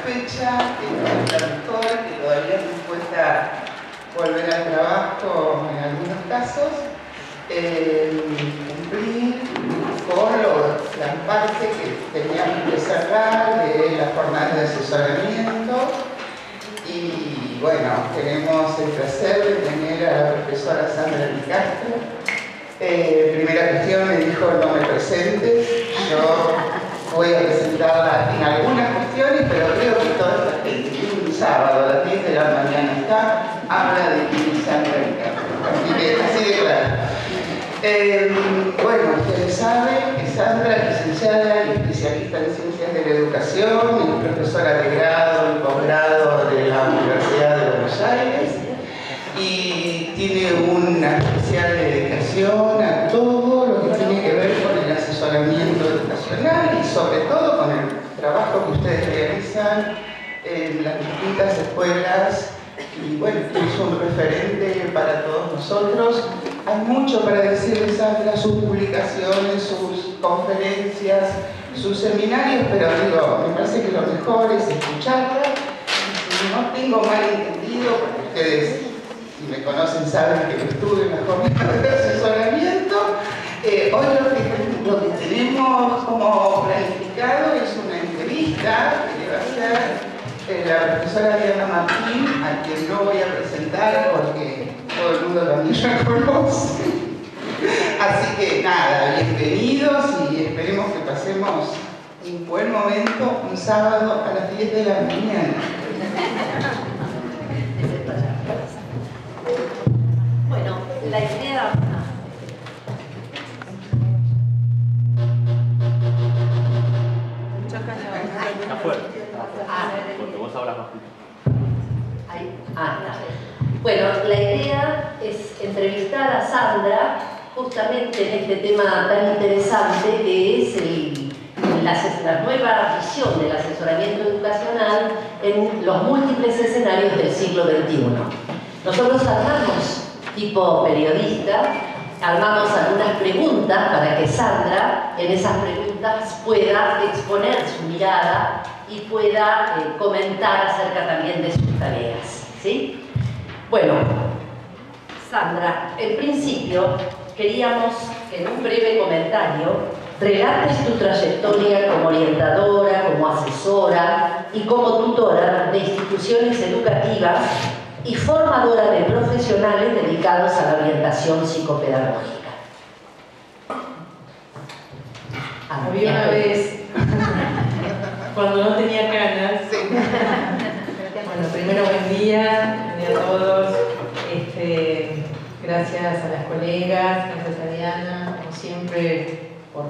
sospecha que es la mejor, que todavía nos cuesta volver al trabajo en algunos casos, cumplir con la parte que teníamos que cerrar de la jornada de asesoramiento. Y bueno, tenemos el placer de tener a la profesora Sandra Di Castro. Primera cuestión, me dijo no me presentes. Yo voy a presentarla en algunas cuestiones, pero creo que toda esta gente que un sábado a las 10 de la mañana está, habla de quién es Sandra Di Castro. Así de claro. Bueno, ustedes saben que Sandra es licenciada y especialista en ciencias de la educación, es profesora de grado y posgrado de la Universidad de Buenos Aires y tiene una especial dedicación a todo lo que tiene que ver con el asesoramiento educacional y sobre todo con el trabajo que ustedes realizan en las distintas escuelas. Y bueno, es un referente para todos nosotros. Hay mucho para decir de Sandra, sus publicaciones, sus conferencias, sus seminarios, pero digo, me parece que lo mejor es escucharla. Y si no tengo mal entendido, porque ustedes, si me conocen, saben que yo estuve en la jornada de asesoramiento, hoy lo que tenemos como planificado es una entrevista que va a ser la profesora Diana Martín, a quien no voy a presentar porque todo el mundo también ya conoce. Así que nada, bienvenidos y esperemos que pasemos un buen momento un sábado a las 10 de la mañana. Bueno, la idea... Porque vos hablas más. Bueno, la idea es entrevistar a Sandra justamente en este tema tan interesante que es la nueva visión del asesoramiento educacional en los múltiples escenarios del siglo XXI. Nosotros armamos, tipo periodista, armamos algunas preguntas para que Sandra en esas preguntas pueda exponer su mirada y pueda comentar acerca también de sus tareas, ¿sí? Bueno, Sandra, en principio queríamos que en un breve comentario relates tu trayectoria como orientadora, como asesora y como tutora de instituciones educativas y formadora de profesionales dedicados a la orientación psicopedagógica. Había una vez, cuando no tenía ganas. Bueno, primero buen día a todos. Gracias a las colegas, gracias a Diana, como siempre, por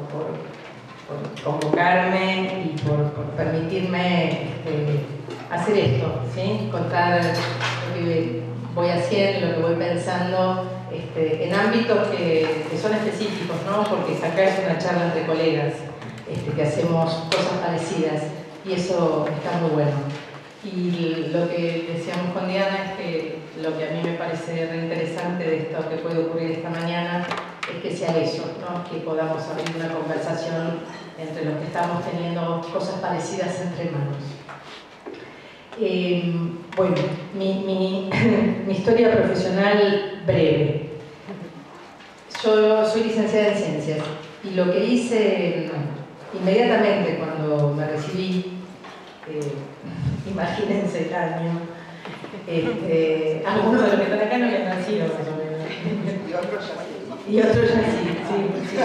convocarme y por permitirme hacer esto, ¿sí? Contar lo que voy haciendo, lo que voy pensando en ámbitos que son específicos, ¿no? Porque acá es una charla entre colegas, que hacemos cosas parecidas y eso está muy bueno. Y lo que decíamos con Diana es que lo que a mí me parece re interesante de esto que puede ocurrir esta mañana es que sea eso, ¿no? Que podamos abrir una conversación entre los que estamos teniendo cosas parecidas entre manos. Bueno, mi historia profesional breve. Yo soy licenciada en ciencias y lo que hice inmediatamente cuando me recibí, imagínense el año, algunos de los que están acá no habían nacido más o menos. Y otros ya sí.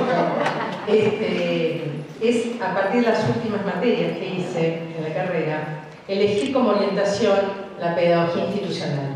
Es a partir de las últimas materias que hice en la carrera, elegí como orientación la pedagogía institucional.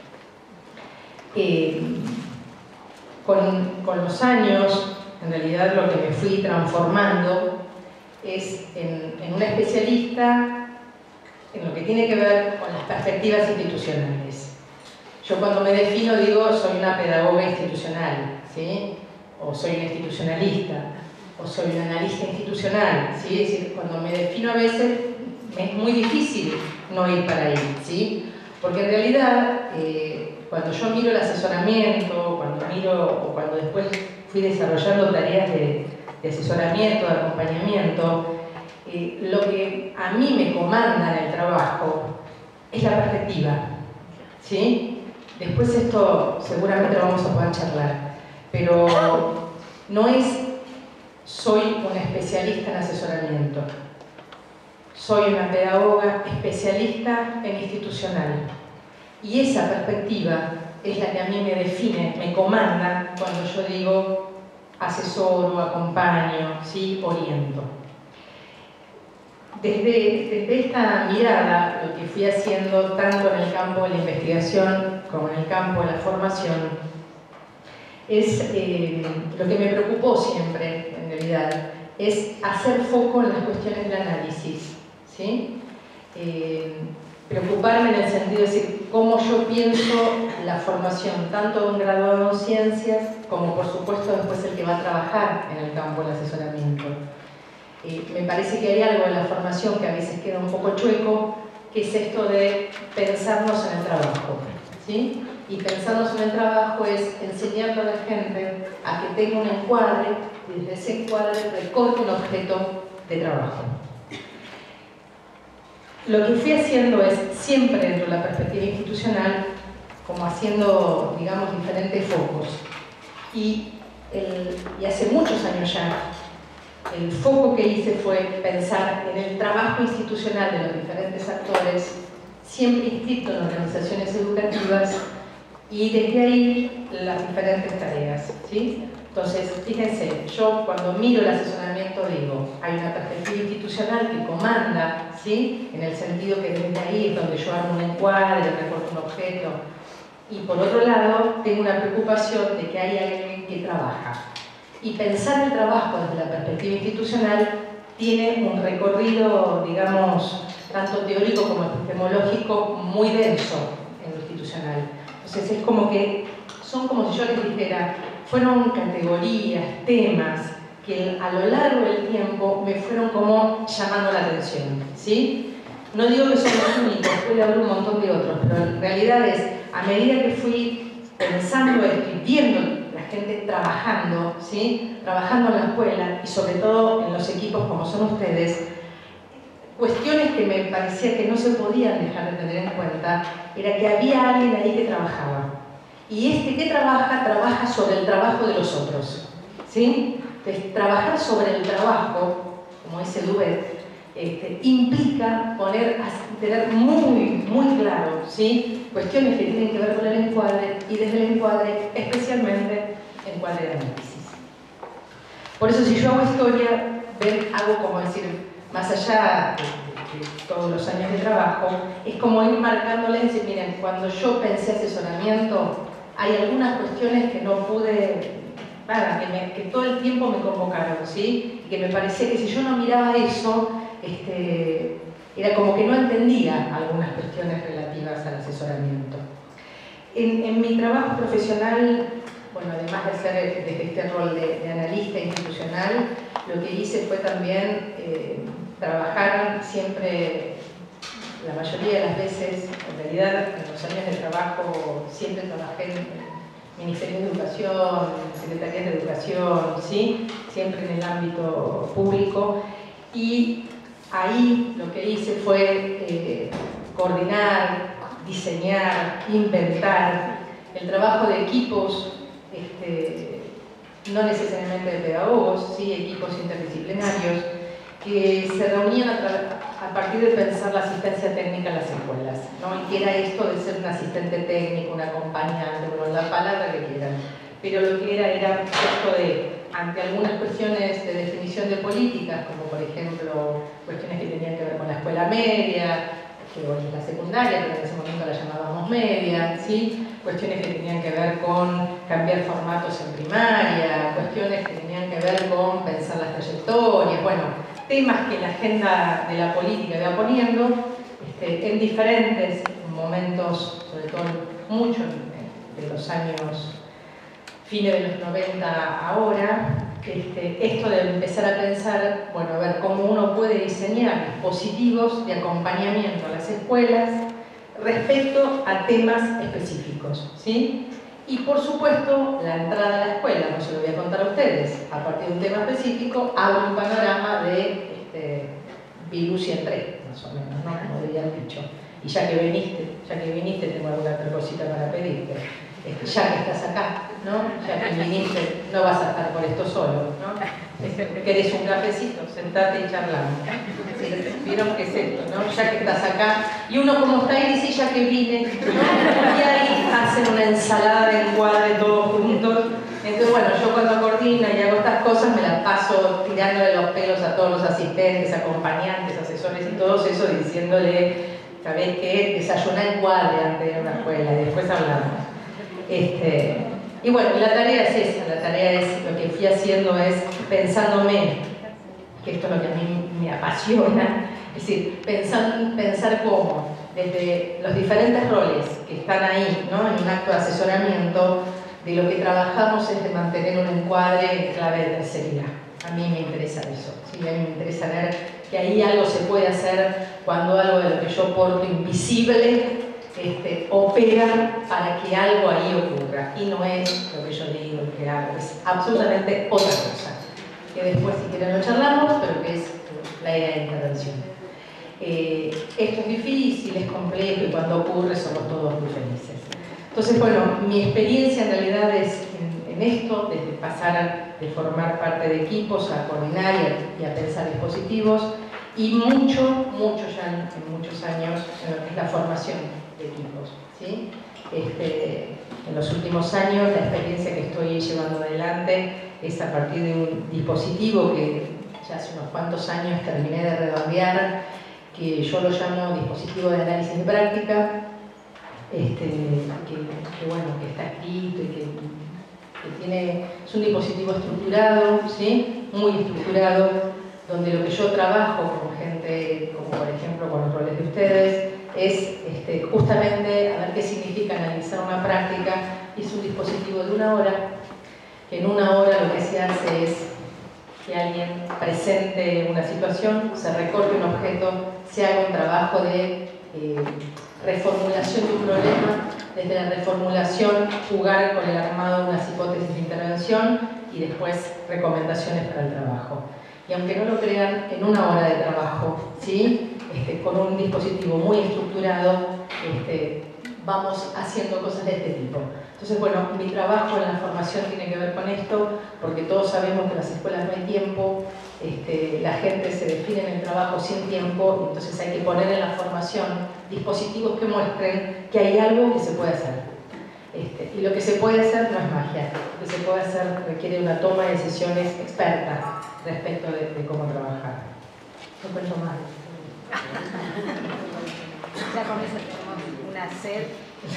Con los años, en realidad lo que me fui transformando es en una especialista en lo que tiene que ver con las perspectivas institucionales. Yo cuando me defino digo soy una pedagoga institucional, ¿sí? O soy una institucionalista, o soy una analista institucional, ¿sí? Es decir, cuando me defino a veces me es muy difícil no ir para ahí, ¿sí? Porque en realidad cuando yo miro el asesoramiento, cuando después fui desarrollando tareas de asesoramiento, de acompañamiento, lo que a mí me comanda en el trabajo es la perspectiva, ¿sí? Después esto seguramente lo vamos a poder charlar, pero no es soy una especialista en asesoramiento, soy una pedagoga especialista en institucional, y esa perspectiva es la que a mí me define, me comanda cuando yo digo asesoro, acompaño, ¿sí? Oriento. Desde esta mirada, lo que fui haciendo tanto en el campo de la investigación como en el campo de la formación, es lo que me preocupó siempre, en realidad, es hacer foco en las cuestiones del análisis, ¿sí? Preocuparme en el sentido de decir cómo yo pienso la formación, tanto de un graduado en ciencias, como por supuesto después el que va a trabajar en el campo del asesoramiento. Me parece que hay algo en la formación que a veces queda un poco chueco, que es esto de pensarnos en el trabajo, ¿sí? Y pensarnos en el trabajo es enseñarle a la gente a que tenga un encuadre, y desde ese encuadre recorte un objeto de trabajo. Lo que fui haciendo es, siempre dentro de la perspectiva institucional, como haciendo, digamos, diferentes focos. Y hace muchos años ya, el foco que hice fue pensar en el trabajo institucional de los diferentes actores, siempre inscrito en organizaciones educativas, y desde ahí las diferentes tareas, ¿sí? Entonces, fíjense, yo cuando miro el asesoramiento digo, hay una perspectiva institucional que comanda, ¿sí? En el sentido que desde ahí es donde yo hago un encuadre, recorto un objeto, y por otro lado tengo una preocupación de que hay alguien que trabaja. Y pensar el trabajo desde la perspectiva institucional tiene un recorrido, digamos, tanto teórico como epistemológico muy denso en lo institucional. Entonces es como que, son como si yo les dijera, fueron categorías, temas, que a lo largo del tiempo me fueron como llamando la atención, ¿sí? No digo que son los únicos, puede haber un montón de otros, pero en realidad es, a medida que fui pensando esto y viendo la gente trabajando, ¿sí? Trabajando en la escuela y sobre todo en los equipos como son ustedes, cuestiones que me parecía que no se podían dejar de tener en cuenta, era que había alguien ahí que trabajaba. Y este que trabaja sobre el trabajo de los otros, ¿sí? Entonces, trabajar sobre el trabajo, como dice Duvet, implica tener muy claro, ¿sí? Cuestiones que tienen que ver con el encuadre y desde el encuadre, especialmente encuadre de análisis. Por eso si yo hago historia, hago como decir, más allá de todos los años de trabajo, es como ir marcándoles y decir, miren, cuando yo pensé asesoramiento, hay algunas cuestiones que no pude, que todo el tiempo me convocaron, ¿sí? Y que me parecía que si yo no miraba eso, era como que no entendía algunas cuestiones relativas al asesoramiento. En mi trabajo profesional, bueno, además de ser desde este rol de analista institucional, lo que hice fue también trabajar siempre, la mayoría de las veces, en realidad en los años de trabajo siempre trabajé en Ministerio de Educación, Secretarías de Educación, ¿sí? Siempre en el ámbito público, y ahí lo que hice fue coordinar, diseñar, inventar el trabajo de equipos, no necesariamente de pedagogos, ¿sí? Equipos interdisciplinarios, que se reunían a partir de pensar la asistencia técnica en las escuelas, ¿no? Y que era esto de ser un asistente técnico, un acompañante, bueno, la palabra que quieran, pero lo que era esto de, ante algunas cuestiones de definición de políticas, como por ejemplo cuestiones que tenían que ver con la escuela media, que hoy es la secundaria, pero en ese momento la llamábamos media, ¿sí? Cuestiones que tenían que ver con cambiar formatos en primaria, cuestiones que tenían que ver con pensar las trayectorias, bueno, temas que la agenda de la política iba poniendo en diferentes momentos, sobre todo mucho de los años fines de los 90 ahora, esto de empezar a pensar, bueno, a ver cómo uno puede diseñar dispositivos de acompañamiento a las escuelas respecto a temas específicos, ¿sí? Y por supuesto, la entrada a la escuela, no se lo voy a contar a ustedes, a partir de un tema específico, abre un panorama de vi luz y entré, más o menos, ¿no? Como habían dicho. Y ya que viniste, tengo alguna otra cosita para pedirte. Ya que estás acá, ¿no? Ya que viniste, no vas a estar por esto solo, ¿no? ¿Querés un cafecito? Sentate y charlamos. Vieron qué es esto, ¿no? Ya que estás acá. Y uno como está ahí dice, ya que vine, ¿no? Y ahí hacen una ensalada de encuadre todos juntos. Entonces, bueno, yo cuando coordino y hago estas cosas me las paso tirándole los pelos a todos los asistentes, acompañantes, asesores y todos eso, diciéndole, ¿sabés qué? Desayuná encuadre antes de una escuela y después hablamos. Y bueno, la tarea es esa, la tarea es, lo que fui haciendo es pensándome, que esto es lo que a mí me apasiona, es decir, pensar cómo, desde los diferentes roles que están ahí, ¿no? En un acto de asesoramiento, de lo que trabajamos es de mantener un encuadre en clave de tercería. A mí me interesa eso, ¿sí? A mí me interesa ver que ahí algo se puede hacer cuando algo de lo que yo porto invisible opera para que algo ahí ocurra. Y no es lo que yo digo que hago, es absolutamente otra cosa. Que después, si quieren, lo charlamos, pero que es la idea de intervención. Esto es difícil, es complejo y cuando ocurre somos todos muy felices. Entonces, bueno, mi experiencia en realidad es en esto, desde pasar de formar parte de equipos a coordinar y a pensar dispositivos, y mucho ya en muchos años en lo que es la formación de equipos, ¿sí? En los últimos años la experiencia que estoy llevando adelante es a partir de un dispositivo que ya hace unos cuantos años terminé de redondear, que yo lo llamo dispositivo de análisis de práctica, bueno, que está escrito y que es un dispositivo estructurado, ¿sí? Muy estructurado, donde lo que yo trabajo con gente, como por ejemplo con los roles de ustedes, es justamente a ver qué significa analizar una práctica. Y es un dispositivo de 1 hora, que en 1 hora lo que se hace es que alguien presente una situación, se recorte un objeto, se haga un trabajo de reformulación de un problema, desde la reformulación jugar con el armado de unas hipótesis de intervención y después recomendaciones para el trabajo. Y aunque no lo crean, en 1 hora de trabajo, ¿sí? Con un dispositivo muy estructurado, vamos haciendo cosas de este tipo. Entonces, bueno, mi trabajo en la formación tiene que ver con esto, porque todos sabemos que en las escuelas no hay tiempo, la gente se define en el trabajo sin tiempo, entonces hay que poner en la formación dispositivos que muestren que hay algo que se puede hacer. Y lo que se puede hacer no es magia, lo que se puede hacer requiere una toma de decisiones experta respecto de cómo trabajar. No cuento más. Ya con eso tenemos una sed.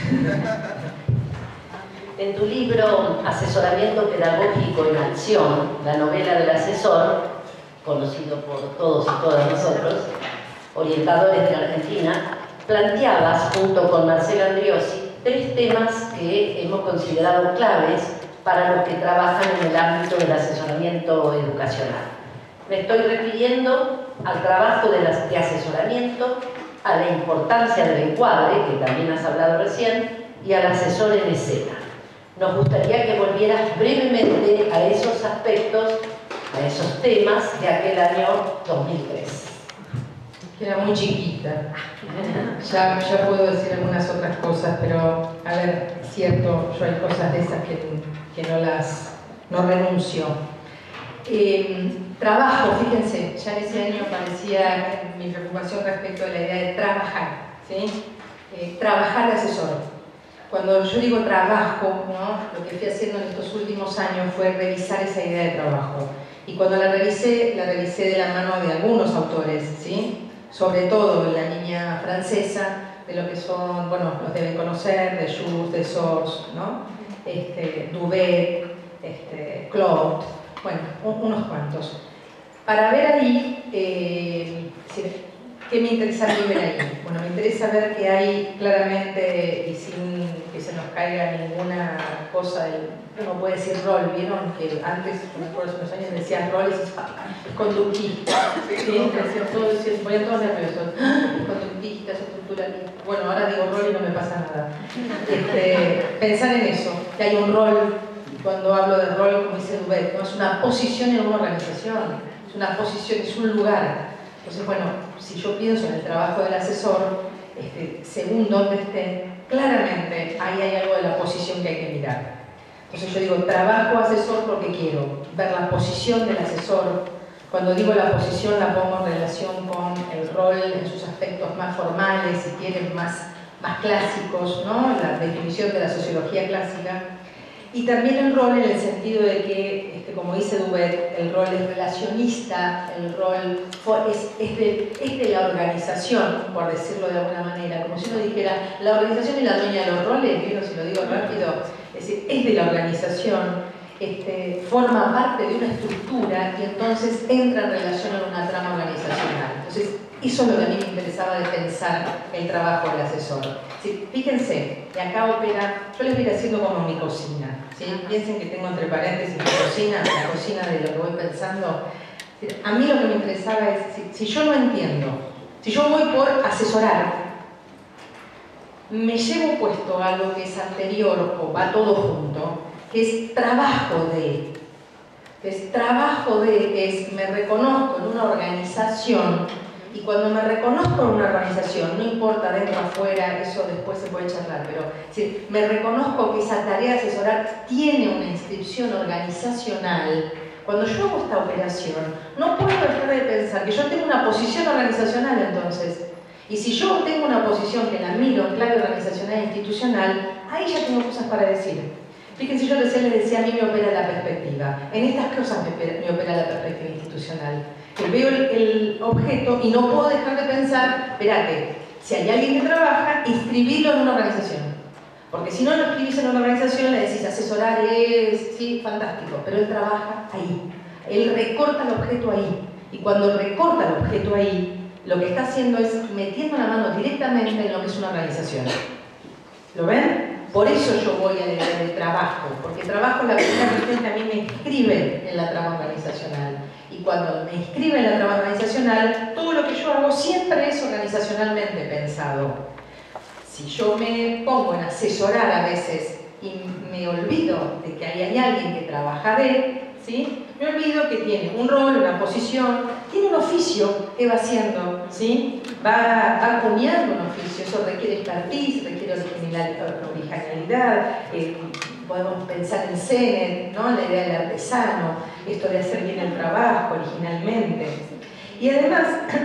En tu libro Asesoramiento Pedagógico en Acción, la novela del asesor, conocido por todos y todas nosotros, orientadores de la Argentina, planteabas, junto con Marcela Andriosi, 3 temas que hemos considerado claves para los que trabajan en el ámbito del asesoramiento educacional. Me estoy refiriendo al trabajo de asesoramiento, a la importancia del encuadre, que también has hablado recién, y al asesor en escena. Nos gustaría que volvieras brevemente a esos aspectos, a esos temas de aquel año 2003. Era muy chiquita. Ya puedo decir algunas otras cosas, pero a ver, es cierto, yo hay cosas de esas que no renuncio. Trabajo, fíjense, ya en ese año aparecía mi preocupación respecto a la idea de trabajar, ¿sí? Trabajar de asesor. Cuando yo digo trabajo, ¿no? Lo que fui haciendo en estos últimos años fue revisar esa idea de trabajo. Y cuando la revisé de la mano de algunos autores, ¿sí? Sobre todo la línea francesa, de lo que son, bueno, los deben conocer, de Just, de Source, ¿no? Duvet, Claude, bueno, unos cuantos. Para ver ahí, ¿qué me interesa a mí ver ahí? Bueno, me interesa ver que hay claramente, y sin que se nos caiga ninguna cosa, uno puede decir rol, ¿vieron? Que antes, por unos años decían rol, es conductista, ¿sí? Ponían todos nerviosos, conductista, es estructuralista. Bueno, ahora digo rol y no me pasa nada. Pensar en eso, que hay un rol, cuando hablo de rol, como dice Duvet, ¿no? Es una posición en una organización, es una posición, es un lugar. Entonces, bueno, si yo pienso en el trabajo del asesor, según donde esté, claramente ahí hay algo de la posición que hay que mirar. Entonces yo digo, trabajo asesor porque quiero ver la posición del asesor. Cuando digo la posición la pongo en relación con el rol en sus aspectos más formales, si quieren más clásicos, ¿no? La definición de la sociología clásica. Y también el rol en el sentido de que, como dice Dubet, el rol es relacionista, el rol es de la organización, por decirlo de alguna manera, como si uno dijera, la organización es la dueña de los roles, ¿vieron? Si lo digo rápido, es decir, es de la organización, forma parte de una estructura y entonces entra en relación a una trama organizacional. Entonces, eso es lo que a mí me interesaba de pensar el trabajo del asesor. Sí, fíjense, que acá opera, yo les voy a ir haciendo como mi cocina. ¿Sí? Piensen que tengo entre paréntesis mi cocina, la cocina de lo que voy pensando. A mí lo que me interesaba es, si yo no entiendo, si yo voy por asesorar, me llevo puesto algo que es anterior o va todo junto, que es trabajo de. Es me reconozco en una organización. Y cuando me reconozco en una organización, no importa dentro o afuera, eso después se puede charlar, pero si me reconozco que esa tarea de asesorar tiene una inscripción organizacional, cuando yo hago esta operación, no puedo dejar de pensar que yo tengo una posición organizacional entonces. Y si yo tengo una posición que la miro en clave organizacional e institucional, ahí ya tengo cosas para decir. Fíjense, yo les decía, a mí me opera la perspectiva. En estas cosas me opera la perspectiva institucional. Veo el objeto y no puedo dejar de pensar, espérate, si hay alguien que trabaja, inscribirlo en una organización. Porque si no lo escribís en una organización, le decís, asesorar es, sí, fantástico, pero él trabaja ahí. Él recorta el objeto ahí. Y cuando recorta el objeto ahí, lo que está haciendo es metiendo la mano directamente en lo que es una organización. ¿Lo ven? Por eso yo voy a leer el trabajo, porque trabajo la primera gente a mí me inscribe en la trama organizacional. Y cuando me inscribe en la trama organizacional, todo lo que yo hago siempre es organizacionalmente pensado. Si yo me pongo en asesorar a veces y me olvido de que ahí hay alguien que trabaja ¿sí? Me olvido que tiene un rol, una posición, tiene un oficio que va haciendo, ¿sí? Va acuñando un oficio, eso requiere expertise, requiere originalidad, podemos pensar en Sennett, ¿no? La idea del artesano, esto de hacer bien el trabajo originalmente. Y además,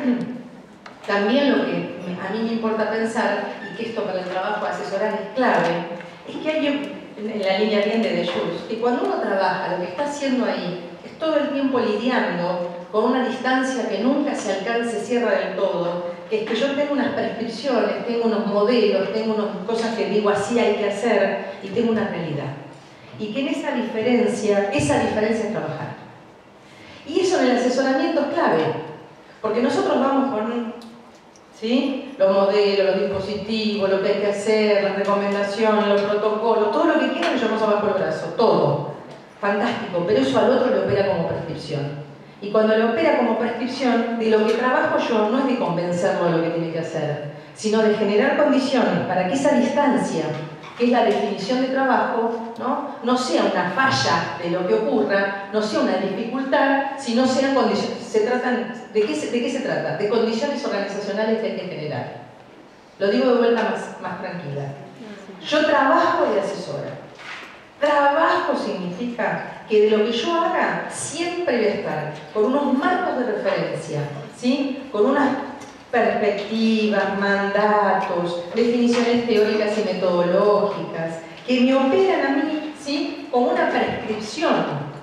también lo que a mí me importa pensar, y que esto para el trabajo asesoral es clave, es que hay en la línea bien de Deleuze, que cuando uno trabaja, lo que está haciendo ahí es todo el tiempo lidiando con una distancia que nunca se alcanza, se cierra del todo, que es que yo tengo unas prescripciones, tengo unos modelos, tengo unas cosas que digo así hay que hacer, y tengo una realidad. Y que en esa diferencia es trabajar. Y eso en el asesoramiento es clave, porque nosotros vamos con, ¿sí? Los modelos, los dispositivos, lo que hay que hacer, las recomendaciones, los protocolos, todo lo que quieran lo llevamos abajo el brazo, todo. Fantástico, pero eso al otro le opera como prescripción. Y cuando le opera como prescripción, de lo que trabajo yo no es de convencerlo de lo que tiene que hacer, sino de generar condiciones para que esa distancia, que es la definición de trabajo, no sea una falla de lo que ocurra, no sea una dificultad, sino sean condiciones. ¿De qué se trata? De condiciones organizacionales que hay que generar. Lo digo de vuelta más tranquila. Yo trabajo de asesora. Trabajo significa que de lo que yo haga siempre voy a estar con unos marcos de referencia, ¿sí? Con unas perspectivas, mandatos, definiciones teóricas y metodológicas que me operan a mí, ¿sí? Como una prescripción.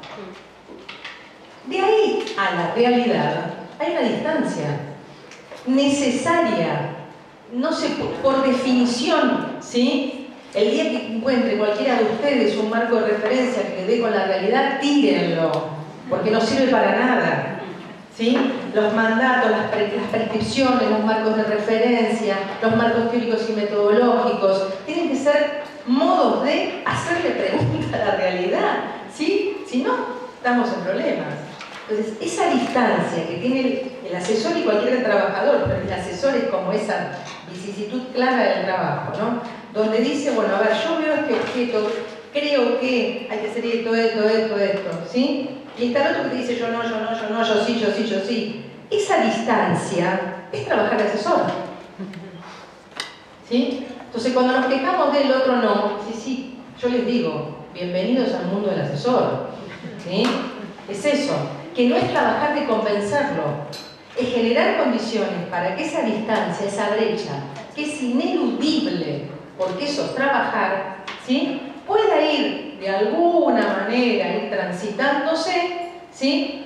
De ahí a la realidad hay una distancia necesaria, no sé, por definición, ¿sí? El día que encuentre cualquiera de ustedes un marco de referencia que dé con la realidad, tírenlo, porque no sirve para nada. ¿Sí? Los mandatos, las prescripciones, los marcos de referencia, los marcos teóricos y metodológicos, tienen que ser modos de hacerle preguntas a la realidad. ¿Sí? Si no, estamos en problemas. Entonces, esa distancia que tiene el asesor y cualquier trabajador, pero el asesor es como esa vicisitud clara del trabajo, ¿no? Donde dice, bueno, a ver, yo veo este objeto, creo que hay que hacer esto, ¿sí? Y está el otro que te dice, yo no, yo sí. esa distancia es trabajar de asesor. ¿Sí? Entonces, cuando nos quejamos del otro no, sí, yo les digo, bienvenidos al mundo del asesor. ¿Sí? Es eso, que no es trabajar de compensarlo, es generar condiciones para que esa distancia, esa brecha, que es ineludible, porque eso es trabajar, ¿sí?, pueda ir de alguna manera, ir transitándose, ¿sí?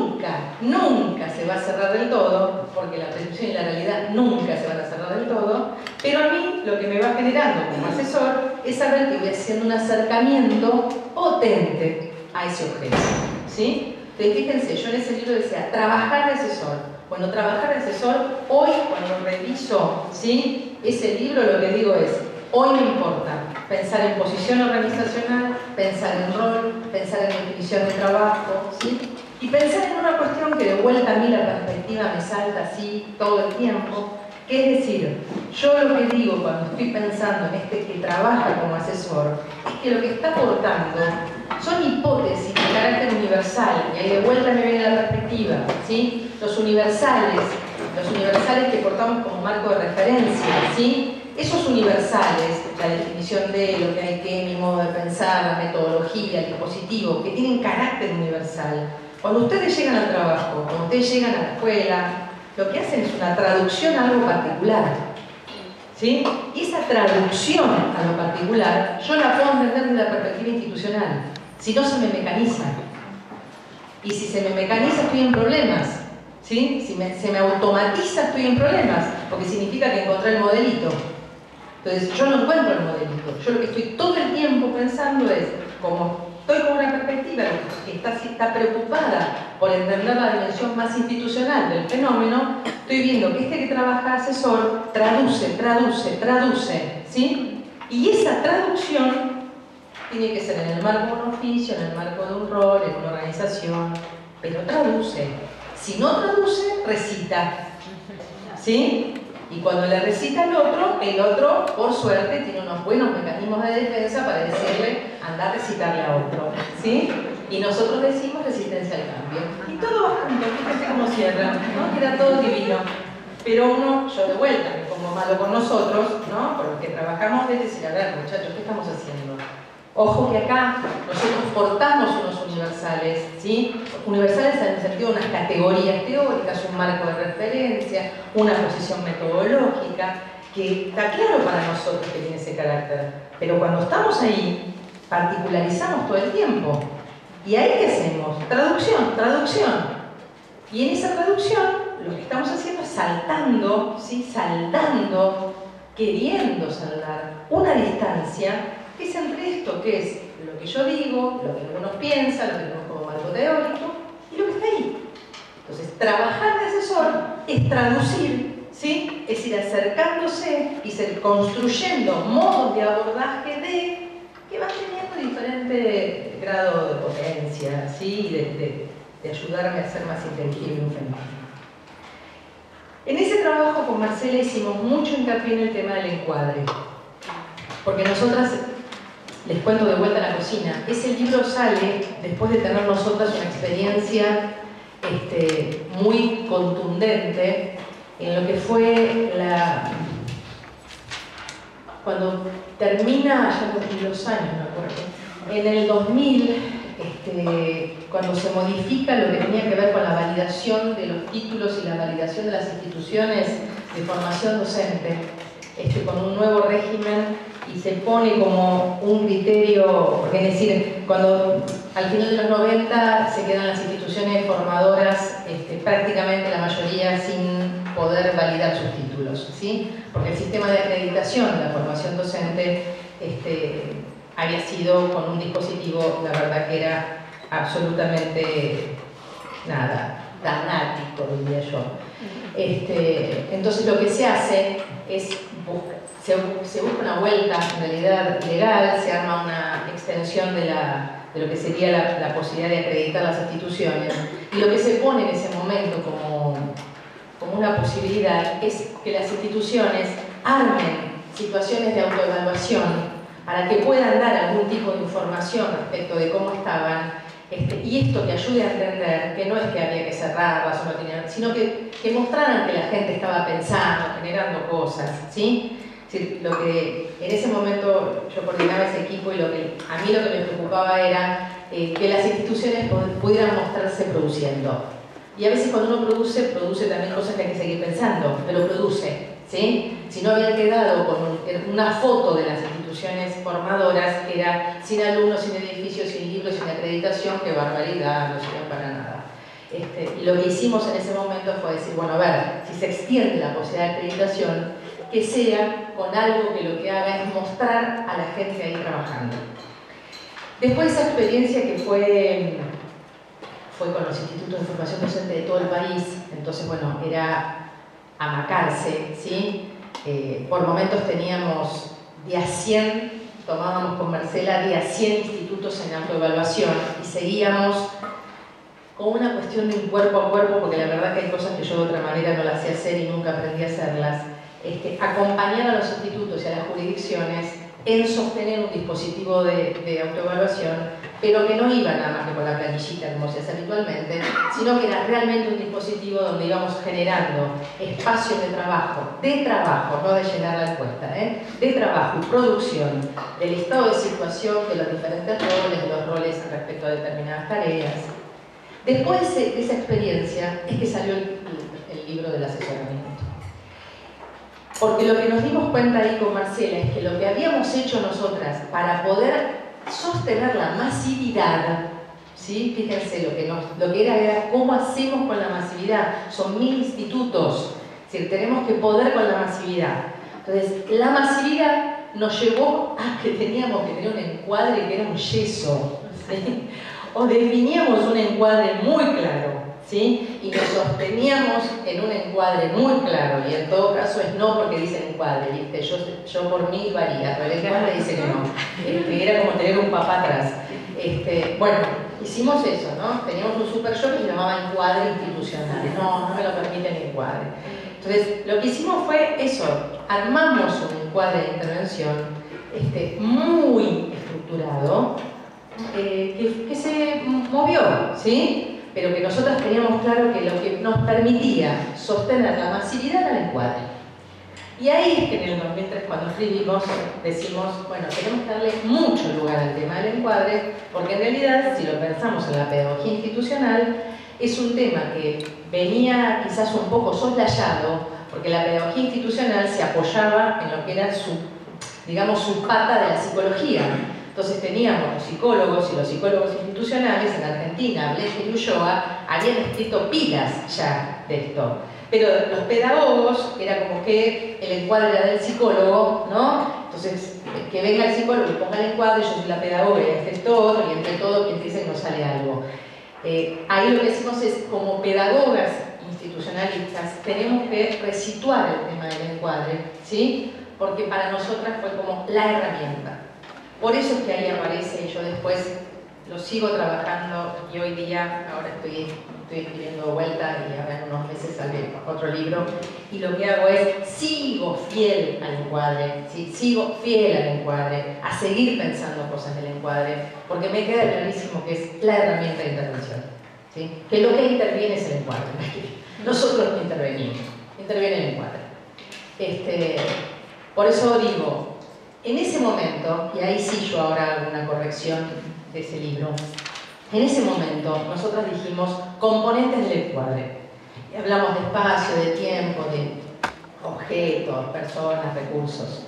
Nunca se va a cerrar del todo, porque la percepción y la realidad nunca se van a cerrar del todo, pero a mí lo que me va generando como asesor es saber que voy haciendo un acercamiento potente a ese objeto, ¿sí? Entonces fíjense, yo en ese libro decía, trabajar de asesor. Bueno, trabajar de asesor, hoy cuando reviso, ¿sí?, ese libro, lo que digo es, hoy me importa pensar en posición organizacional, pensar en rol, pensar en definición de trabajo, ¿sí?, y pensar en una cuestión que de vuelta a mí la perspectiva me salta así todo el tiempo, que es decir, yo lo que digo cuando estoy pensando en este que trabaja como asesor, es que lo que está aportando son hipótesis de carácter universal, y ahí de vuelta me viene la perspectiva, ¿sí? Los universales que portamos como marco de referencia, ¿sí? Esos universales, la definición de lo que hay que, mi modo de pensar, la metodología, el dispositivo, que tienen carácter universal. Cuando ustedes llegan al trabajo, cuando ustedes llegan a la escuela, lo que hacen es una traducción a algo particular, ¿sí? Y esa traducción a lo particular, yo la puedo entender desde la perspectiva institucional, si no se me mecaniza. Y si se me mecaniza, estoy en problemas, ¿sí? Si se me automatiza, estoy en problemas, porque significa que encontré el modelito. Entonces, yo no encuentro el modelito. Yo lo que estoy todo el tiempo pensando es, como estoy con una perspectiva que está preocupada por entender la dimensión más institucional del fenómeno, estoy viendo que este que trabaja asesor traduce, ¿sí? Y esa traducción tiene que ser en el marco de un oficio, en el marco de un rol, en una organización, pero traduce. Si no traduce, recita, ¿sí? Y cuando le recita al otro, el otro, por suerte, tiene unos buenos mecanismos de defensa para decirle, anda a recitarle a otro, ¿sí? Y nosotros decimos resistencia al cambio. Y todo va junto, fíjense cómo cierra, ¿no? Queda todo divino. Pero yo de vuelta me pongo malo con nosotros, ¿no? Por los que trabajamos, es decir, a ver, muchachos, ¿qué estamos haciendo? Ojo que acá nosotros portamos unos universales, ¿sí? Universales en el sentido de unas categorías teóricas, un marco de referencia, una posición metodológica, que está claro para nosotros que tiene ese carácter. Pero cuando estamos ahí, particularizamos todo el tiempo. ¿Y ahí qué hacemos? Traducción. Y en esa traducción, lo que estamos haciendo es saltando, ¿sí? Queriendo saldar una distancia que es entre esto, que es lo que yo digo, lo que algunos piensan, lo que tenemos como marco teórico, y lo que está ahí. Entonces, trabajar de asesor es traducir, ¿sí? Es ir acercándose y ser construyendo modos de abordaje que van teniendo diferente grado de potencia, ¿sí? De ayudarme a ser más inteligible un fenómeno. En ese trabajo con Marcela hicimos mucho hincapié en el tema del encuadre, porque nosotras, les cuento de vuelta a la cocina, ese libro sale después de tener nosotras una experiencia muy contundente en lo que fue cuando termina, ya cumplí los años, me acuerdo, en el 2000, cuando se modifica lo que tenía que ver con la validación de los títulos y la validación de las instituciones de formación docente, con un nuevo régimen, y se pone como un criterio, porque es decir, cuando al final de los 90 se quedan las instituciones formadoras, prácticamente la mayoría sin poder validar sus títulos, ¿sí? Porque el sistema de acreditación de la formación docente había sido con un dispositivo, la verdad que era absolutamente dramático, diría yo. Entonces lo que se hace es se busca una vuelta en realidad legal, se arma una extensión de lo que sería la posibilidad de acreditar las instituciones, y lo que se pone en ese momento como una posibilidad es que las instituciones armen situaciones de autoevaluación para que puedan dar algún tipo de información respecto de cómo estaban, y esto que ayude a entender que no es que había que cerrarlas o no tenían, sino que mostraran que la gente estaba pensando, generando cosas, ¿sí? Es decir, lo que en ese momento yo coordinaba ese equipo y a mí lo que me preocupaba era que las instituciones pudieran mostrarse produciendo. Y a veces cuando uno produce también cosas que hay que seguir pensando, pero produce, ¿sí? Si no había quedado con una foto de las instituciones formadoras, que era sin alumnos, sin edificios, sin libros, sin acreditación, qué barbaridad, no sirven para nada. Y lo que hicimos en ese momento fue decir, bueno, a ver, si se extiende la posibilidad de acreditación, que sea con algo que lo que haga es mostrar a la gente ahí trabajando. Después de esa experiencia que fue con los institutos de formación docente de todo el país, entonces, bueno, era amacarse, ¿sí? Por momentos teníamos de a 100, tomábamos con Marcela de a 100 institutos en autoevaluación y seguíamos con una cuestión de un cuerpo a cuerpo, porque la verdad que hay cosas que yo de otra manera no las sé hacer y nunca aprendí a hacerlas, acompañar a los institutos y a las jurisdicciones en sostener un dispositivo de autoevaluación, pero que no iba nada más que con la planillita como se hace habitualmente, sino que era realmente un dispositivo donde íbamos generando espacios de trabajo, no de llenar la encuesta, de trabajo y producción, del estado de situación de los diferentes roles, de los roles respecto a determinadas tareas. Después de esa experiencia es que salió el libro del asesoramiento. Porque lo que nos dimos cuenta ahí con Marcela es que lo que habíamos hecho nosotras para poder sostener la masividad, ¿sí? Fíjense, lo que era cómo hacemos con la masividad. Son 1000 institutos, es decir, tenemos que poder con la masividad. Entonces, la masividad nos llevó a que teníamos que tener un encuadre que era un yeso, ¿sí? O definíamos un encuadre muy claro, ¿sí? Y nos sosteníamos en un encuadre muy claro, y en todo caso es no porque dice encuadre, ¿viste? Yo por mí varía, pero el encuadre dice que no. Era como tener un papá atrás. Bueno, hicimos eso, ¿no? Teníamos un super show que se llamaba encuadre institucional. No me lo permite el encuadre. Entonces, lo que hicimos fue eso, armamos un encuadre de intervención muy estructurado, que se movió, ¿sí? Pero que nosotros teníamos claro que lo que nos permitía sostener la masividad era el encuadre. Y ahí es que en el 2003, cuando escribimos, decimos, bueno, tenemos que darle mucho lugar al tema del encuadre, porque en realidad, si lo pensamos en la pedagogía institucional, es un tema que venía quizás un poco soslayado, porque la pedagogía institucional se apoyaba en lo que era su pata de la psicología. Entonces teníamos los psicólogos, y los psicólogos institucionales en Argentina, Blecher y Ulloa, habían escrito pilas ya de esto. Pero los pedagogos, era como que el encuadre era del psicólogo, ¿no? Entonces, que venga el psicólogo y ponga el encuadre, yo soy la pedagoga y este todo, y entre todo quien dice nos sale algo. Ahí lo que decimos es, como pedagogas institucionalistas, tenemos que resituar el tema del encuadre, ¿sí? Porque para nosotras fue como la herramienta. Por eso es que ahí aparece, y yo después lo sigo trabajando, y hoy día, ahora estoy escribiendo de vuelta, y ahora en unos meses sale otro libro, y lo que hago es, sigo fiel al encuadre, ¿sí? Sigo fiel al encuadre, a seguir pensando cosas del encuadre, porque me queda clarísimo que es la herramienta de intervención, ¿sí? Que lo que interviene es el encuadre, nosotros no intervenimos, interviene el encuadre. Por eso digo, en ese momento, y ahí sí yo ahora hago una corrección de ese libro, en ese momento nosotros dijimos componentes del encuadre. Y hablamos de espacio, de tiempo, de objetos, personas, recursos.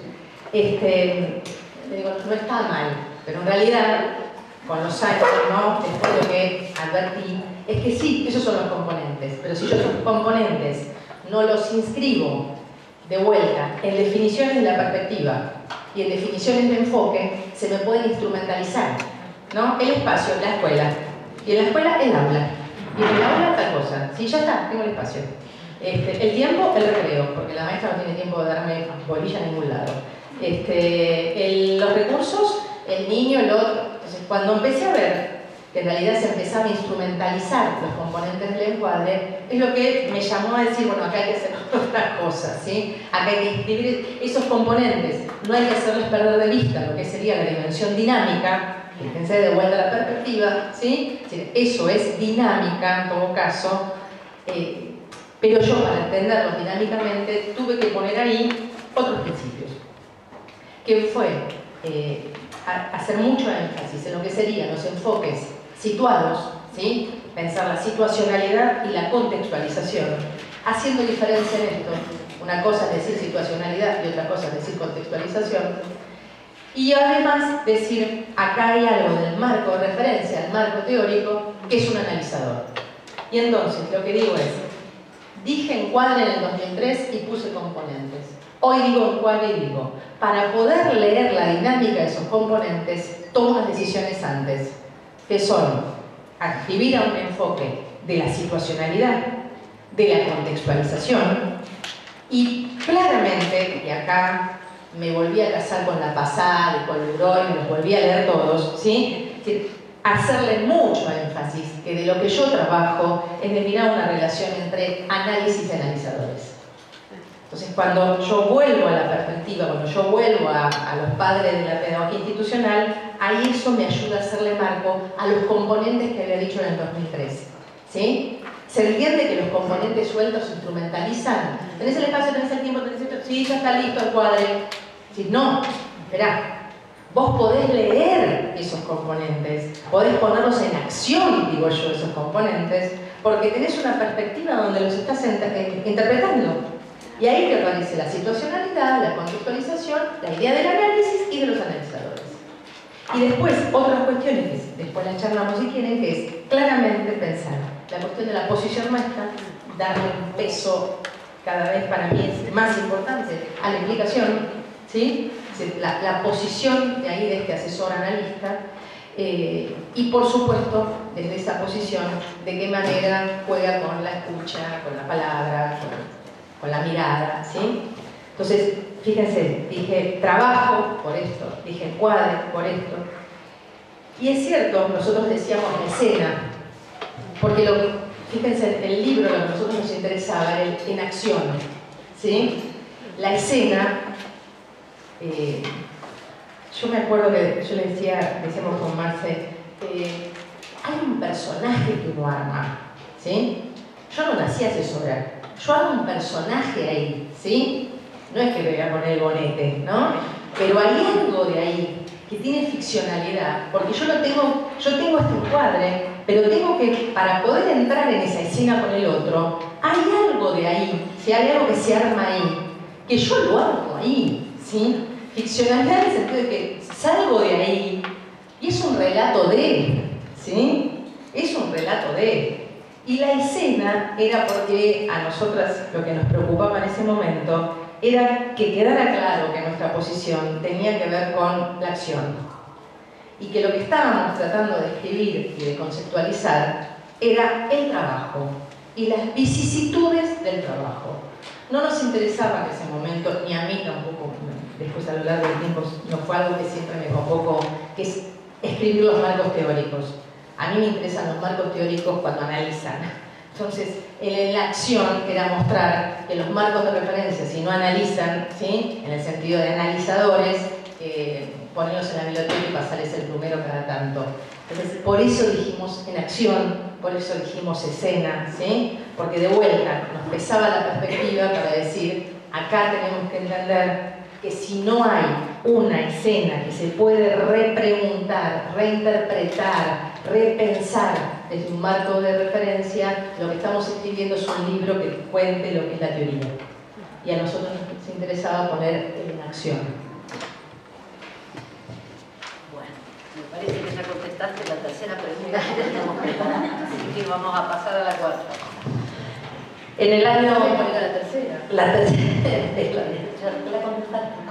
Digo, no está mal, pero en realidad, con los años, ¿no? Después lo que advertí es que sí, esos son los componentes, pero si yo esos componentes no los inscribo de vuelta en definiciones de la perspectiva y en definiciones de enfoque, se me pueden instrumentalizar, ¿no? El espacio, la escuela, y en la escuela el aula, y en el aula tal cosa. Sí, ya está, tengo el espacio. El tiempo, el recreo, porque la maestra no tiene tiempo de darme bolilla a ningún lado. Los recursos, el niño, el otro. Entonces, cuando empecé a ver que en realidad se empezaba a instrumentalizar los componentes del encuadre, es lo que me llamó a decir, bueno, acá hay que hacer otra cosa, ¿sí? Acá hay que inscribir esos componentes, no hay que hacerles perder de vista lo que sería la dimensión dinámica, Fíjense de vuelta a la perspectiva, ¿sí? Eso es dinámica en todo caso, pero yo para entenderlo dinámicamente tuve que poner ahí otros principios, que fue hacer mucho énfasis en lo que serían los enfoques situados, ¿sí? Pensar la situacionalidad y la contextualización, haciendo diferencia en esto. Una cosa es decir situacionalidad y otra cosa es decir contextualización. Y además decir, acá hay algo del marco de referencia, el marco teórico, que es un analizador. Y entonces lo que digo es, dije encuadre en el 2003 y puse componentes. Hoy digo encuadre y digo, para poder leer la dinámica de esos componentes, tomo unas decisiones antes, que son adscribir a un enfoque de la situacionalidad, de la contextualización, y claramente, y acá me volví a casar con la pasada y con Leroy, me los volví a leer todos, ¿sí? Es decir, hacerle mucho énfasis que de lo que yo trabajo es de mirar una relación entre análisis y analizadores. Entonces, cuando yo vuelvo a la perspectiva, cuando yo vuelvo a los padres de la pedagogía institucional, ahí eso me ayuda a hacerle marco a los componentes que había dicho en el 2003, ¿sí? ¿Se entiende que los componentes sueltos se instrumentalizan? ¿Tenés el espacio, tenés el tiempo, tenés esto? Sí, ya está listo el cuadre. Sí, no, esperá. Vos podés leer esos componentes, podés ponerlos en acción, digo yo, esos componentes, porque tenés una perspectiva donde los estás interpretando. Y ahí te aparece la situacionalidad, la contextualización, la idea del análisis y de los analizadores. Y después, otras cuestiones que después las charlamos si quieren, que es claramente pensar la cuestión de la posición nuestra, darle un peso cada vez para mí es más importante a la implicación, ¿sí? La posición de ahí de este asesor analista y por supuesto desde esa posición de qué manera juega con la escucha, con la palabra, con la mirada, ¿sí? Entonces, fíjense, dije trabajo por esto, dije encuadre por esto. Y es cierto, nosotros decíamos la escena, porque fíjense, el libro lo que a nosotros nos interesaba era el en acción, ¿sí? La escena, yo me acuerdo que yo le decíamos con Marce, hay un personaje que uno arma, ¿sí? Yo no nací a asesorar, yo hago un personaje ahí, ¿sí? No es que me voy a poner el bonete, ¿no? Pero hay algo de ahí que tiene ficcionalidad, porque yo tengo este encuadre, pero tengo que, para poder entrar en esa escena con el otro, hay algo de ahí, si hay algo que se arma ahí, que yo lo armo ahí, ¿sí? Ficcionalidad en el sentido de que salgo de ahí y es un relato de, ¿sí? Es un relato de. Y la escena era porque a nosotras lo que nos preocupaba en ese momento era que quedara claro que nuestra posición tenía que ver con la acción y que lo que estábamos tratando de escribir y de conceptualizar era el trabajo y las vicisitudes del trabajo. No nos interesaba en ese momento, ni a mí tampoco, después a lo largo del tiempo no fue algo que siempre me convocó, que es escribir los marcos teóricos. A mí me interesan los marcos teóricos cuando analizan. Entonces, en la acción era mostrar que los marcos de referencia, si no analizan, ¿sí? En el sentido de analizadores, ponerlos en la biblioteca y pasarles el plumero cada tanto. Entonces, por eso dijimos en acción, por eso dijimos escena, ¿sí? Porque de vuelta nos pesaba la perspectiva para decir, acá tenemos que entender que si no hay una escena que se puede repreguntar, reinterpretar, repensar desde un marco de referencia, lo que estamos escribiendo es un libro que cuente lo que es la teoría. Y a nosotros nos interesaba poner en acción. Bueno, me parece que ya contestaste la tercera pregunta que teníamos preparada, así que vamos a pasar a la cuarta. En el año... ¿Cuál era la tercera? La tercera, la contestaste.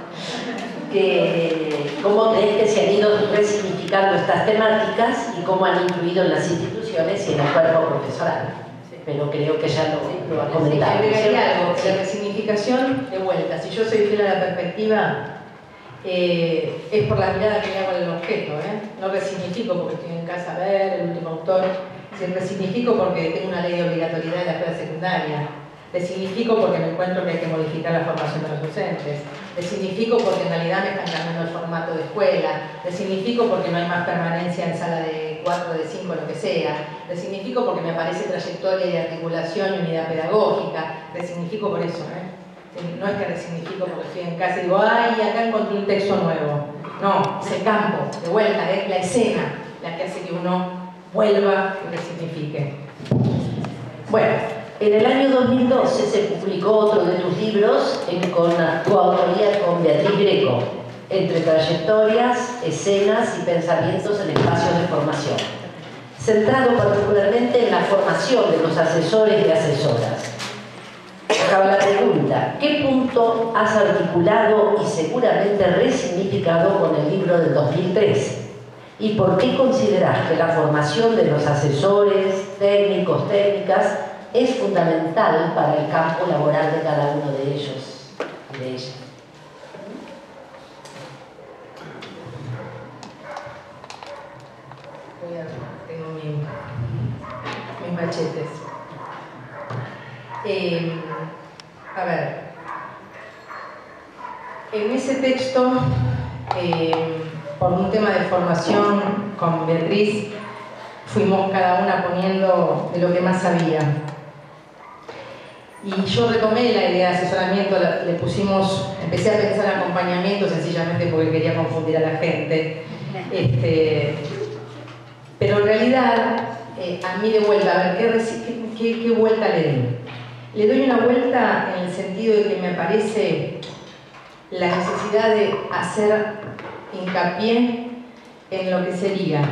¿Cómo crees que se han ido resignificando estas temáticas y cómo han influido en las instituciones y en el cuerpo profesoral? Sí. Pero creo que ya lo ha comentado. Sí, agregaría algo, la resignificación de vuelta. Si yo soy fiel a la perspectiva, es por la mirada que le hago al objeto. No resignifico porque estoy en casa a ver, el último autor. Resignifico porque tengo una ley de obligatoriedad en la escuela secundaria. Resignifico porque me encuentro que hay que modificar la formación de los docentes. Resignifico porque en realidad me están cambiando el formato de escuela. Resignifico porque no hay más permanencia en sala de 4, de 5, lo que sea. Resignifico porque me aparece trayectoria y articulación y unidad pedagógica. Resignifico por eso, No es que resignifico porque estoy en casa y digo, ay, acá encontré un texto nuevo. No, es el campo, de vuelta, es la escena la que hace que uno vuelva y resignifique. Bueno, en el año 2012 se publicó otro de tus libros con coautoría con Beatriz Greco, Entre trayectorias, escenas y pensamientos en espacios de formación, centrado particularmente en la formación de los asesores y asesoras. Acaba la pregunta: ¿qué punto has articulado y seguramente resignificado con el libro del 2013? ¿Y por qué consideras que la formación de los asesores, técnicos, técnicas, es fundamental para el campo laboral de cada uno de ellos y de ellas? Tengo mis machetes. A ver, en ese texto, por un tema de formación con Beatriz, fuimos cada una poniendo de lo que más sabía. Y yo retomé la idea de asesoramiento, le pusimos, empecé a pensar en acompañamiento sencillamente porque quería confundir a la gente. Pero en realidad, a mí de vuelta, a ver, ¿qué vuelta le doy? Le doy una vuelta en el sentido de que me parece la necesidad de hacer hincapié en lo que sería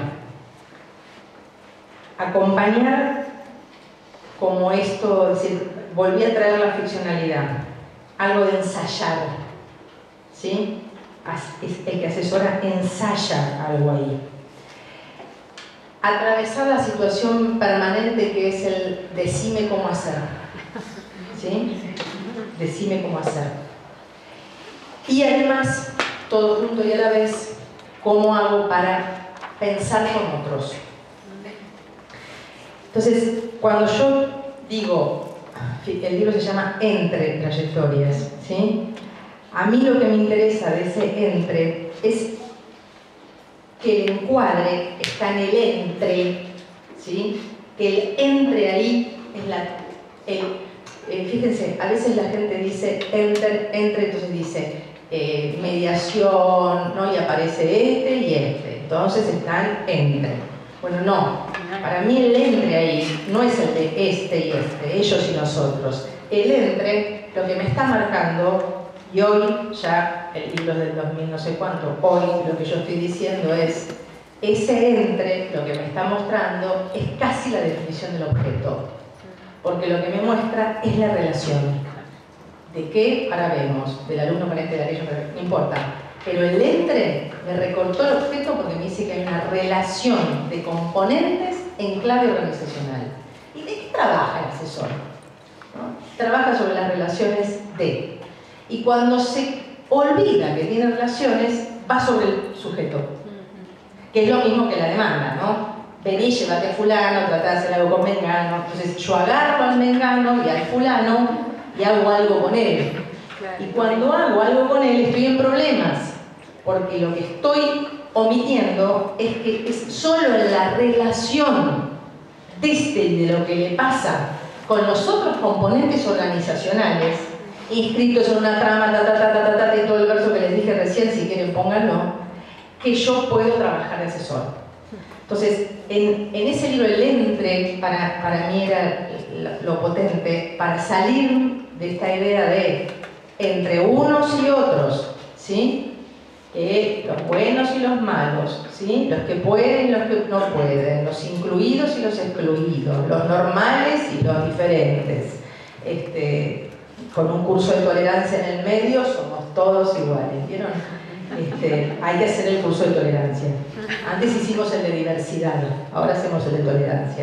acompañar como esto, es decir, volví a traer la ficcionalidad, algo de ensayar, ¿sí? El que asesora ensaya algo ahí. Atravesar la situación permanente que es el decime cómo hacer, ¿sí? Decime cómo hacer. Y además, todo junto y a la vez, cómo hago para pensar con otros. Entonces, cuando yo digo, el libro se llama Entre trayectorias, ¿sí? A mí lo que me interesa de ese entre es que el encuadre está en el entre, ¿sí? Que el entre ahí es fíjense, a veces la gente dice entre, entonces dice mediación, ¿no? Y aparece este y este, entonces están entre. Bueno, no, para mí el entre ahí no es el de este y este, ellos y nosotros. El entre, lo que me está marcando, y hoy ya el libro es del 2000 no sé cuánto, hoy lo que yo estoy diciendo es, ese entre, lo que me está mostrando es casi la definición del objeto, porque lo que me muestra es la relación. ¿De qué? Ahora vemos, del alumno con este, de aquello, no importa. Pero el entre me recortó el objeto porque me dice que hay una relación de componentes en clave organizacional. ¿Y de qué trabaja el asesor? ¿No? Trabaja sobre las relaciones de. Y cuando se olvida que tiene relaciones, va sobre el sujeto. Que es lo mismo que la demanda, ¿no? Vení, llévate a fulano, tratá de hacer algo con mengano. Entonces yo agarro al mengano y al fulano y hago algo con él. Y cuando hago algo con él estoy en problemas, porque lo que estoy omitiendo es que es solo en la relación de lo que le pasa con los otros componentes organizacionales inscritos en una trama, y todo el verso que les dije recién, si quieren pónganlo, que yo puedo trabajar de asesor. Entonces, en ese libro el entre para mí era lo potente para salir de esta idea de entre unos y otros, ¿sí? Los buenos y los malos, ¿sí? Los que pueden y los que no pueden, los incluidos y los excluidos, los normales y los diferentes. Con un curso de tolerancia en el medio somos todos iguales, ¿vieron? Hay que hacer el curso de tolerancia. Antes hicimos el de diversidad, ahora hacemos el de tolerancia.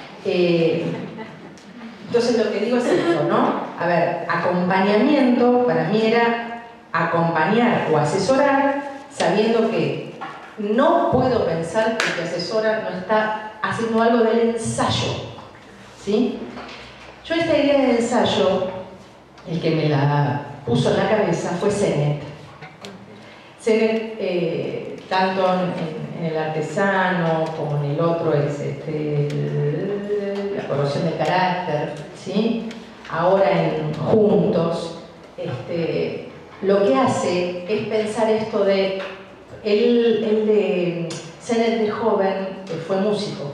Entonces lo que digo es esto, ¿no? A ver, acompañamiento para mí era acompañar o asesorar sabiendo que no puedo pensar que el que asesora no está haciendo algo del ensayo, ¿sí? Yo esta idea del ensayo, el que me la puso en la cabeza fue Sennett. Sennett, tanto en El artesano como en el otro es La corrosión del carácter, ¿sí? Ahora en Juntos, lo que hace es pensar esto de Sennett de joven fue músico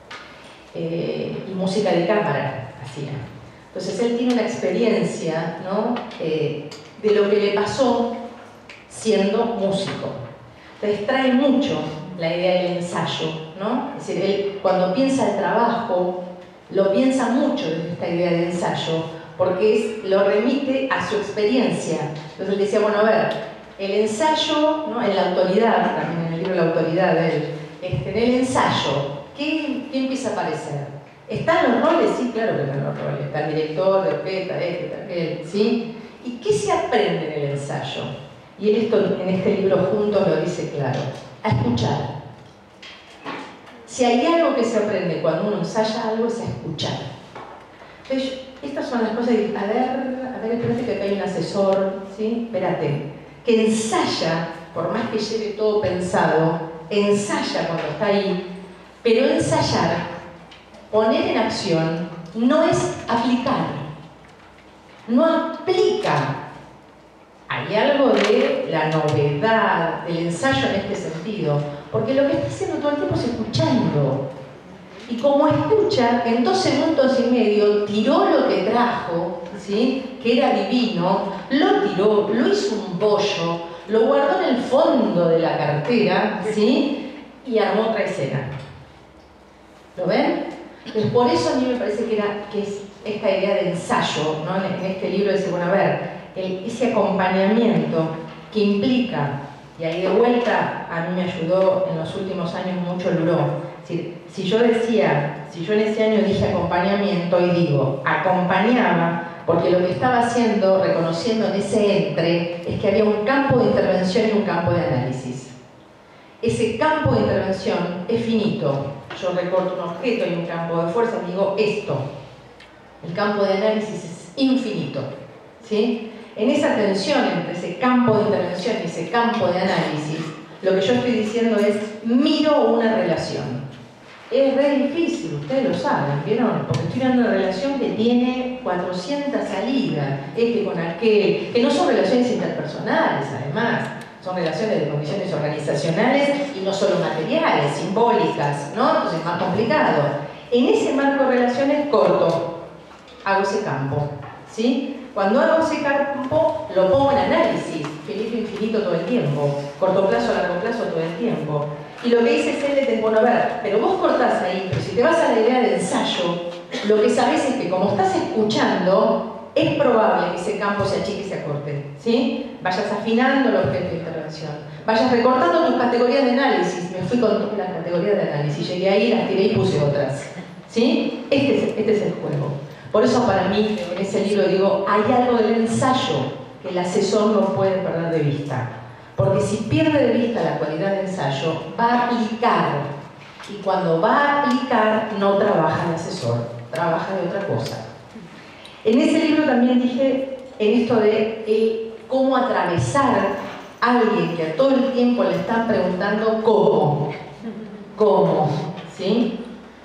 y música de cámara hacía. Entonces él tiene una experiencia, ¿no? De lo que le pasó siendo músico. Entonces trae mucho la idea del ensayo, ¿no? Es decir, él cuando piensa el trabajo lo piensa mucho desde esta idea de ensayo, porque lo remite a su experiencia. Entonces él decía, bueno, a ver, el ensayo, ¿no? En la autoridad, también en el libro La autoridad de él, en el ensayo, ¿qué empieza a aparecer? ¿Están los roles? Sí, claro que están los roles. Está el director, de orquesta, aquel, ¿sí? ¿Y qué se aprende en el ensayo? Y él en este libro Juntos lo dice claro, a escuchar. Si hay algo que se aprende cuando uno ensaya algo es a escuchar. Entonces, estas son las cosas de, a ver, espérate que acá hay un asesor, ¿sí? Espérate, que ensaya, por más que lleve todo pensado, ensaya cuando está ahí, pero ensayar, poner en acción, no es aplicar, no aplica. Hay algo de la novedad del ensayo en este sentido, porque lo que está haciendo todo el tiempo es escuchando. Y como escucha, en 2 segundos y medio tiró lo que trajo, ¿sí? Que era divino, lo tiró, lo hizo un bollo, lo guardó en el fondo de la cartera, ¿sí? Y armó otra escena. ¿Lo ven? Entonces, por eso a mí me parece que es esta idea de ensayo, ¿no? En este libro dice, bueno, a ver, ese acompañamiento que implica, y ahí de vuelta a mí me ayudó en los últimos años mucho el Luró. Si yo en ese año dije acompañamiento, hoy digo acompañaba, porque lo que estaba haciendo, reconociendo en ese entre, es que había un campo de intervención y un campo de análisis. Ese campo de intervención es finito. Yo recorto un objeto y un campo de fuerza y digo esto. El campo de análisis es infinito, ¿sí? En esa tensión entre ese campo de intervención y ese campo de análisis, lo que yo estoy diciendo es, miro una relación. Es re difícil, ustedes lo saben, ¿vieron? Porque estoy mirando una relación que tiene 400 salidas, con aquel, que no son relaciones interpersonales, además, son relaciones de condiciones organizacionales y no solo materiales, simbólicas, ¿no? Entonces es más complicado. En ese marco de relaciones corto, hago ese campo, ¿sí? Cuando hago ese campo, lo pongo en análisis, finito, infinito todo el tiempo, corto plazo, largo plazo todo el tiempo. Y lo que dice Sennett es, bueno, a ver, pero vos cortás ahí, pero si te vas a la idea de ensayo, lo que sabés es que como estás escuchando, es probable que ese campo se achique y se acorte, ¿sí? Vayas afinando los objetos de intervención, vayas recortando tus categorías de análisis. Me fui con todas las categorías de análisis, llegué ahí, las tiré y puse otras, ¿sí? Este es el juego. Por eso para mí, en ese libro digo, hay algo del ensayo que el asesor no puede perder de vista. Porque si pierde de vista la cualidad de ensayo, va a aplicar. Y cuando va a aplicar, no trabaja el asesor, trabaja de otra cosa. En ese libro también dije, en esto de cómo atravesar a alguien que a todo el tiempo le están preguntando cómo, ¿sí?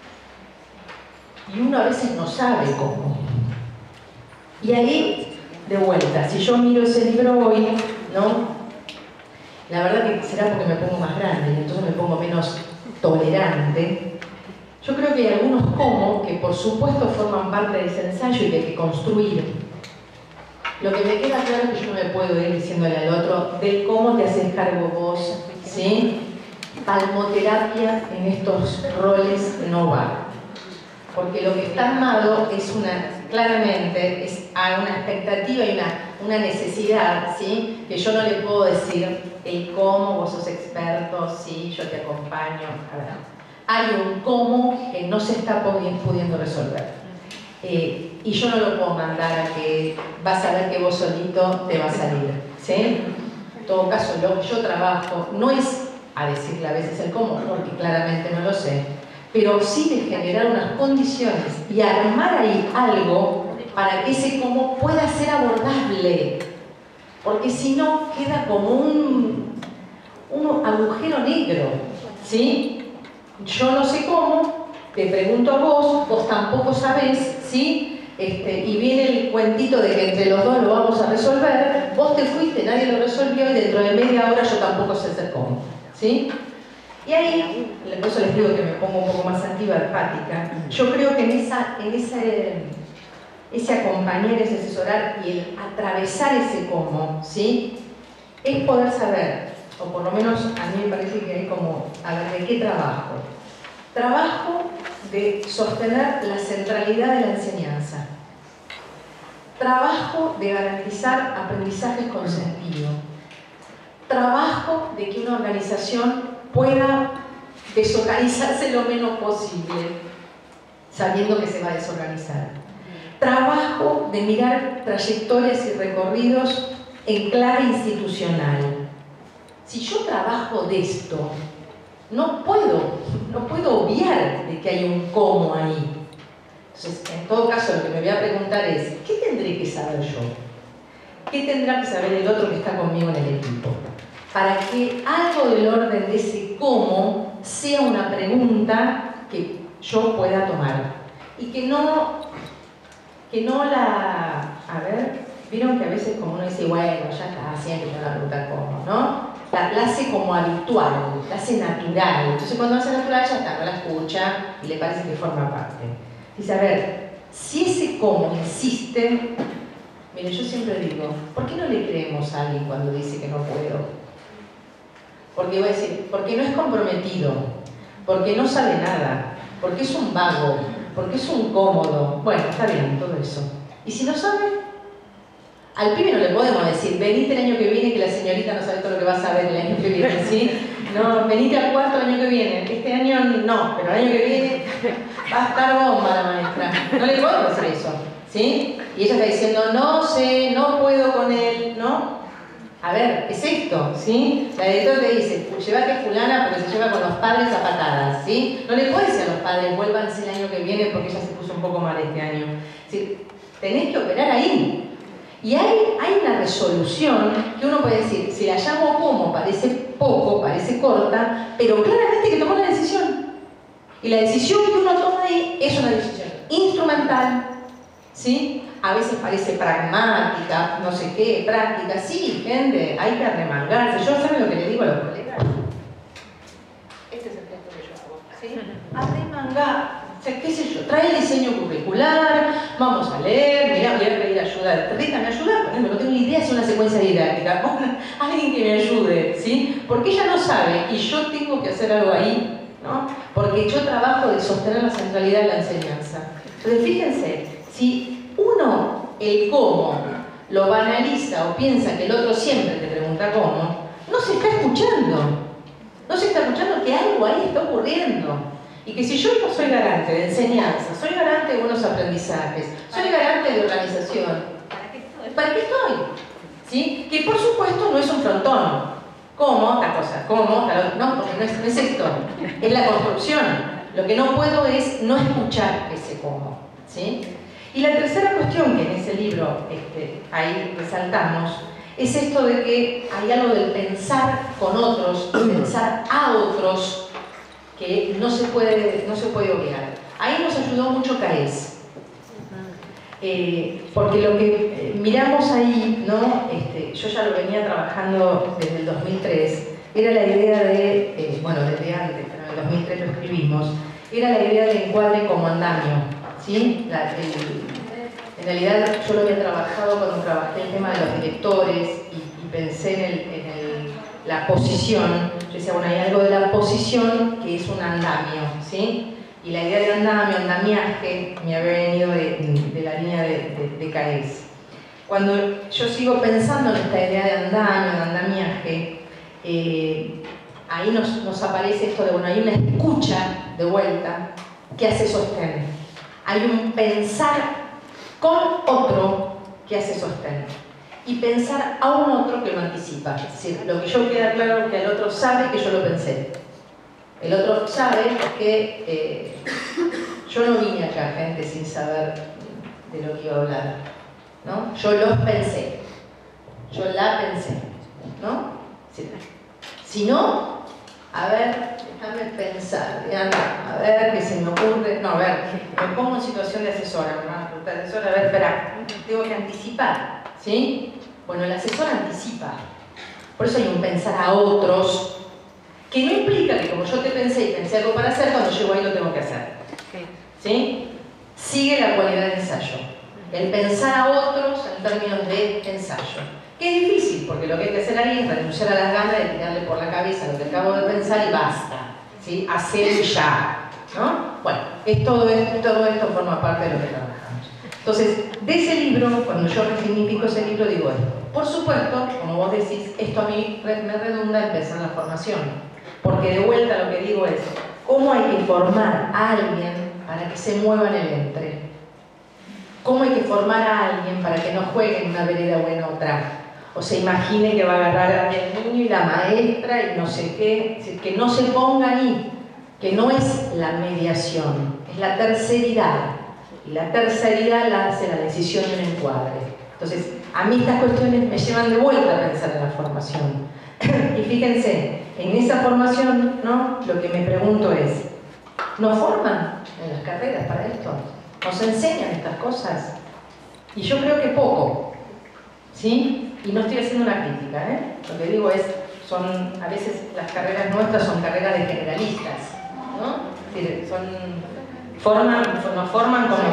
Y uno a veces no sabe cómo. Y ahí, de vuelta, si yo miro ese libro hoy, ¿no? La verdad que será porque me pongo más grande y entonces me pongo menos tolerante. Yo creo que hay algunos cómo que por supuesto forman parte de ese ensayo y que hay que construir. Lo que me queda claro es que yo no me puedo ir diciéndole al otro del cómo te haces cargo vos, ¿sí? Palmoterapia en estos roles no va. Porque lo que está armado es claramente a una expectativa y una necesidad, ¿sí? Que yo no le puedo decir el cómo, vos sos experto, sí, yo te acompaño. A ver, hay un cómo que no se está pudiendo resolver. Y yo no lo puedo mandar a que vas a ver que vos solito te va a salir, ¿sí? En todo caso, lo que yo trabajo no es a decirle a veces el cómo, porque claramente no lo sé, pero sí de generar unas condiciones y armar ahí algo para que ese cómo pueda ser abordable. porque si no queda como un agujero negro, ¿sí? Yo no sé cómo, te pregunto a vos, vos tampoco sabés, ¿sí? Y viene el cuentito de que entre los dos lo vamos a resolver, vos te fuiste, nadie lo resolvió y dentro de media hora yo tampoco sé hacer cómo, ¿sí? Y ahí, por eso les digo que me pongo un poco más antipática. Yo creo que ese acompañar, ese asesorar y el atravesar ese cómo, ¿sí? Es poder saber, o por lo menos a mí me parece que hay como, a ver, ¿de qué trabajo? Trabajo de sostener la centralidad de la enseñanza. Trabajo de garantizar aprendizajes con sentido. Trabajo de que una organización pueda desorganizarse lo menos posible, sabiendo que se va a desorganizar. Trabajo de mirar trayectorias y recorridos en clave institucional. Si yo trabajo de esto, no puedo obviar de que hay un cómo ahí. Entonces, en todo caso, lo que me voy a preguntar es, ¿qué tendré que saber yo? ¿Qué tendrá que saber el otro que está conmigo en el equipo? Para que algo del orden de ese cómo sea una pregunta que yo pueda tomar. Y que no la... A ver, vieron que a veces como uno dice, bueno, ya está, siempre me van a preguntar cómo, ¿no? La hace como habitual, la hace natural. Entonces cuando hace natural ya está, no la escucha y le parece que forma parte. Dice, a ver, si ese cómo insiste, miren, yo siempre digo, ¿por qué no le creemos a alguien cuando dice que no puedo? Porque voy a decir, porque no es comprometido, porque no sabe nada, porque es un vago, porque es un cómodo. Bueno, está bien, todo eso. ¿Y si no sabe? Al pibe no le podemos decir, venite el año que viene que la señorita no sabe todo lo que va a saber el año que viene, ¿sí? No, venite al cuarto el año que viene. Este año no, pero el año que viene va a estar bomba la maestra. No le podemos decir eso, ¿sí? Y ella está diciendo, no sé, no puedo con él, ¿no? A ver, es esto, ¿sí? La editora te dice, llévate a fulana porque se lleva con los padres a patadas, ¿sí? No le puedes decir a los padres, vuélvanse el año que viene porque ella se puso un poco mal este año. ¿Sí? Tenés que operar ahí. Y hay una resolución que uno puede decir, si la llamo como, parece poco, parece corta, pero claramente que tomó una decisión. Y la decisión que uno toma ahí es una decisión instrumental, ¿sí? A veces parece pragmática, no sé qué, práctica. Sí, gente, hay que arremangarse. Yo, ¿saben lo que le digo a los colegas? Este es el gesto que yo hago, ¿sí? Arremangar. O sea, qué sé yo, trae el diseño curricular, vamos a leer, mirá, voy a pedir ayuda. Rita, ¿me ayuda? Por ejemplo, no tengo ni idea si es una secuencia didáctica. Alguien que me ayude, ¿sí? Porque ella no sabe y yo tengo que hacer algo ahí, ¿no? Porque yo trabajo de sostener la centralidad de la enseñanza. Entonces, fíjense, si uno, el cómo, lo banaliza o piensa que el otro siempre te pregunta cómo, no se está escuchando. No se está escuchando que algo ahí está ocurriendo. Y que si yo no soy garante de enseñanza, soy garante de buenos aprendizajes, soy garante de organización, ¿para qué estoy? ¿Sí? Que por supuesto no es un frontón. ¿Cómo? Tal cosa. ¿Cómo? Tal otra. No, porque no es esto. Es la construcción. Lo que no puedo es no escuchar ese cómo. ¿Sí? Y la tercera cuestión que en ese libro ahí resaltamos es esto de que hay algo del pensar con otros, pensar a otros, que no se puede obviar. Ahí nos ayudó mucho CAES. Porque lo que miramos ahí, ¿no? Yo ya lo venía trabajando desde el 2003, era la idea de, bueno, desde antes, pero en el 2003 lo escribimos, era la idea del encuadre como andamio, ¿sí? En realidad yo lo había trabajado cuando trabajé el tema de los directores y pensé en la posición. Yo decía, bueno, hay algo de la posición que es un andamio, ¿sí? Y la idea de andamio, andamiaje, me había venido de la línea de CAES. Cuando yo sigo pensando en esta idea de andamio, de andamiaje, ahí nos aparece esto de, bueno, hay una escucha de vuelta que hace sostén. Hay un pensar con otro que hace sostén. Y pensar a un otro que lo anticipa. Es decir, lo que yo queda claro que el otro sabe que yo lo pensé. El otro sabe que yo no vine acá, gente, sin saber de lo que iba a hablar, ¿no? Yo los pensé. yo la pensé, ¿no? Si no, a ver, déjame pensar, a ver qué se me ocurre. No, a ver, me pongo en situación de asesora, ¿no? Asesora, a ver, espera, tengo que anticipar, ¿sí? Bueno, el asesor anticipa. Por eso hay un pensar a otros, que no implica que como yo te pensé y pensé algo para hacer, cuando llego ahí lo tengo que hacer. ¿Sí? Sigue la cualidad de ensayo. El pensar a otros en términos de ensayo. Que es difícil, porque lo que hay que hacer ahí es renunciar a las ganas de tirarle por la cabeza lo que acabo de pensar y basta. ¿Sí? Hacer ya. ¿No? Bueno, todo esto forma parte de lo que trabajamos. Entonces, de ese libro, cuando yo resignifico ese libro, digo esto. Por supuesto, como vos decís, esto a mí me redunda en pensar en la formación. Porque de vuelta lo que digo es, ¿cómo hay que formar a alguien para que se mueva en el entre? ¿Cómo hay que formar a alguien para que no juegue en una vereda o en otra? O se imagine que va a agarrar el niño y la maestra y no sé qué, es decir, que no se ponga ahí, que no es la mediación, es la terceridad. Y la terceridad la hace la decisión de un encuadre. Entonces, a mí estas cuestiones me llevan de vuelta a pensar en la formación. Y fíjense, en esa formación, ¿no? Lo que me pregunto es, ¿nos forman en las carreras para esto? ¿Nos enseñan estas cosas? Y yo creo que poco, ¿sí? Y no estoy haciendo una crítica, ¿eh? Lo que digo es, a veces las carreras nuestras son carreras de generalistas, ¿no? Es decir, nos forman como...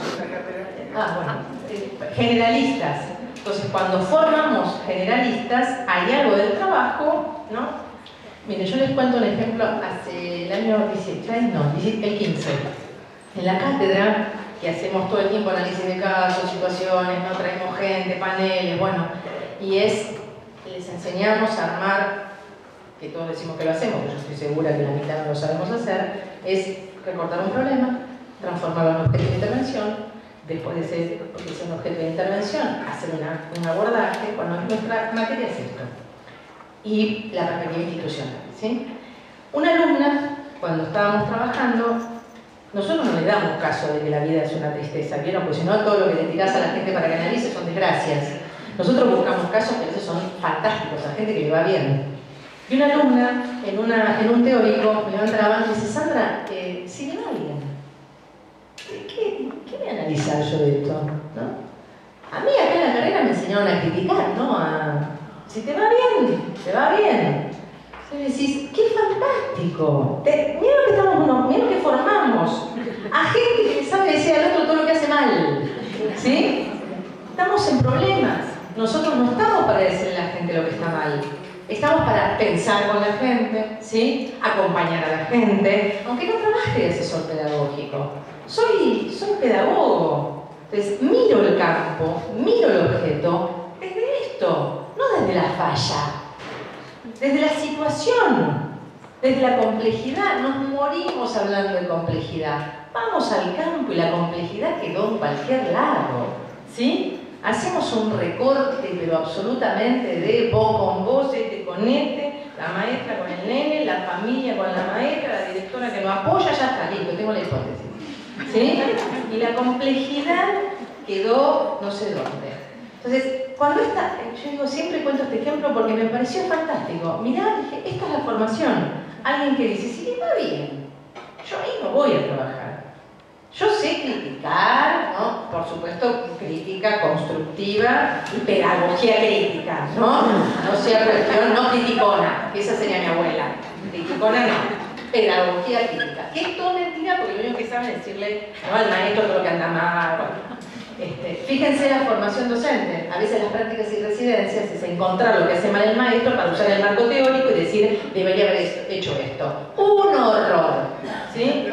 generalistas. Entonces, cuando formamos generalistas, hay algo del trabajo, ¿no? Mire, yo les cuento un ejemplo, hace el año 16, no, el 15, en la cátedra, que hacemos todo el tiempo análisis de casos, situaciones, no traemos gente, paneles, bueno, y les enseñamos a armar, que todos decimos que lo hacemos, pero yo estoy segura que la mitad no lo sabemos hacer, es recortar un problema, transformarlo en objeto de intervención, después de ser un objeto de intervención, hacer un abordaje, bueno, nuestra materia es esto. Y la perspectiva institucional, ¿sí? Una alumna, cuando estábamos trabajando, nosotros no le damos caso de que la vida es una tristeza, ¿vieron? Porque si no, todo lo que le tirás a la gente para que analice son desgracias. Nosotros buscamos casos que a veces son fantásticos, a gente que le va bien. Y una alumna, en un teórico, me levanta la mano y dice, Sandra, si le va bien, ¿qué voy a analizar yo de esto? ¿No? A mí acá en la carrera me enseñaron a criticar, ¿no? Si te va bien, te va bien. Entonces decís, ¡qué fantástico! Mira lo que formamos. A gente que sabe decir al otro todo lo que hace mal. ¿Sí? Estamos en problemas. Nosotros no estamos para decirle a la gente lo que está mal. Estamos para pensar con la gente, ¿sí? Acompañar a la gente, aunque no trabaje de asesor pedagógico. Soy pedagogo. Entonces, miro el campo, miro el objeto desde esto, no desde la falla, desde la situación, desde la complejidad. Nos morimos hablando de complejidad. Vamos al campo y la complejidad quedó en cualquier lado, ¿sí? Hacemos un recorte, pero absolutamente de vos con vos, este con este, la maestra con el nene, la familia con la maestra, la directora que lo apoya, ya está, listo, tengo la hipótesis. ¿Sí? Y la complejidad quedó no sé dónde. Entonces, yo digo, siempre cuento este ejemplo porque me pareció fantástico. Mirá, dije, esta es la formación. Alguien que dice, si le va bien, yo ahí no voy a trabajar. Yo sé criticar, ¿no? Por supuesto, crítica constructiva y pedagogía crítica, ¿no? No sea cuestión, no criticona, esa sería mi abuela. Criticona no, pedagogía crítica. Que es todo mentira porque lo único que saben es decirle, no, al maestro todo lo que anda mal. Fíjense la formación docente. A veces las prácticas y residencias es encontrar lo que hace mal el maestro para usar el marco teórico y decir, debería haber hecho esto. Un horror. ¿Sí?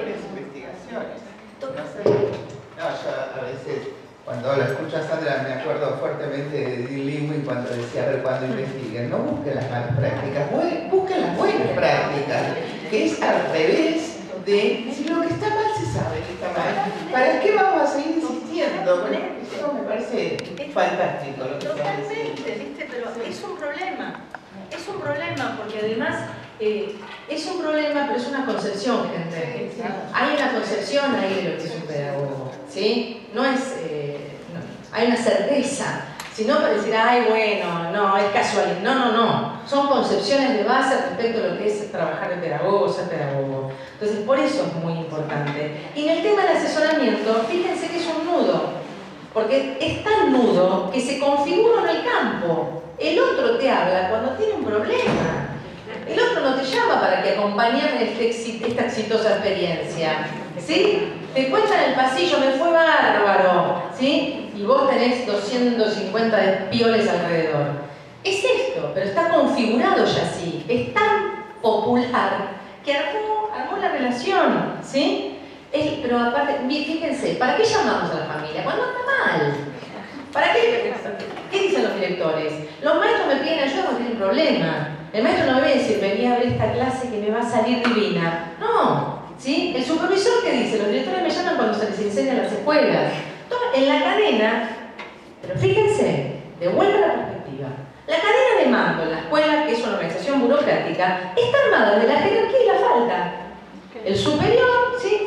No, yo a veces, cuando lo escucho a Sandra, me acuerdo fuertemente de Dean Lewin cuando decía, a ver, cuando investiguen, no busquen las malas prácticas, busquen las buenas prácticas, que es al revés de, si lo que está mal se sabe que está mal, ¿para qué vamos a seguir insistiendo? Bueno, eso me parece fantástico lo que está diciendo. Totalmente, ¿viste? Pero es un problema, porque además es un problema, pero es una concepción, gente. Hay una concepción ahí de lo que es un pedagogo, ¿sí? No es, hay una certeza. sino para decir, ay, bueno, no, es casual. No, no, no. Son concepciones de base respecto a lo que es trabajar de pedagogo, ser pedagogo. Entonces, por eso es muy importante. Y en el tema del asesoramiento, fíjense que es un nudo, porque es tan nudo que se configura en el campo. El otro te habla cuando tiene un problema. El otro no te llama para que acompañes esta exitosa experiencia, ¿sí? Te cuenta en el pasillo, me fue bárbaro, ¿sí? Y vos tenés 250 pioles alrededor. Es esto, pero está configurado ya así. Es tan popular que armó la relación, ¿sí? Pero aparte, fíjense, ¿para qué llamamos a la familia? Cuando anda mal. ¿Para qué? ¿Qué dicen los directores? Los maestros me piden ayuda cuando tienen un problema. El maestro no me va a decir, vení a ver esta clase que me va a salir divina. No, ¿sí? El supervisor, ¿qué dice? Los directores me llaman cuando se les enseña en las escuelas. En la cadena, pero fíjense, de vuelta a la perspectiva. La cadena de mando en la escuela, que es una organización burocrática, está armada de la jerarquía y la falta. El superior, ¿sí?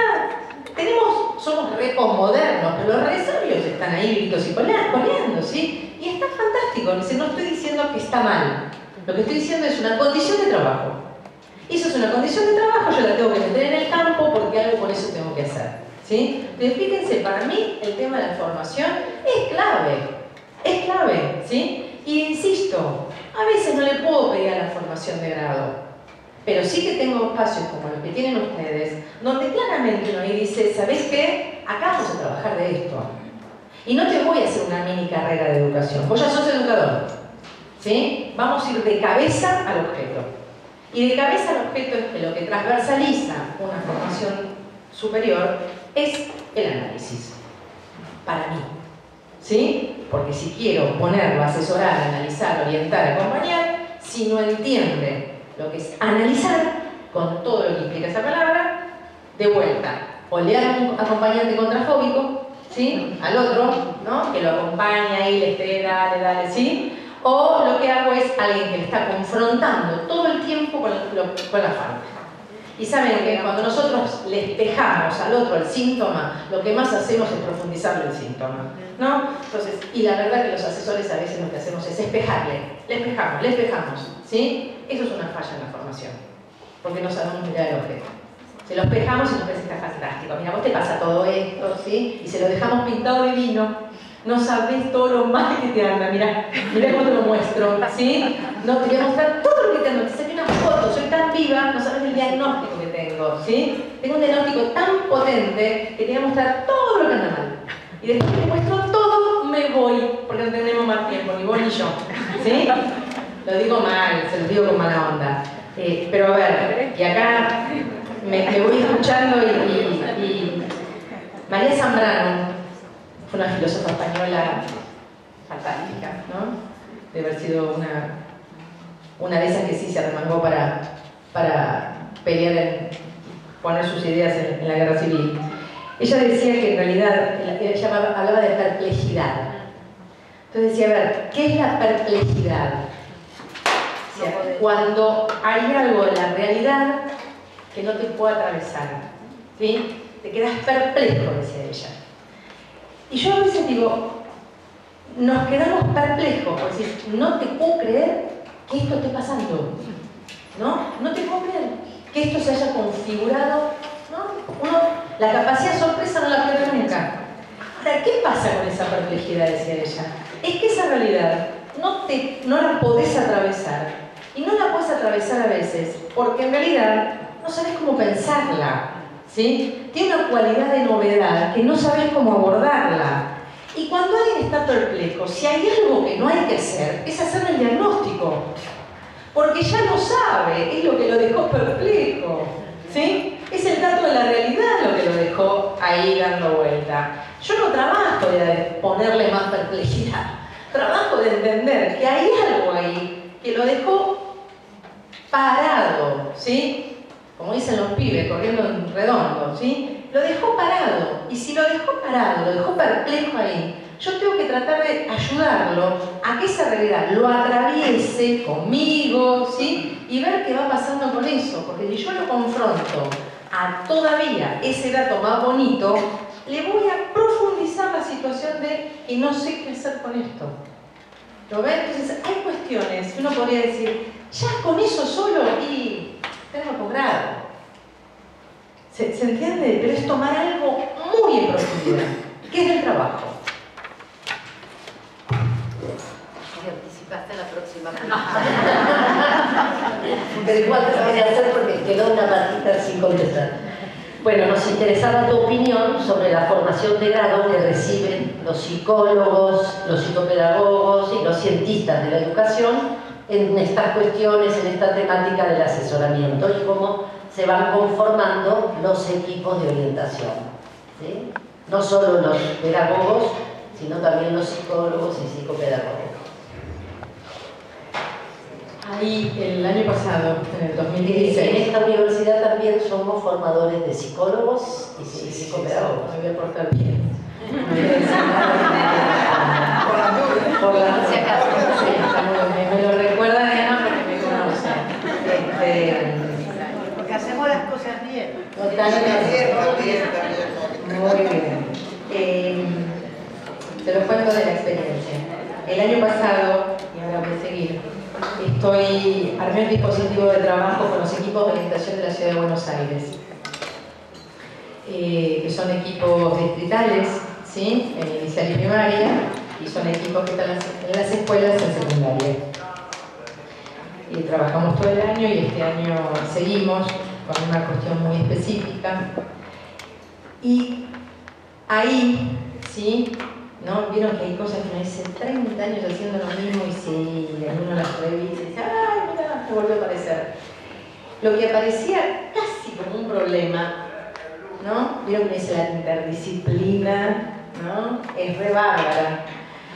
Somos re posmodernos, pero los resabios están ahí gritos y coleando, ¿sí? Y está fantástico, no estoy diciendo que está mal. Lo que estoy diciendo es una condición de trabajo. Y eso es una condición de trabajo, yo la tengo que meter en el campo porque algo por eso tengo que hacer, ¿sí? Entonces, fíjense, para mí el tema de la formación es clave, ¿sí? Y insisto, a veces no le puedo pedir a la formación de grado, pero sí que tengo espacios como los que tienen ustedes, donde claramente uno ahí dice, ¿sabés qué? Acá vamos a trabajar de esto. Y no te voy a hacer una mini carrera de educación, vos ya sos educador, ¿sí? Vamos a ir de cabeza al objeto. Y de cabeza al objeto es que lo que transversaliza una formación superior es el análisis, para mí, ¿sí? Porque si quiero ponerlo, asesorar, analizar, orientar, acompañar, si no entiende lo que es analizar, con todo lo que implica esa palabra, de vuelta, o le hago un acompañante contrafóbico, ¿sí? Al otro, ¿no? Que lo acompaña y le esté, dale, ¿sí? O lo que hago es alguien que le está confrontando todo el tiempo con la falta. Y saben que cuando nosotros le espejamos al otro el síntoma, lo que más hacemos es profundizarle el síntoma, ¿no? Entonces, y la verdad que los asesores a veces lo que hacemos es espejarle, le espejamos, ¿sí? Eso es una falla en la formación, porque no sabemos mirar el objeto. Se lo espejamos y nos parece que está fantástico. Mira, vos te pasa todo esto, ¿sí? Y se lo dejamos pintado divino. No sabés todo lo mal que te anda, mirá cómo te lo muestro, ¿sí? No, te voy a mostrar todo lo que te anda. Te saqué una foto, soy tan viva, no sabes el diagnóstico que tengo, ¿sí? Tengo un diagnóstico tan potente que te voy a mostrar todo lo que anda mal. Y después que te muestro todo, me voy, porque no tenemos más tiempo, ni vos ni yo, ¿sí? Lo digo mal, se lo digo con mala onda. Pero a ver, y acá me voy escuchando y María Zambrano fue una filósofa española fantástica, ¿no? De haber sido una de esas que sí se arremangó para pelear, poner sus ideas en la guerra civil. Ella decía que en realidad, ella hablaba de perplejidad. Entonces decía, a ver, ¿qué es la perplejidad? O sea, cuando hay algo en la realidad que no te puede atravesar, ¿sí? Te quedas perplejo, decía ella. Y yo a veces digo, nos quedamos perplejos, por decir, no te puedo creer que esto esté pasando, ¿no? No te puedo creer que esto se haya configurado, ¿no? La capacidad de sorpresa no la pierde nunca. Ahora, ¿qué pasa con esa perplejidad? Decía ella. Es que esa realidad no la podés atravesar. Y no la podés atravesar a veces, porque en realidad no sabés cómo pensarla, ¿sí? Tiene una cualidad de novedad que no sabés cómo abordarla. Y cuando alguien está perplejo, si hay algo que no hay que hacer, es hacer el diagnóstico. Porque ya lo sabe, es lo que lo dejó perplejo, ¿sí? Es el dato de la realidad lo que lo dejó ahí dando vuelta. Yo no trabajo de ponerle más perplejidad, trabajo de entender que hay algo ahí que lo dejó parado, ¿sí? Como dicen los pibes, corriendo en redondo, ¿sí? Lo dejó parado. Y si lo dejó parado, lo dejó perplejo ahí, yo tengo que tratar de ayudarlo a que esa realidad lo atraviese conmigo, ¿sí? Y ver qué va pasando con eso. Porque si yo lo confronto a todavía ese dato más bonito, le voy a profundizar profundizar la situación de y no sé qué hacer con esto. ¿Lo ven? Entonces hay cuestiones que uno podría decir, ya con eso solo y tenemos posgrado. ¿Se entiende? Pero es tomar algo muy en profundidad, que es el trabajo. Me anticipaste la próxima pero igual te voy a hacer porque quedó una partita sin contestar. Bueno, nos interesaba tu opinión sobre la formación de grado que reciben los psicólogos, los psicopedagogos y los cientistas de la educación en estas cuestiones, en esta temática del asesoramiento y cómo se van conformando los equipos de orientación, ¿sí? No solo los pedagogos, sino también los psicólogos y psicopedagogos. Ahí, el año pasado, en el En 2016... esta universidad también somos formadores de psicólogos y psicopedagogos. Me voy a portar bien. Por la Si acaso. Me lo recuerda Diana porque me conoce. Porque hacemos las cosas bien. Totalmente. También. Muy bien. Te lo cuento de la experiencia. El año pasado, y ahora voy a seguir, armé un dispositivo de trabajo con los equipos de orientación de la Ciudad de Buenos Aires, que son equipos distritales, ¿sí? En inicial y primaria, y son equipos que están en las escuelas en secundaria. Y trabajamos todo el año y este año seguimos con una cuestión muy específica. Y ahí, ¿sí? ¿No? Vieron que hay cosas que uno dice 30 años haciendo lo mismo y si uno las revisa y dice, ¡ay, mira! Me volvió a aparecer. Lo que aparecía casi como un problema, ¿no? Vieron que dice la interdisciplina, ¿no? Es re bárbara.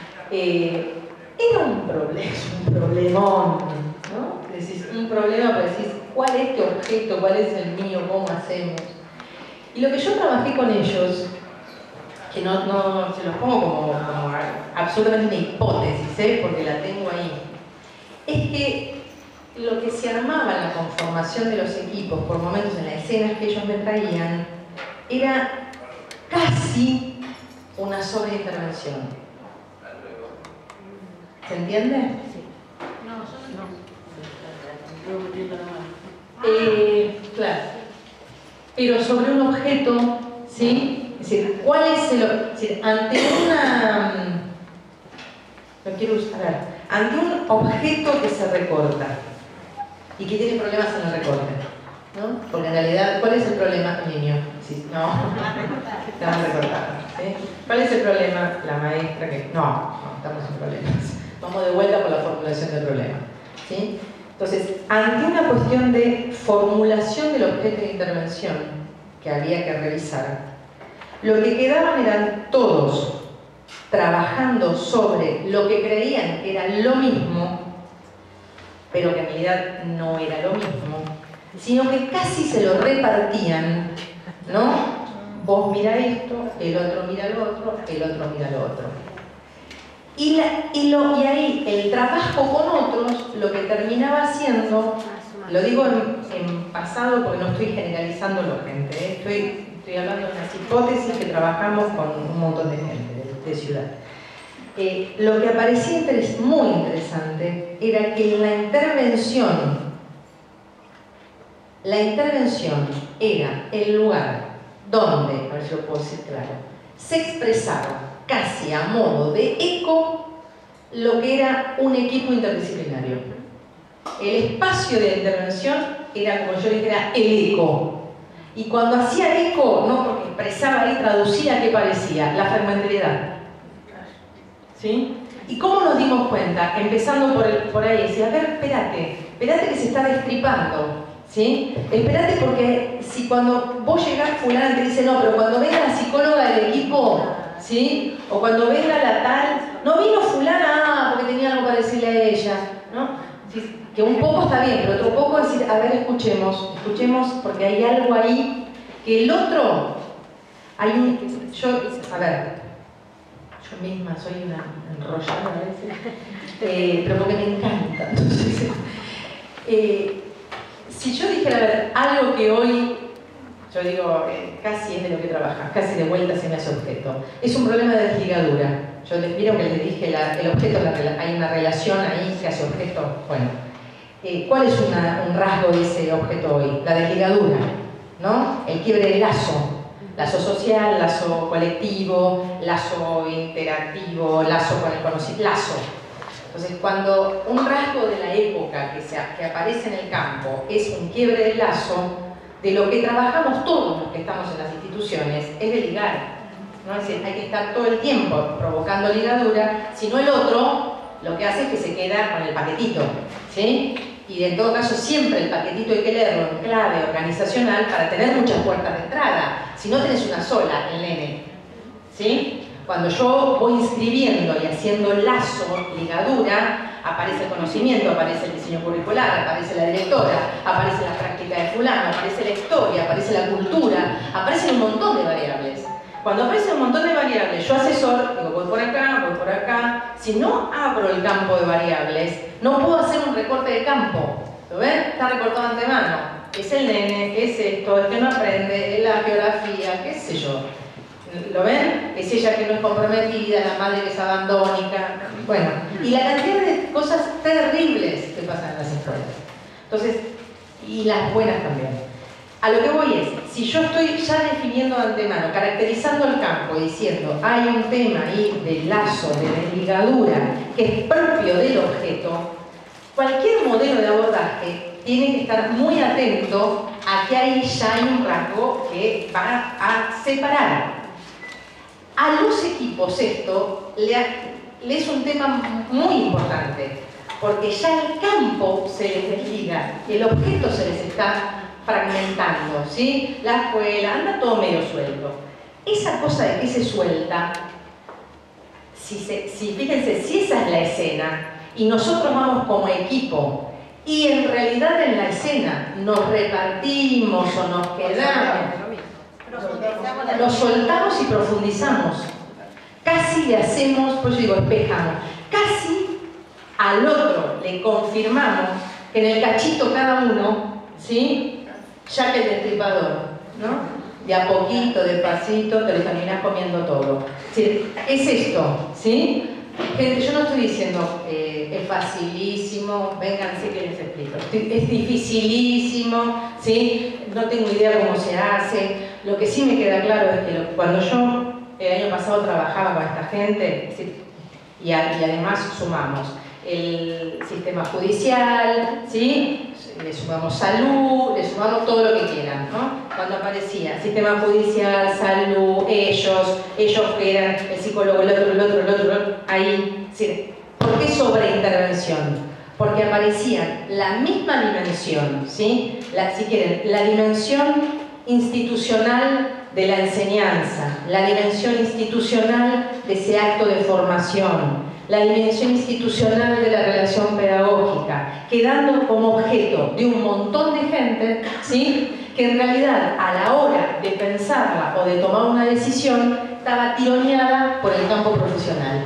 Era un problemón, ¿no? Decís, un problema, pero decís, ¿cuál es tu objeto? ¿Cuál es el mío? ¿Cómo hacemos? Y lo que yo trabajé con ellos, que no se los pongo como absolutamente una hipótesis, porque la tengo ahí, es que lo que se armaba en la conformación de los equipos, por momentos en las escenas que ellos me traían, era casi una sobreintervención. ¿Se entiende? Sí. No, Claro. Pero sobre un objeto, ¿sí? Es decir, ¿cuál es el...? Es decir, ante ante un objeto que se recorta y que tiene problemas en el recorte, ¿no? Porque en realidad, ¿cuál es el problema, niño? Sí, no, estamos recortados, ¿sí? ¿Cuál es el problema? La maestra que... No, estamos en problemas. Vamos de vuelta por la formulación del problema, ¿sí? Entonces, ante una cuestión de formulación del objeto de intervención que había que revisar, lo que quedaban eran todos trabajando sobre lo que creían que era lo mismo, pero que en realidad no era lo mismo, sino que casi se lo repartían, ¿no? Vos mira esto, el otro mira lo otro, el otro mira lo otro. Y ahí el trabajo con otros lo que terminaba haciendo, lo digo en pasado porque no estoy generalizándolo, gente, ¿eh? Estoy hablando de unas hipótesis que trabajamos con un montón de gente de ciudad. Lo que aparecía muy interesante era que la intervención era el lugar donde, a ver si lo puedo decir claro, se expresaba casi a modo de eco lo que era un equipo interdisciplinario. El espacio de intervención era, como yo dijera, el eco. Y cuando hacía eco, no porque expresaba y traducía, ¿qué parecía? La fragmentariedad. ¿Sí? ¿Y cómo nos dimos cuenta? Empezando por ahí, decía, a ver, espérate que se está destripando. ¿Sí? Espérate porque si cuando vos llegás, fulana te dice, no, pero cuando venga la psicóloga del equipo, ¿sí? O cuando venga la tal, no vino fulana porque tenía algo para decirle a ella, ¿no? Que un poco está bien, pero otro poco es decir, a ver, escuchemos porque hay algo ahí que el otro, a ver, yo misma soy una enrollada a veces, pero porque me encanta. Entonces, si yo dijera, a ver, algo que hoy, yo yo digo, casi es de lo que trabaja, casi de vuelta se me hace objeto. Es un problema de desligadura. Yo les vieron que les dije, el objeto, hay una relación ahí que hace objeto. Bueno, ¿cuál es un rasgo de ese objeto hoy? La desligadura, ¿no? El quiebre de lazo. Lazo social, lazo colectivo, lazo interactivo, lazo con el conocido, lazo. Entonces, cuando un rasgo de la época que aparece en el campo es un quiebre de lazo, de lo que trabajamos todos los que estamos en las instituciones es de ligar, ¿no? Es decir, hay que estar todo el tiempo provocando ligadura, si no el otro lo que hace es que se queda con el paquetito, ¿sí? Y en todo caso siempre el paquetito hay que leerlo en clave organizacional para tener muchas puertas de entrada. Si no tenés una sola, el nene, ¿sí? Cuando yo voy inscribiendo y haciendo lazo, ligadura, aparece el conocimiento, aparece el diseño curricular, aparece la directora, aparece la práctica de fulano, aparece la historia, aparece la cultura, aparecen un montón de variables. Cuando aparecen un montón de variables, yo asesor, digo, voy por acá, si no abro el campo de variables, no puedo hacer un recorte de campo. ¿Lo ven? Está recortado de antemano. Es el nene, es esto, es que no aprende, es la geografía, qué sé yo. ¿Lo ven? Es ella que no es comprometida, la madre que es abandónica. Bueno, y la cantidad de cosas terribles que pasan en las escuelas. Entonces, y las buenas también. A lo que voy es, si yo estoy ya definiendo de antemano, caracterizando el campo y diciendo hay un tema ahí de lazo, de desligadura, que es propio del objeto, cualquier modelo de abordaje tiene que estar muy atento a que ahí ya hay un rasgo que va a separar. A los equipos esto le es un tema muy importante, porque ya el campo se les desliga, el objeto se les está fragmentando, ¿sí? La escuela anda todo medio suelto. Esa cosa de que se suelta, fíjense, si esa es la escena y nosotros vamos como equipo y en realidad en la escena nos repartimos o nos quedamos, lo soltamos y profundizamos. Casi le hacemos, pues yo digo, espejamos. Casi al otro le confirmamos que en el cachito cada uno, ¿sí? Ya que el destripador, ¿no? De a poquito, de pasito, te lo terminás comiendo todo. ¿Sí? Es esto, ¿sí? Gente, yo no estoy diciendo es facilísimo, vénganse que les explico. Es dificilísimo, ¿sí? No tengo idea cómo se hace. Lo que sí me queda claro es que cuando yo el año pasado trabajaba con esta gente, ¿sí? y además sumamos el sistema judicial, ¿sí? Le sumamos salud, le sumamos todo lo que quieran, ¿no? Cuando aparecía sistema judicial, salud, ellos que eran el psicólogo, el otro, ahí, ¿sí? ¿Por qué sobreintervención? Porque aparecía la misma dimensión, ¿sí? Si quieren, la dimensión institucional de la enseñanza, la dimensión institucional de ese acto de formación, la dimensión institucional de la relación pedagógica, quedando como objeto de un montón de gente, ¿sí? Que en realidad a la hora de pensarla o de tomar una decisión estaba tironeada por el campo profesional.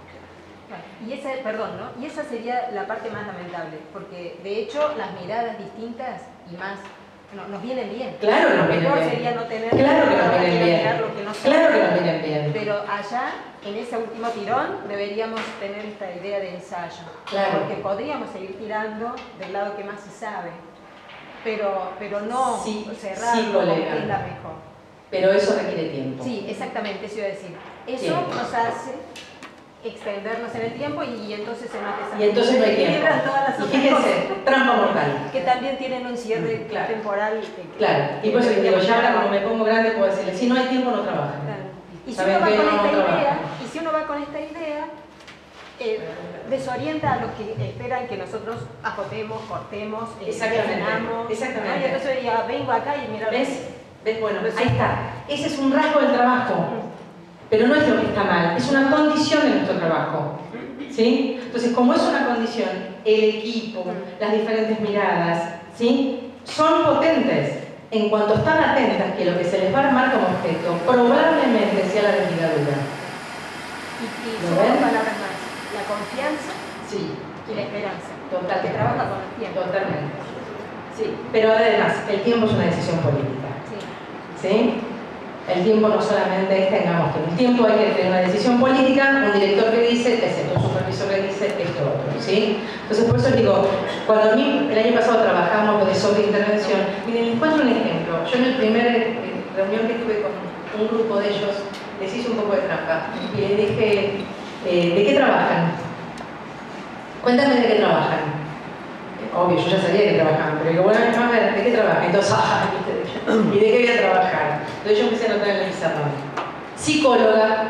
Y esa sería la parte más lamentable, porque de hecho las miradas distintas y más nos vienen bien. Claro que nos vienen bien. Sería no tener claro que nos vienen bien. Claro que nos vienen bien. Pero allá, en ese último tirón, deberíamos tener esta idea de ensayo. Claro. Porque podríamos seguir tirando del lado que más se sabe, pero no cerrarlo como que es la mejor. Pero eso requiere tiempo. Sí, exactamente, eso iba a decir. Eso tiempo. nos hace extendernos en el tiempo y entonces se nos y entonces no hay tiempo. Todas las y fíjense, trampa mortal. Que también tienen un cierre temporal. Claro, y por eso digo, ya ahora como me pongo grande puedo decirle, si no hay tiempo no trabaja. Claro. Y si uno va con esta idea, desorienta a los que esperan que nosotros acotemos, cortemos, definamos. Exactamente. ¿no? Y entonces ya vengo acá y mira. ¿Ves? Bueno, ahí está. Ese es un rasgo del trabajo. Pero no es lo que está mal, es una condición de nuestro trabajo, ¿sí? Entonces, como es una condición, el equipo, las diferentes miradas, ¿sí? Son potentes en cuanto están atentas que lo que se les va a armar como objeto probablemente sea la desligadura. Y son dos palabras más, la confianza y la esperanza. Total. Que trabaja con el tiempo. Totalmente. Sí, pero además, el tiempo es una decisión política. Sí. ¿sí? El tiempo no solamente es tengamos tiempo. El tiempo hay que tener una decisión política, un director que dice, un supervisor que dice esto otro, ¿sí? Entonces por eso digo, cuando a mí el año pasado trabajamos de sobreintervención, miren, les cuento un ejemplo. Yo en el primer reunión que tuve con un grupo de ellos, les hice un poco de trampa y les dije, ¿de qué trabajan? Cuéntame de qué trabajan. Obvio, yo ya sabía que trabajaban, pero digo, bueno, a ver, ¿de qué trabajan? Entonces, ¿y de qué voy a trabajar? Entonces yo empecé a anotar en el pizarrón. Psicóloga.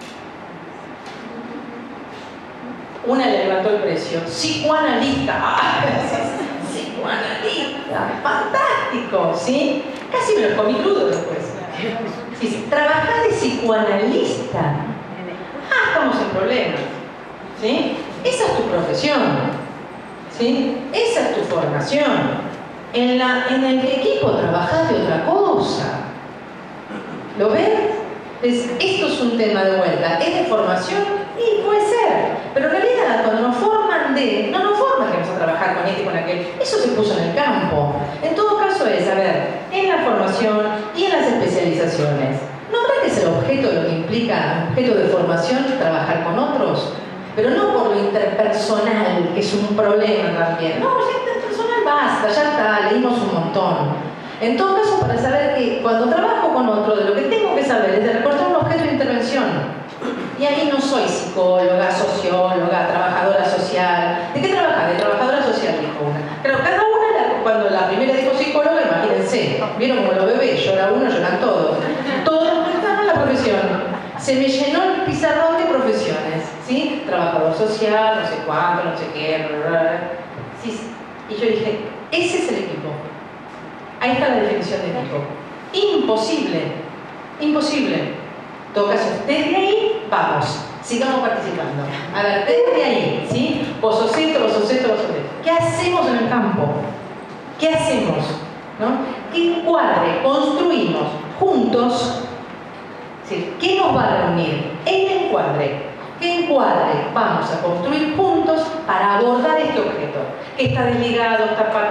Una le levantó el precio. Psicoanalista. Psicoanalista. Fantástico, ¿sí? Casi me los comí crudos después. Sí, trabajás de psicoanalista. Estamos en problemas. ¿Sí? Esa es tu profesión. ¿Sí? Esa es tu formación. En el equipo trabajás de otra cosa. ¿Lo ven? Entonces, esto es un tema de vuelta. ¿Es de formación? Y puede ser. Pero en realidad, cuando nos forman no nos forman que vamos a trabajar con este y con aquel. Eso se puso en el campo. En todo caso es, a ver, en la formación y en las especializaciones, ¿no habrá que es el objeto de lo que implica, objeto de formación, trabajar con otros? Pero no por lo interpersonal, que es un problema también. No, ya interpersonal basta, ya está, leímos un montón. En todo caso, para saber que cuando trabajo con otro, de lo que tengo que saber es de recortar un objeto de intervención. Y ahí no soy psicóloga, socióloga, trabajadora social. ¿De qué trabaja? De trabajadora social, dijo una. Pero cada una, cuando la primera dijo psicóloga, imagínense, vieron como los bebés, llora uno, lloran todos. Todos están en la profesión. Se me llenó el pizarrón de profesiones, ¿sí? Trabajador social, no sé cuánto, no sé qué, sí. Y yo dije, ese es el equipo. Ahí está la definición de equipo. Imposible, imposible. En todo caso, desde ahí, vamos, sigamos participando. A ver, desde ahí, ¿sí? Vos sos esto, vos sos esto, vos sos esto. ¿Qué hacemos en el campo? ¿Qué hacemos? ¿No? ¿Qué encuadre construimos juntos? ¿Sí? ¿Qué nos va a reunir? El encuadre. ¿Qué encuadre vamos a construir juntos para abordar este objeto? Que está desligado,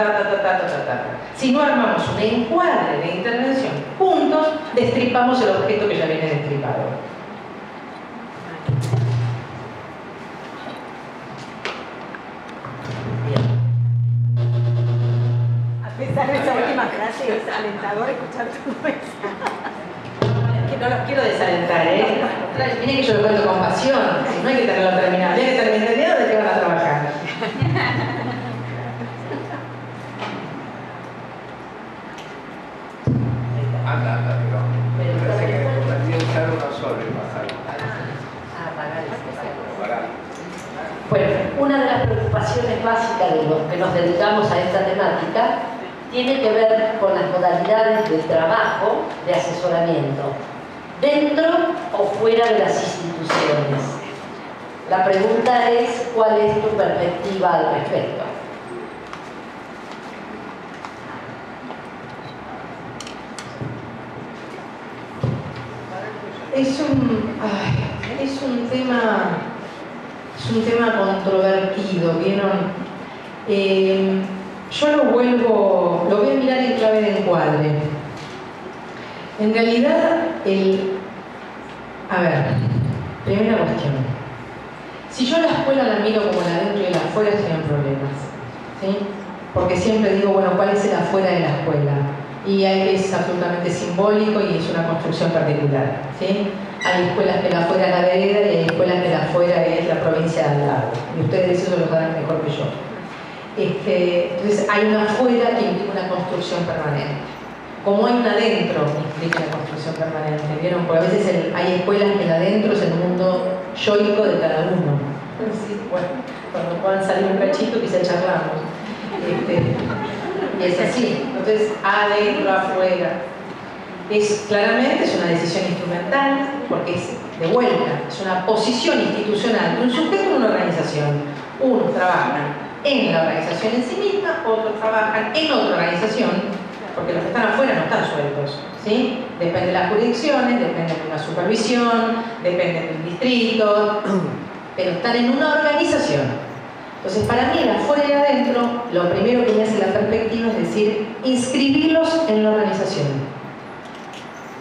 Si no armamos un encuadre de intervención juntos, destripamos el objeto que ya viene destripado. Bien. A pesar de esa última frase, es alentador escuchar todo eso. No los quiero desalentar, ¿eh? Miren que yo lo cuento con pasión, si no hay que tenerlo terminado, hay que tener entendido de qué van a trabajar. Anda, pero parece que convertí usar uno solo y bajarlo. Bueno, una de las preocupaciones básicas de los que nos dedicamos a esta temática tiene que ver con las modalidades de trabajo de asesoramiento, dentro o fuera de las instituciones. La pregunta es, ¿cuál es tu perspectiva al respecto? Es un tema controvertido, ¿vieron? Yo lo voy a mirar en clave de encuadre. En realidad, a ver, primera cuestión. Si yo la escuela la miro como la dentro y la afuera, estoy en problemas, ¿sí? Porque siempre digo, bueno, ¿cuál es el afuera de la escuela? Y ahí es absolutamente simbólico y es una construcción particular, ¿sí? Hay escuelas que la afuera es la vereda y hay escuelas que la afuera es la provincia de al lado. Y ustedes eso lo saben mejor que yo. Entonces hay una afuera que implica una construcción permanente. Como hay una adentro que implica una construcción permanente, ¿vieron? Porque a veces hay escuelas que el adentro es el mundo yoico de cada uno. Sí, bueno, cuando puedan salir un cachito quizá charlamos. Y es así. Entonces, adentro, afuera. Claramente es una decisión instrumental, porque es de vuelta, es una posición institucional de un sujeto en una organización. Unos trabajan en la organización en sí misma, otros trabajan en otra organización, porque los que están afuera no están sueltos, ¿sí? Depende de las jurisdicciones, depende de una supervisión, depende del distrito, pero están en una organización. Entonces, para mí, el afuera y el adentro, lo primero que me hace la perspectiva es decir, inscribirlos en la organización.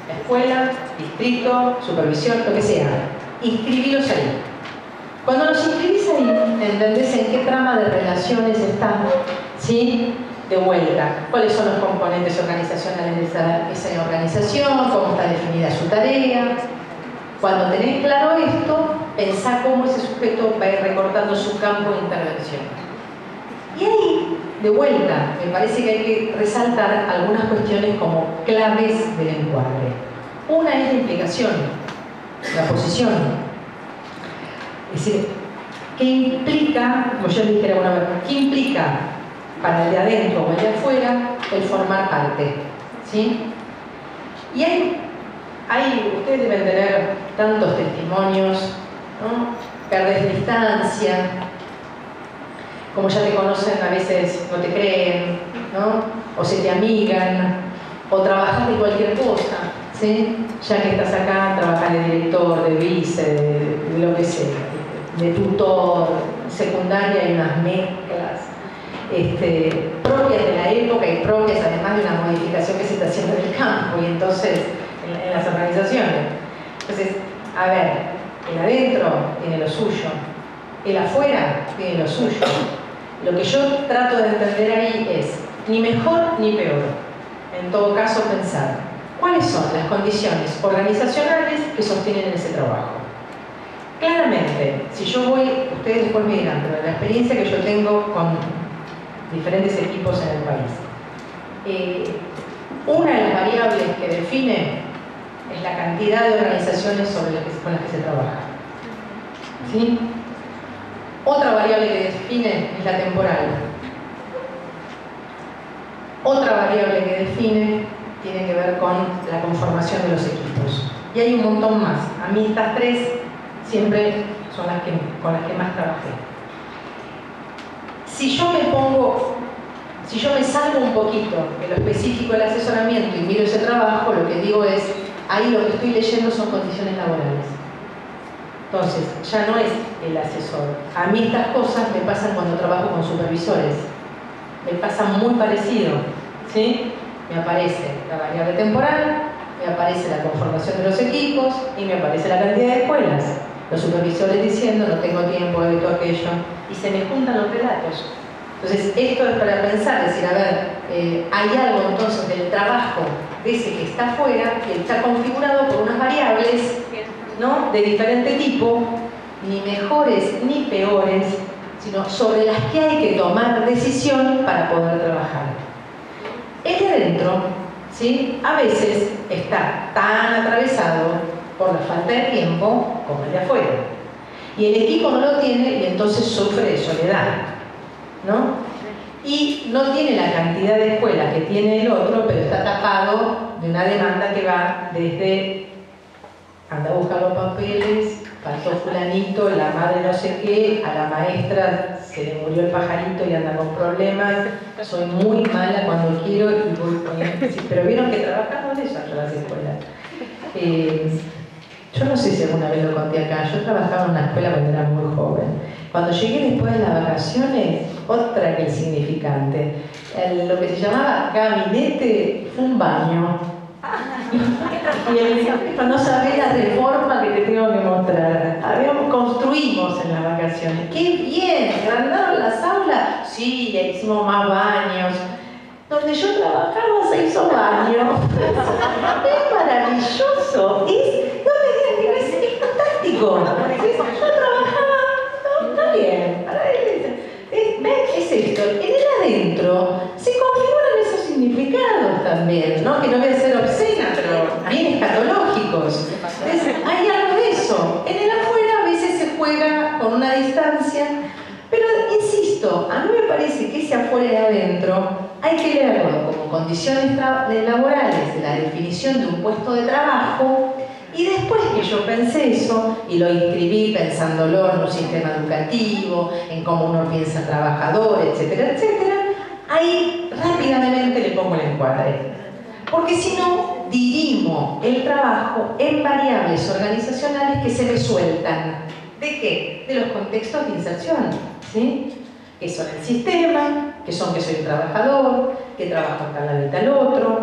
La escuela, distrito, supervisión, lo que sea. Inscribirlos ahí. Cuando los inscribís ahí, entendés en qué trama de relaciones están, ¿sí? De vuelta. ¿Cuáles son los componentes organizacionales de esa organización? ¿Cómo está definida su tarea? Cuando tenés claro esto, pensá cómo ese sujeto va a ir recortando su campo de intervención. Y ahí, de vuelta, me parece que hay que resaltar algunas cuestiones como claves del encuadre. Una es la implicación, la posición. Es decir, ¿qué implica, como yo les dije alguna vez, qué implica para el de adentro o el de afuera el formar parte? ¿Sí? Y ustedes deben tener tantos testimonios, ¿no? Perdés distancia, como ya te conocen a veces no te creen, ¿no? O se te amigan, o trabajas de cualquier cosa, ¿sí? Ya que estás acá, trabajas de director, de vice, de lo que sea, de tutor, secundaria, hay unas mezclas propias de la época y propias además de una modificación que se está haciendo en el campo y entonces en las organizaciones. Entonces, a ver, el adentro tiene lo suyo, el afuera tiene lo suyo. Lo que yo trato de entender ahí es ni mejor ni peor. En todo caso, pensar cuáles son las condiciones organizacionales que sostienen ese trabajo. Claramente, si yo voy, ustedes después me dirán, pero la experiencia que yo tengo con diferentes equipos en el país, una de las variables que define es la cantidad de organizaciones con las que se trabaja. ¿Sí? Otra variable que define es la temporal. Otra variable que define tiene que ver con la conformación de los equipos. Y hay un montón más. A mí estas tres siempre son con las que más trabajé. Si yo me salgo un poquito de lo específico del asesoramiento y miro ese trabajo, lo que digo es, ahí lo que estoy leyendo son condiciones laborales. Entonces, ya no es el asesor. A mí estas cosas me pasan cuando trabajo con supervisores. Me pasa muy parecido, ¿sí? Me aparece la variable temporal, me aparece la conformación de los equipos y me aparece la cantidad de escuelas. Los supervisores diciendo, no tengo tiempo, esto, aquello, y se me juntan los relatos. Entonces, esto es para pensar, decir, a ver, hay algo entonces del trabajo de ese que está afuera, que está configurado por unas variables, ¿no? De diferente tipo, ni mejores ni peores, sino sobre las que hay que tomar decisión para poder trabajar. El de adentro, ¿sí? A veces está tan atravesado por la falta de tiempo como el de afuera. Y el equipo no lo tiene y entonces sufre de soledad, ¿no? Y no tiene la cantidad de escuela que tiene el otro, pero está tapado de una demanda que va desde anda a buscar los papeles, faltó fulanito, la madre no sé qué, a la maestra se le murió el pajarito y anda con problemas, soy muy mala cuando quiero y voy poniendo, pero vieron que trabajamos de eso en las escuelas. Yo no sé si alguna vez lo conté acá, yo trabajaba en una escuela cuando era muy joven. Cuando llegué después de las vacaciones, otra que el significante, lo que se llamaba gabinete fue un baño. Y él decía, no sabés la reforma que te tengo que mostrar. Construimos en las vacaciones. ¡Qué bien! ¿Agrandaron las aulas? Sí, ya hicimos más baños. Donde yo trabajaba se hizo baño. Es maravilloso. Es fantástico. Yo trabajaba, no, está bien. Es esto. En el adentro se configuran esos significados también, ¿no? Que no voy a ser obscena, pero bien escatológicos. Hay algo de eso. En el afuera a veces se juega con una distancia, pero insisto, a mí me parece que ese afuera y adentro hay que leerlo como condiciones laborales de la definición de un puesto de trabajo. Y después que yo pensé eso, y lo inscribí pensándolo en un sistema educativo, en cómo uno piensa en trabajador, etcétera, etcétera, ahí rápidamente le pongo el encuadre. Porque si no, dirimo el trabajo en variables organizacionales que se me sueltan. ¿De qué? De los contextos de inserción, ¿sí? Que son el sistema, que son que soy un trabajador, que trabajo acá al lado del otro,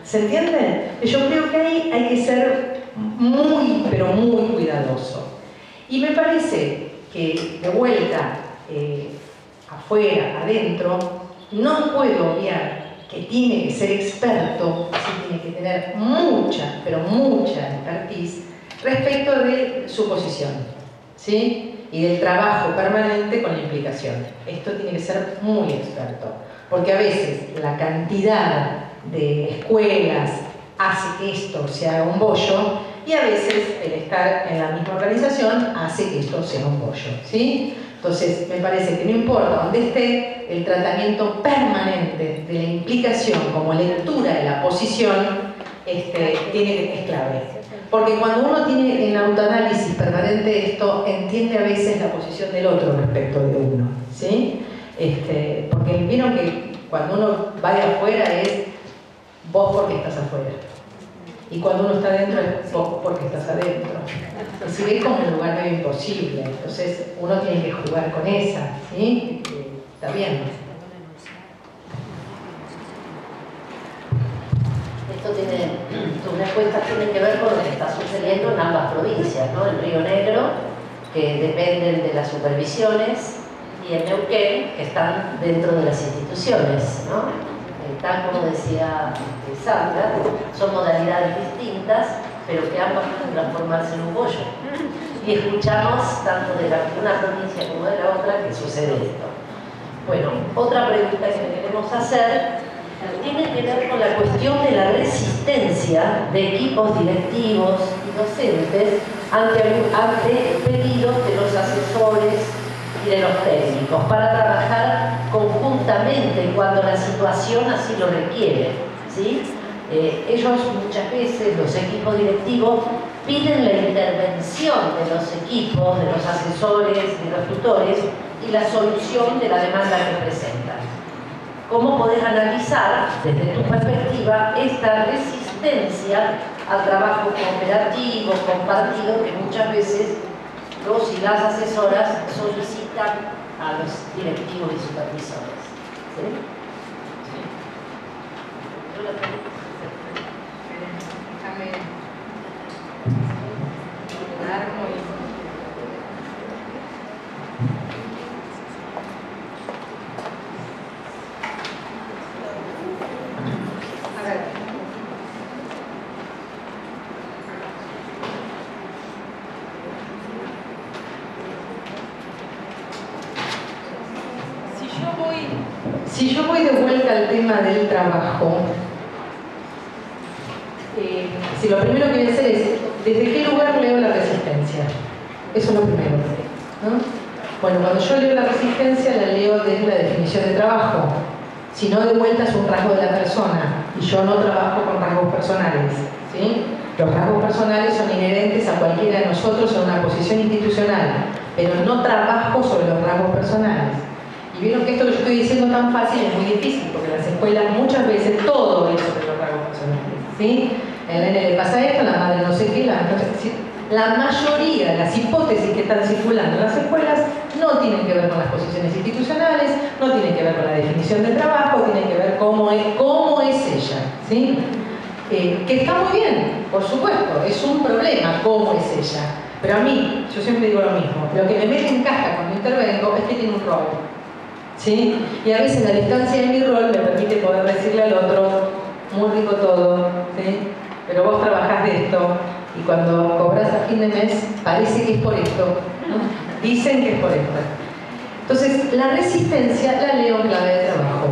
¿Se entiende? Yo creo que ahí hay que ser muy, pero muy cuidadoso. Y me parece que de vuelta, afuera, adentro, no puedo obviar que tiene que ser experto, sí tiene que tener mucha, pero mucha expertise respecto de su posición, ¿sí? Y del trabajo permanente con la implicación. Esto tiene que ser muy experto, porque a veces la cantidad de escuelas hace que esto se haga un bollo y a veces el estar en la misma organización hace que esto sea un bollo, ¿sí? Entonces, me parece que no importa dónde esté, el tratamiento permanente de la implicación como lectura de la posición es clave. Porque cuando uno tiene en autoanálisis permanente esto, entiende a veces la posición del otro respecto de uno, ¿sí? Porque vieron que cuando uno va de afuera es vos porque estás afuera. Y cuando uno está adentro es vos porque estás adentro. Si ves como un lugar medio imposible, entonces uno tiene que jugar con esa, ¿sí? Está bien. Tus respuestas tienen que ver con lo que está sucediendo en ambas provincias, ¿no? En Río Negro, que dependen de las supervisiones, y en Neuquén, que están dentro de las instituciones, ¿no? Tal como decía Sandra, son modalidades distintas, pero que ambas pueden transformarse en un bollo. Y escuchamos tanto de una provincia como de la otra que sucede esto. Bueno, otra pregunta que queremos hacer tiene que ver con la cuestión de la resistencia de equipos directivos y docentes ante pedidos de los asesores y de los técnicos para trabajar conjuntamente cuando la situación así lo requiere, ¿sí? Ellos muchas veces, los equipos directivos, piden la intervención de los equipos, de los asesores, de los tutores y la solución de la demanda que presentan. ¿Cómo podés analizar, desde tu perspectiva, esta resistencia al trabajo cooperativo, compartido, que muchas veces los y las asesoras solicitan a los directivos y supervisores? ¿Sí? Sí. Déjame ordenar muy. A ver. Si yo voy de vuelta al tema del trabajo, si lo primero que voy a hacer es, ¿desde qué lugar leo la resistencia? Eso es lo primero, ¿no? Bueno, cuando yo leo la resistencia, la leo desde la definición de trabajo. Si no, de vuelta es un rasgo de la persona, y yo no trabajo con rasgos personales, ¿sí? Los rasgos personales son inherentes a cualquiera de nosotros en una posición institucional, pero no trabajo sobre los rasgos personales. Y vieron que esto que yo estoy diciendo tan fácil es muy difícil, porque en las escuelas muchas veces todo es sobre los rasgos personales, ¿sí? El nene le pasa esto, la madre no sé qué, la mayoría de las hipótesis que están circulando en las escuelas no tienen que ver con las posiciones institucionales, no tienen que ver con la definición del trabajo, tienen que ver cómo es ella, ¿sí? Que está muy bien, por supuesto, es un problema cómo es ella, pero a mí, yo siempre digo lo mismo, lo que me mete en caja cuando intervengo es que tiene un rol, ¿sí? Y a veces la distancia de mi rol me permite poder decirle al otro, muy rico todo, ¿sí? Pero vos trabajás de esto y cuando cobras a fin de mes parece que es por esto, ¿no? Dicen que es por esto. Entonces, la resistencia la leo en clave de trabajo.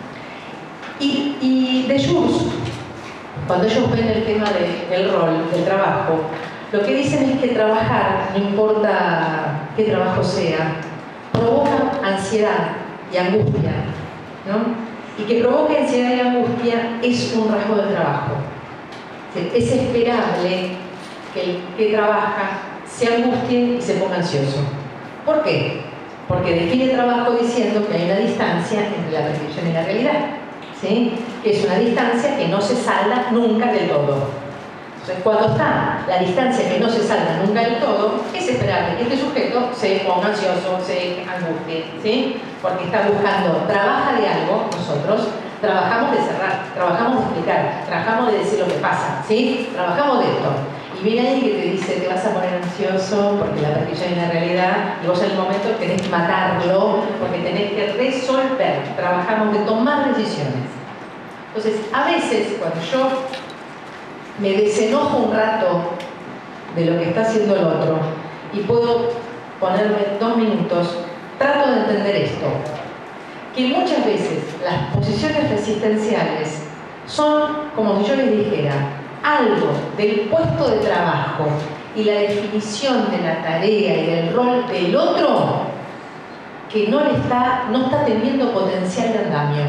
Y de Jus, cuando ellos ven el tema del rol, del trabajo, lo que dicen es que trabajar, no importa qué trabajo sea, provoca ansiedad y angustia, ¿no? Y que provoque ansiedad y angustia es un rasgo del trabajo. Es esperable que el que trabaja se angustie y se ponga ansioso. ¿Por qué? Porque define trabajo diciendo que hay una distancia entre la percepción y la realidad, ¿sí? Que es una distancia que no se salda nunca del todo. Entonces, cuando está la distancia que no se salda nunca del todo, es esperable que este sujeto se ponga ansioso, se angustie, ¿sí? Porque está buscando, trabaja de algo, nosotros, trabajamos de cerrar, trabajamos de explicar, trabajamos de decir lo que pasa, ¿sí? Trabajamos de esto. Y viene alguien que te dice, te vas a poner ansioso porque la pastilla hay una realidad y vos en el momento tenés que matarlo porque tenés que resolver. Trabajamos de tomar decisiones. Entonces, a veces cuando yo me desenojo un rato de lo que está haciendo el otro y puedo ponerme 2 minutos, trato de entender esto, que muchas veces las posiciones resistenciales son, como si yo les dijera, algo del puesto de trabajo y la definición de la tarea y del rol del otro que no está teniendo potencial de andamio.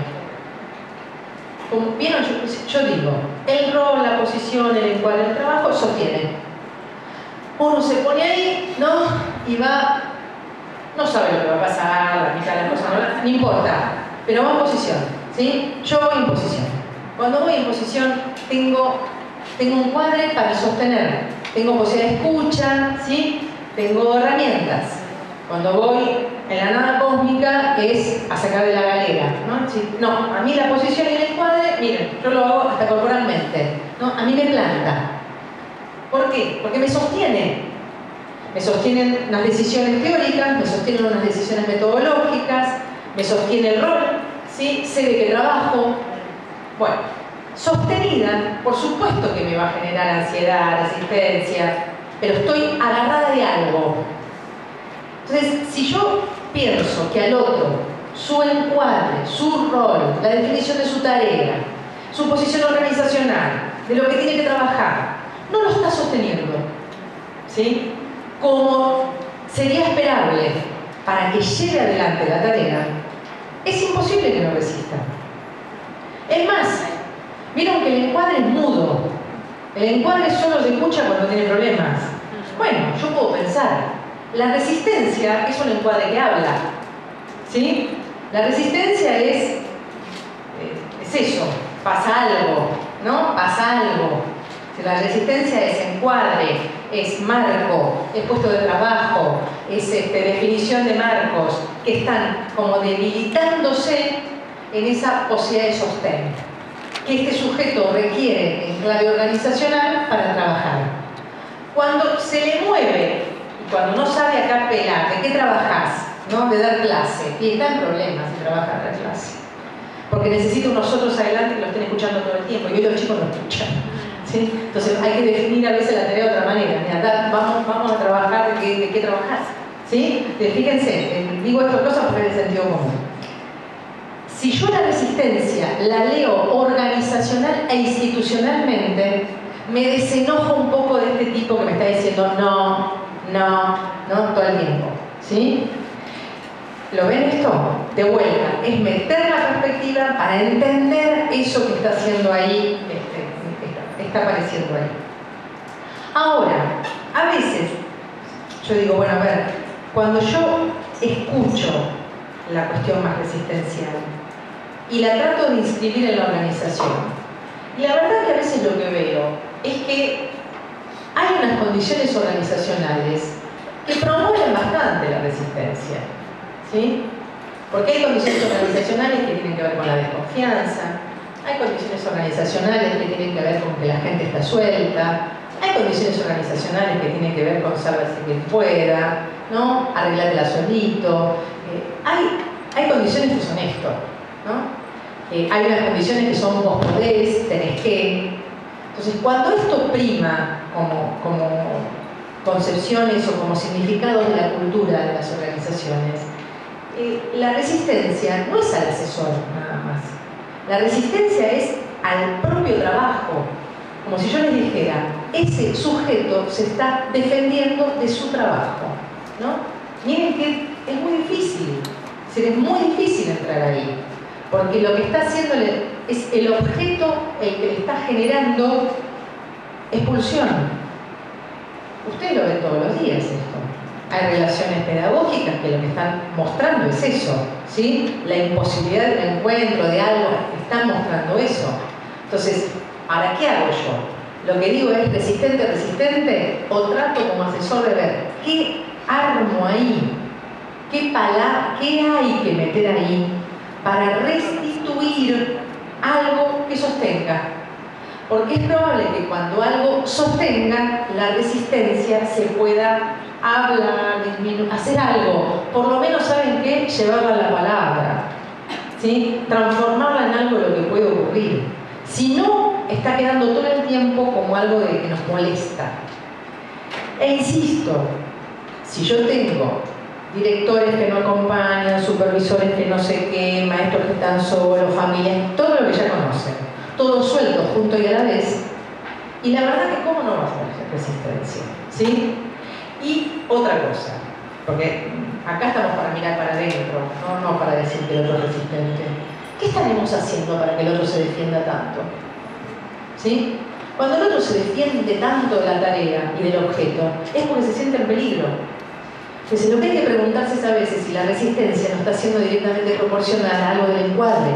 Como vieron, yo digo, el rol, la posición, el encuadre del trabajo sostiene. Uno se pone ahí, ¿no? Y va, no sabe lo que va a pasar, la mitad de las cosas, no importa, pero va en posición, ¿sí? Yo voy en posición. Cuando voy en posición tengo un cuadre para sostener, tengo posibilidad de escucha, ¿sí? Tengo herramientas. Cuando voy en la nada cósmica es a sacar de la galera, ¿no? ¿Sí? No, a mí la posición y el encuadre, miren, yo lo hago hasta corporalmente, ¿no? A mí me planta. ¿Por qué? Porque me sostiene. Me sostienen unas decisiones teóricas, me sostienen unas decisiones metodológicas, me sostiene el rol, ¿sí? Sé de qué trabajo. Bueno, sostenida, por supuesto que me va a generar ansiedad, resistencia, pero estoy agarrada de algo. Entonces, si yo pienso que al otro, su encuadre, su rol, la definición de su tarea, su posición organizacional, de lo que tiene que trabajar, no lo está sosteniendo, ¿sí? Como sería esperable para que lleve adelante la tarea, es imposible que no resista. Es más, vieron que el encuadre es mudo. El encuadre solo se escucha cuando tiene problemas. Bueno, yo puedo pensar, la resistencia es un encuadre que habla, ¿sí? La resistencia es eso, pasa algo, ¿no? Pasa algo. La resistencia es encuadre, es marco, es puesto de trabajo, es definición de marcos que están como debilitándose en esa posibilidad de sostén que este sujeto requiere en clave organizacional para trabajar. Cuando se le mueve y cuando no sabe acá pelar, ¿de qué trabajás? ¿No? De dar clase, y está en problemas de trabajar la clase, porque necesita unos otros adelante que lo estén escuchando todo el tiempo y hoy los chicos no escuchan. ¿Sí? Entonces hay que definir a veces la tarea de otra manera. Mira, vamos a trabajar de qué trabajás. ¿Sí? Fíjense, digo estas cosas porque es de sentido común. Si yo la resistencia la leo organizacional e institucionalmente, me desenojo un poco de este tipo que me está diciendo no todo el tiempo. ¿Sí? ¿Lo ven esto? De vuelta, es meter la perspectiva para entender eso que está haciendo ahí, está apareciendo ahí. Ahora, a veces, yo digo, bueno, a ver, cuando yo escucho la cuestión más resistencial y la trato de inscribir en la organización, y la verdad que a veces lo que veo es que hay unas condiciones organizacionales que promueven bastante la resistencia, ¿sí? Porque hay condiciones organizacionales que tienen que ver con la desconfianza, hay condiciones organizacionales que tienen que ver con que la gente está suelta, hay condiciones organizacionales que tienen que ver con saberse que pueda, ¿no? Arreglártela solito. Hay condiciones que son esto, ¿no? Hay unas condiciones que son vos podés, tenés que. Entonces, cuando esto prima como concepciones o como significados de la cultura de las organizaciones, la resistencia no es al asesor nada más. La resistencia es al propio trabajo. Como si yo les dijera, ese sujeto se está defendiendo de su trabajo, ¿no? Miren que es muy difícil, es muy difícil entrar ahí, porque lo que está haciendo es el objeto el que le está generando expulsión. Ustedes lo ven todos los días esto. Hay relaciones pedagógicas que lo que están mostrando es eso, ¿sí? La imposibilidad del encuentro de algo, están mostrando eso. Entonces, ¿ahora qué hago yo? Lo que digo es resistente, o trato como asesor de ver qué armo ahí, qué hay que meter ahí para restituir algo que sostenga. Porque es probable que cuando algo sostenga, la resistencia se pueda hablar, disminuir, hacer algo. Por lo menos, ¿saben qué? Llevarla a la palabra, ¿sí? Transformarla en algo de lo que puede ocurrir. Si no, está quedando todo el tiempo como algo que nos molesta. E insisto, si yo tengo directores que no acompañan, supervisores que no sé qué, maestros que están solos, familias, todo lo que ya conocen, todos sueltos juntos y a la vez, y la verdad que cómo no va a ser resistencia, ¿sí? Y otra cosa, porque acá estamos para mirar para adentro, no para decir que el otro es resistente. ¿Qué estaremos haciendo para que el otro se defienda tanto? ¿Sí? Cuando el otro se defiende tanto de la tarea y del objeto, es porque se siente en peligro. Entonces, lo que hay que preguntarse es a veces si la resistencia no está siendo directamente proporcional a algo del encuadre.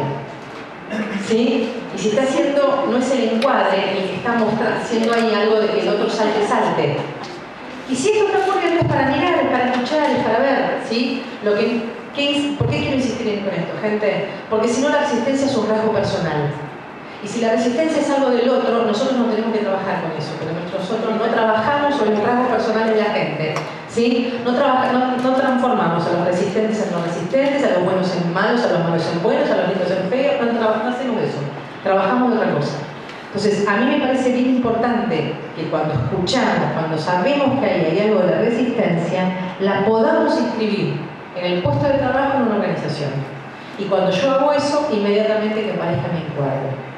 ¿Sí? Y si está haciendo, no es el encuadre el que está haciendo ahí algo de que el otro salte. Y si esto está ocurriendo es para mirar, es para escuchar, es para ver, ¿sí? ¿Por qué quiero insistir con esto, gente? Porque si no, la resistencia es un rasgo personal. Y si la resistencia es algo del otro, nosotros no tenemos que trabajar con eso, porque nosotros no trabajamos sobre los rasgos personales de la gente, ¿sí? No transformamos a los resistentes en no resistentes, a los buenos en malos, a los malos en buenos, a los lindos en feos, no hacemos eso. Trabajamos de otra cosa. Entonces, a mí me parece bien importante que cuando escuchamos, cuando sabemos que hay algo de resistencia, la podamos inscribir en el puesto de trabajo en una organización. Y cuando yo hago eso, inmediatamente que parezca mi encuadre.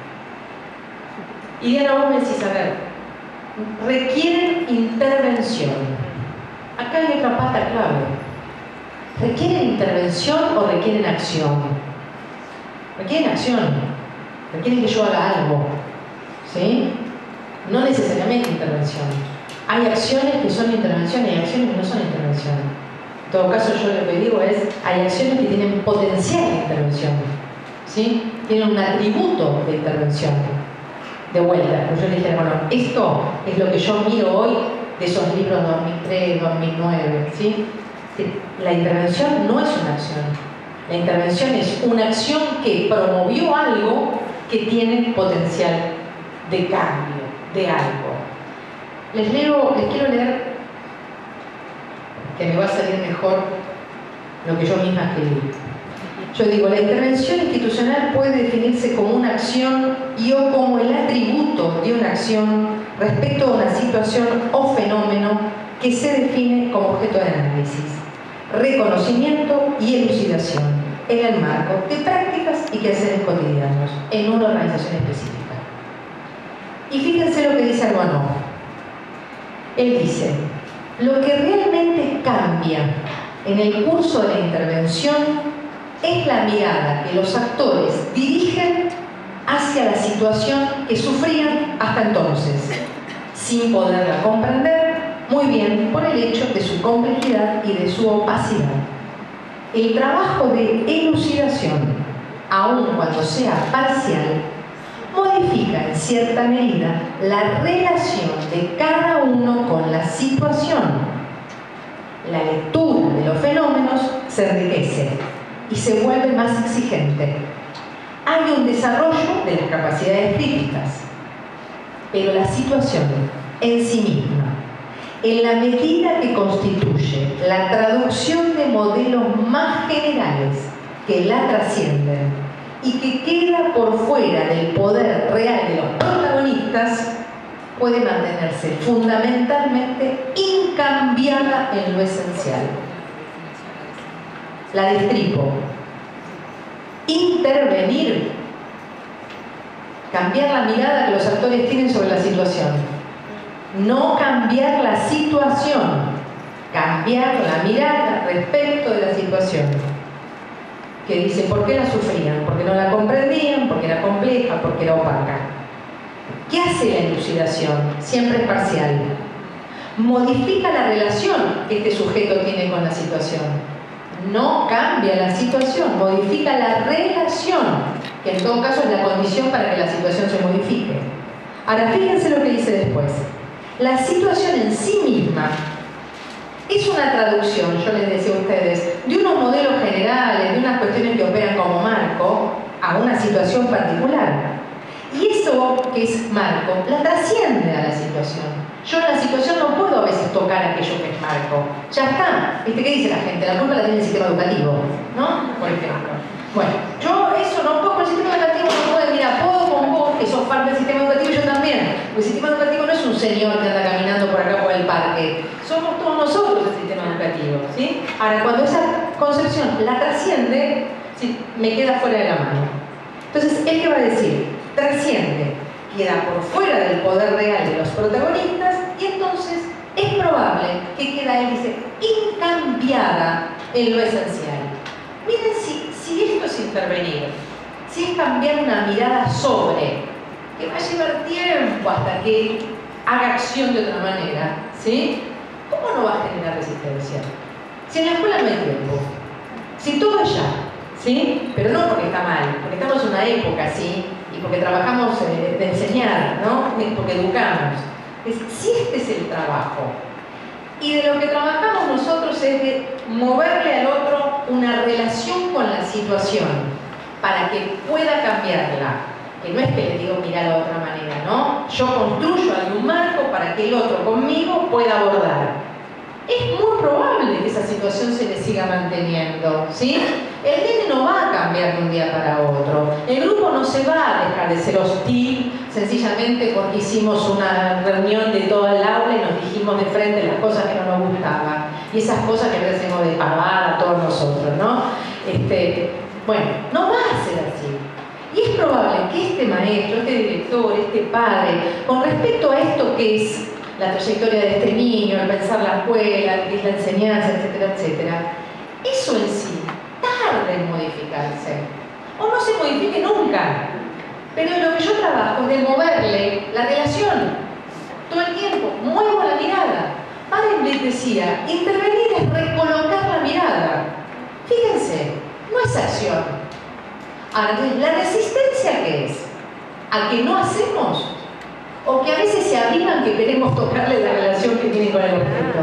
Y Diana, vos me decís, a ver, requieren intervención. Acá hay otra pata clave. ¿Requieren intervención o requieren acción? Requieren acción. Requieren que yo haga algo. ¿Sí? No necesariamente intervención. Hay acciones que son intervención y hay acciones que no son intervención. En todo caso, yo lo que digo es, hay acciones que tienen potencial de intervención. ¿Sí? Tienen un atributo de intervención. De vuelta, pues yo le dije, bueno, esto es lo que yo miro hoy de esos libros 2003, 2009, ¿sí? La intervención no es una acción. La intervención es una acción que promovió algo que tiene potencial de cambio, de algo. Les quiero leer, que me va a salir mejor lo que yo misma escribí. Yo digo, la intervención institucional puede definirse como una acción y o como el atributo de una acción respecto a una situación o fenómeno que se define como objeto de análisis, reconocimiento y elucidación en el marco de prácticas y quehaceres cotidianos en una organización específica. Y fíjense lo que dice Arbanov. Él dice, lo que realmente cambia en el curso de la intervención es la mirada que los actores dirigen hacia la situación que sufrían hasta entonces, sin poderla comprender muy bien por el hecho de su complejidad y de su opacidad. El trabajo de elucidación, aun cuando sea parcial, modifica en cierta medida la relación de cada uno con la situación. La lectura de los fenómenos se enriquece y se vuelve más exigente. Hay un desarrollo de las capacidades críticas, pero la situación en sí misma, en la medida que constituye la traducción de modelos más generales que la trascienden y que queda por fuera del poder real de los protagonistas, puede mantenerse fundamentalmente incambiada en lo esencial. La destripo. Intervenir. Cambiar la mirada que los actores tienen sobre la situación. No cambiar la situación. Cambiar la mirada respecto de la situación. Que dice, ¿por qué la sufrían? Porque no la comprendían, porque era compleja, porque era opaca. ¿Qué hace la elucidación? Siempre es parcial. Modifica la relación que este sujeto tiene con la situación. No cambia la situación, modifica la relación, que en todo caso es la condición para que la situación se modifique. Ahora, fíjense lo que dice después. La situación en sí misma es una traducción, yo les decía a ustedes, de unos modelos generales, de unas cuestiones que operan como marco, a una situación particular. Y eso que es marco, la trasciende a la situación. Yo en la situación no puedo a veces tocar aquello que es marco. Ya está. ¿Viste qué dice la gente? La culpa la tiene el sistema educativo, ¿no? Por ejemplo. Bueno, yo eso no puedo con el sistema educativo, no puedo, mira, puedo con vos, que sos parte del sistema educativo, yo también. Porque el sistema educativo no es un señor que anda caminando por acá por el parque. Somos todos nosotros el sistema educativo, ¿sí? Ahora, cuando esa concepción la trasciende, ¿sí?, me queda fuera de la mano. Entonces, ¿él qué va a decir? Trasciende, queda por fuera del poder real de los protagonistas y entonces es probable que queda, él dice, incambiada en lo esencial. Miren si esto es intervenir, si es cambiar una mirada sobre, que va a llevar tiempo hasta que haga acción de otra manera, ¿sí? ¿Cómo no va a generar resistencia? Si en la escuela no hay tiempo, si todo es ya, ¿sí? Pero no porque está mal, porque estamos en una época, ¿sí? Y porque trabajamos de enseñar, ¿no? Porque educamos. Si este es el trabajo, y de lo que trabajamos nosotros es de moverle al otro una relación con la situación para que pueda cambiarla. Que no es que le digo mirarlo de otra manera, ¿no? Yo construyo algún marco para que el otro conmigo pueda abordar. Es muy probable que esa situación se le siga manteniendo, ¿sí? El nene no va a cambiar de un día para otro. El grupo no se va a dejar de ser hostil sencillamente porque hicimos una reunión de todo el aula y nos dijimos de frente las cosas que no nos gustaban. Y esas cosas que a veces hacemos de pavada a todos nosotros, ¿no? Bueno, no va a ser así. Y es probable que este maestro, este director, este padre, con respecto a esto que es la trayectoria de este niño, el pensar la escuela, que es la enseñanza, etcétera, etcétera, eso en sí tarde en modificarse. O no se modifique nunca. Pero lo que yo trabajo es de moverle la relación. Todo el tiempo, muevo la mirada. Barenboim decía, intervenir es recolocar la mirada. Fíjense, no es acción. Ahora, entonces, ¿la resistencia qué es? ¿A que no hacemos? ¿O que a veces se avivan que queremos tocarle la relación que tienen con el objeto?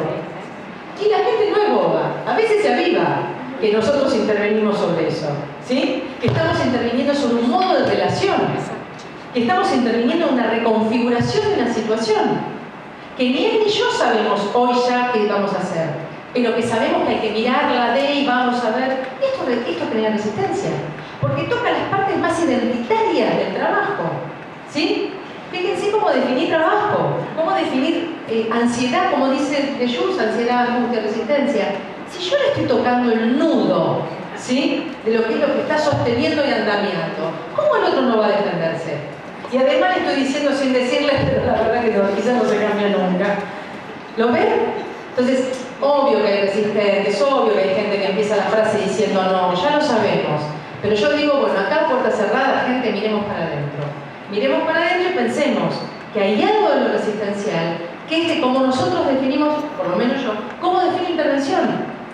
Y la gente no es boba, a veces se aviva que nosotros intervenimos sobre eso, ¿sí? Que estamos interviniendo sobre un modo de relación, que estamos interviniendo en una reconfiguración de una situación, que ni él ni yo sabemos hoy ya qué vamos a hacer, pero que sabemos que hay que mirarla de y vamos a ver, esto genera resistencia, porque toca las partes más identitarias del trabajo, ¿sí? Fíjense cómo definir trabajo, cómo definir ansiedad, como dice Deleuze, ansiedad, angustia, resistencia. Si yo le estoy tocando el nudo, ¿sí?, de lo que es lo que está sosteniendo y andamiando, ¿cómo el otro no va a defenderse? Y además le estoy diciendo sin decirle, pero la verdad que no, quizás no se cambia nunca. ¿Lo ven? Entonces, obvio que hay resistentes, obvio que hay gente que empieza la frase diciendo no, ya lo sabemos. Pero yo digo, bueno, acá puerta cerrada, gente, miremos para adentro. Miremos para adentro y pensemos que hay algo de lo resistencial, que es que como nosotros definimos, por lo menos yo, ¿cómo defino intervención?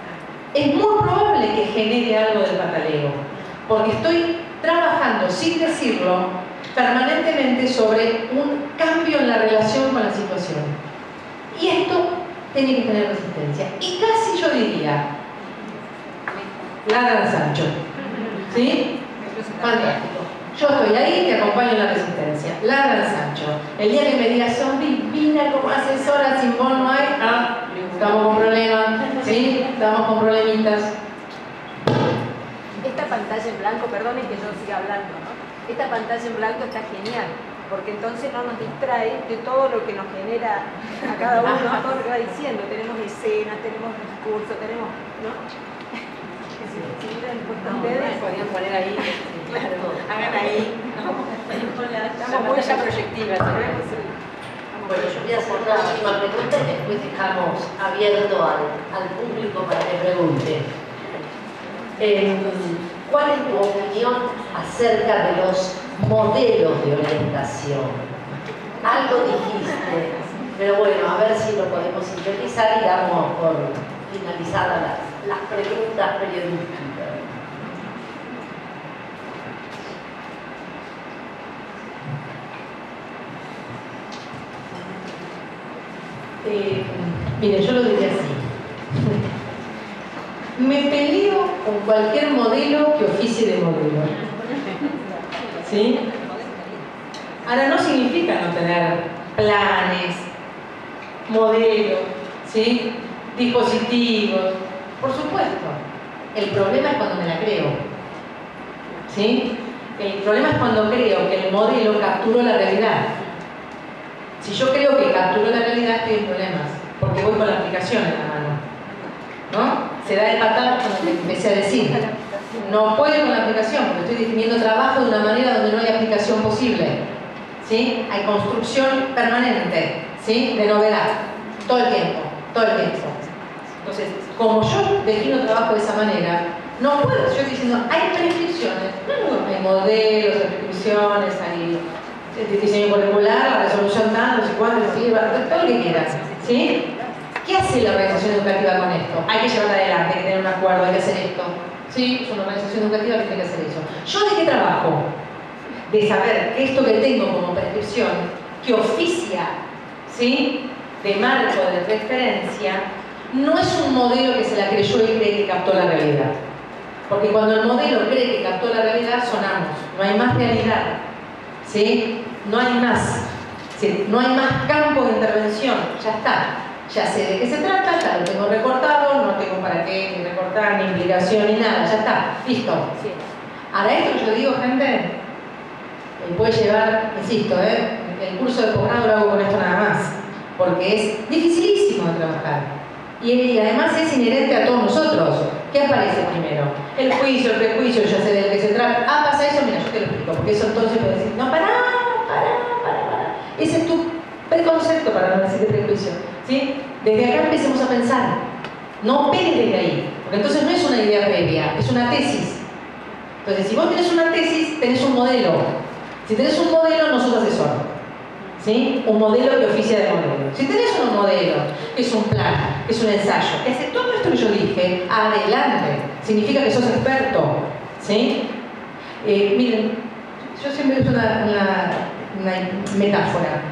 Es muy probable que genere algo del pataleo, porque estoy trabajando, sin decirlo, permanentemente sobre un cambio en la relación con la situación. Y esto tiene que tener resistencia. Y casi yo diría, ladran Sancho. ¿Sí? Fantástico. Yo estoy ahí, te acompaño en la resistencia. Ladran Sancho. El día que me digas, son divina como asesora, sin vos no hay, estamos con problemas, ¿sí? Estamos con problemitas. Esta pantalla en blanco, perdonen que yo siga hablando, ¿no? Esta pantalla en blanco está genial, porque entonces no nos distrae de todo lo que nos genera a cada uno, todo lo que va diciendo. Tenemos escenas, tenemos discurso, tenemos, ¿no? Ustedes podían poner ahí, claro, hagan ahí. Estamos muy ya proyectivas. Bueno, yo voy a hacer una última pregunta y después dejamos abierto al público para que pregunte. ¿Cuál es tu opinión acerca de los modelos de orientación? Algo dijiste, pero bueno, a ver si lo podemos sintetizar y damos por finalizadas las preguntas periodísticas. Mire, yo lo diría así. Me peleo con cualquier modelo que oficie de modelo. ¿sí? Ahora, no significa no tener planes, modelos, ¿sí? Dispositivos, por supuesto. El problema es cuando me la creo, ¿sí? El problema es cuando creo que el modelo capturó la realidad. Si yo creo que capturó la realidad, estoy en problemas, porque voy con la aplicación en la mano, ¿no? Se da el patada cuando te empecé a decir. No puedo con la aplicación, porque estoy definiendo trabajo de una manera donde no hay aplicación posible, ¿sí? Hay construcción permanente, ¿sí? De novedad, todo el tiempo, todo el tiempo. Entonces, como yo defino trabajo de esa manera, no puedo, yo estoy diciendo, hay prescripciones, no, hay modelos, hay prescripciones, hay diseño curricular, la resolución tal, no sé cuánto, todo lo que quieras, ¿sí? ¿Qué hace la organización educativa con esto? Hay que llevarla adelante, hay que tener un acuerdo, hay que hacer esto. Sí, es una organización educativa que tiene que hacer eso. ¿Yo de qué trabajo? De saber que esto que tengo como prescripción, que oficia, ¿sí?, de marco de referencia, no es un modelo que se la creyó y cree que captó la realidad. Porque cuando el modelo cree que captó la realidad, sonamos. No hay más realidad, ¿sí? No hay más. ¿Sí? No hay más campo de intervención. Ya está. Ya sé de qué se trata, ya lo tengo recortado, no tengo para qué ni recortar, ni implicación, ni nada. Ya está. Listo. Sí. Ahora, esto que yo digo, gente, puede llevar, insisto, el curso de posgrado lo hago con esto nada más. Porque es dificilísimo de trabajar. Y además es inherente a todos nosotros. ¿Qué aparece primero? El juicio, el prejuicio, ya sé de qué se trata. Ah, pasa eso, mira, yo te lo explico. Porque eso entonces puede decir, no, pará. Ese es tu preconcepto, para no decir de prejuicio, ¿sí? Desde acá empecemos a pensar. No operes desde ahí. Porque entonces no es una idea previa, es una tesis. Entonces, si vos tenés una tesis, tenés un modelo. Si tenés un modelo, no sos asesor. ¿Sí? Un modelo que oficia de modelo. Si tenés un modelo, que es un plan, que es un ensayo, que hace todo esto que yo dije, adelante. Significa que sos experto. ¿Sí? Miren, yo siempre uso una metáfora.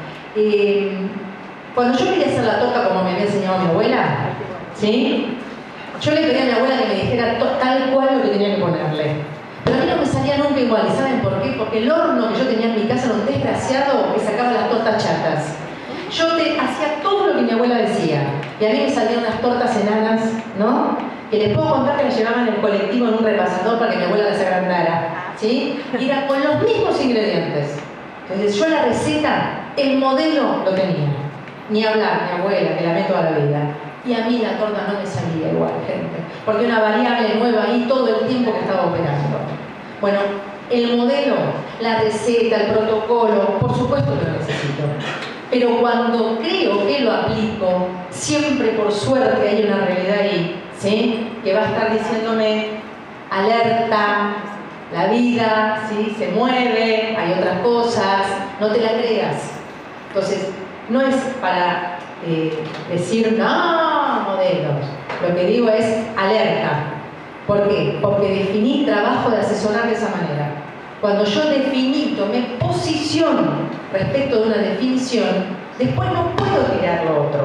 Cuando yo quería hacer la torta como me había enseñado mi abuela, ¿sí?, yo le pedí a mi abuela que me dijera tal cual lo que tenía que ponerle. Pero a mí no me salía nunca igual. ¿Y saben por qué? Porque el horno que yo tenía en mi casa era un desgraciado que sacaba las tortas chatas. Yo hacía todo lo que mi abuela decía. Y a mí me salían unas tortas enanas, ¿no? Que les puedo contar que me llevaban en el colectivo en un repasador para que mi abuela las agrandara, ¿sí? Y era con los mismos ingredientes. Entonces yo la receta, el modelo lo tenía. Ni hablar, mi abuela, que la meto a la vida. Y a mí la torta no me salía igual, gente. Porque una variable nueva ahí todo el tiempo que estaba operando. Bueno, el modelo, la receta, el protocolo, por supuesto que lo necesito. Pero cuando creo que lo aplico, siempre por suerte hay una realidad ahí, ¿sí?, que va a estar diciéndome, alerta, la vida, ¿sí?, se mueve, hay otras cosas, no te la creas. Entonces, no es para decir, no, modelos. Lo que digo es alerta. ¿Por qué? Porque definí trabajo de asesorar de esa manera. Cuando yo definito, me posiciono respecto de una definición, después no puedo tirar lo otro.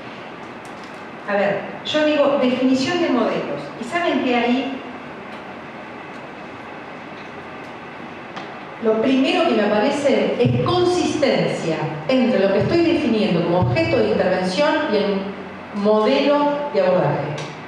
A ver, yo digo definición de modelos. ¿Y saben que ahí lo primero que me aparece es consistencia entre lo que estoy definiendo como objeto de intervención y el modelo de abordaje?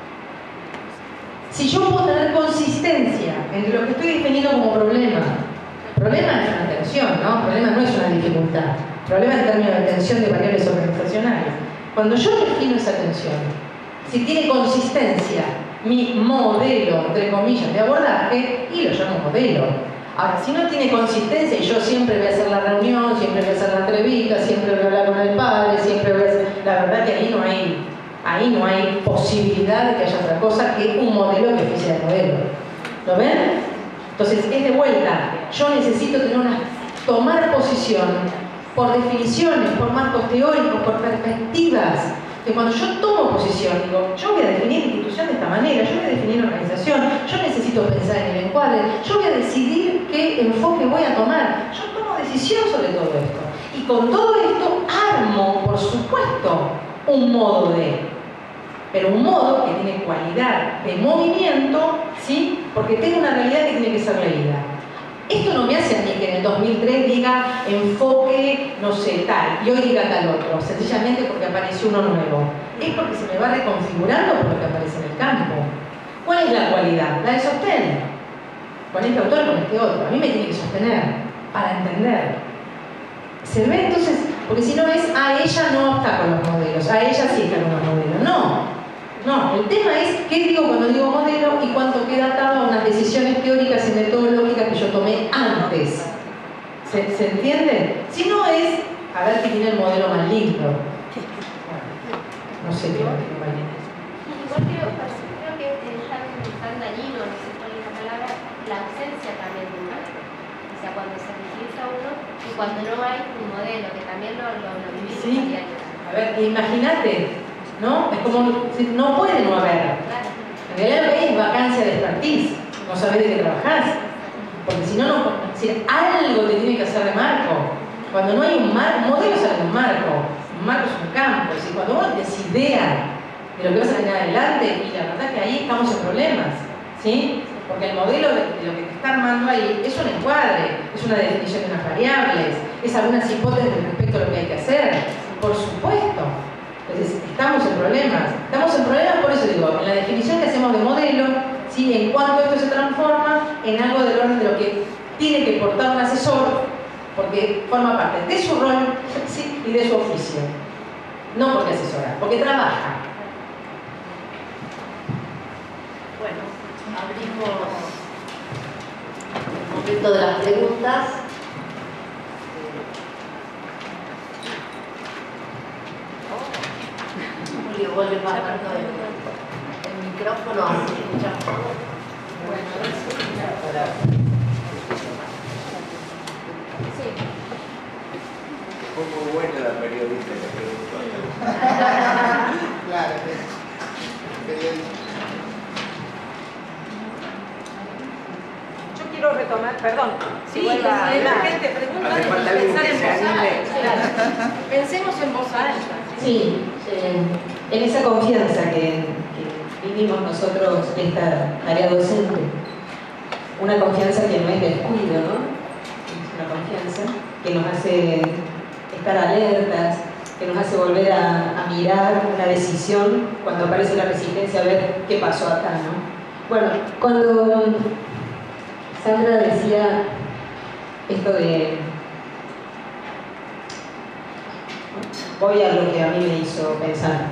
Si yo puedo tener consistencia entre lo que estoy definiendo como problema es una tensión, ¿no? Problema no es una dificultad. Problema en términos de tensión de variables organizacionales. Cuando yo defino esa tensión, si tiene consistencia mi modelo, entre comillas, de abordaje, y lo llamo modelo. Ahora, si no tiene consistencia y yo siempre voy a hacer la reunión, siempre voy a hacer la entrevista, siempre voy a hablar con el padre, siempre voy a hacer... La verdad que ahí no hay posibilidad de que haya otra cosa que un modelo que oficia de modelo. ¿Lo ven? Entonces, es de vuelta. Yo necesito tomar posición por definiciones, por marcos teóricos, por perspectivas. Que cuando yo tomo posición, digo, yo voy a definir institución de esta manera, yo voy a definir organización, yo necesito pensar en el encuadre, yo voy a decidir qué enfoque voy a tomar. Yo tomo decisión sobre todo esto. Y con todo esto armo, por supuesto, un modo pero un modo que tiene cualidad de movimiento, ¿sí? Porque tengo una realidad que tiene que ser leída. Esto no me hace a mí que en el 2003 diga enfoque, no sé, tal, y hoy diga tal otro, sencillamente porque apareció uno nuevo. Es porque se me va reconfigurando por lo que aparece en el campo. ¿Cuál es la cualidad? La de sostén. Con este autor, con este otro. A mí me tiene que sostener para entender. ¿Se ve entonces? Porque si no es, a ella no está con los modelos, a ella sí está con los modelos. No, el tema es qué digo cuando digo modelo y cuánto queda atado a unas decisiones teóricas y metodológicas que yo tomé antes. ¿Se entiende? Si no es, a ver si tiene el modelo más lindo. No sé qué más tiene más lindo. Igual creo que es tan dañino, no sé cuál es la palabra, la ausencia también de un marco. O sea, cuando se utiliza uno y cuando no hay un modelo, que también lo vivimos a diario. A ver, imagínate, ¿no? Es como, no puede no haber. En realidad lo que hay es vacancia de expertise. No sabés de qué trabajás. Porque si no, si algo te tiene que hacer de marco. Cuando no hay un marco, modelo sale de un marco. Un marco es un campo. Es decir, cuando vos des idea de lo que vas a tener adelante, y la verdad que ahí estamos en problemas, ¿sí? Porque el modelo de lo que te está armando ahí es un encuadre, es una definición de unas variables, es algunas hipótesis respecto a lo que hay que hacer, por supuesto. Entonces, estamos en problemas. Estamos en problemas, por eso digo, en la definición que hacemos de modelo, ¿sí? En cuanto esto se transforma en algo del orden de lo que tiene que portar un asesor, porque forma parte de su rol, ¿sí? Y de su oficio. No porque asesora, porque trabaja. Bueno, abrimos el momento de las preguntas. Julio, vos le vas dando el micrófono, así escuchamos. Bueno, a ver si Sí. Fue muy buena la periodista que preguntó. Claro, periodista. Yo quiero retomar, perdón, si vuelvo a la hablar. gente pregunta Hace falta alguien pensar que en se voz anime. alta. Pensemos en voz alta. Sí, en esa confianza que vivimos nosotros esta área docente, una confianza que no es descuido, ¿no? Es una confianza que nos hace estar alertas, que nos hace volver a mirar una decisión cuando aparece la resistencia, a ver qué pasó acá, ¿no? Bueno, cuando Sandra decía esto de... Voy a lo que a mí me hizo pensar.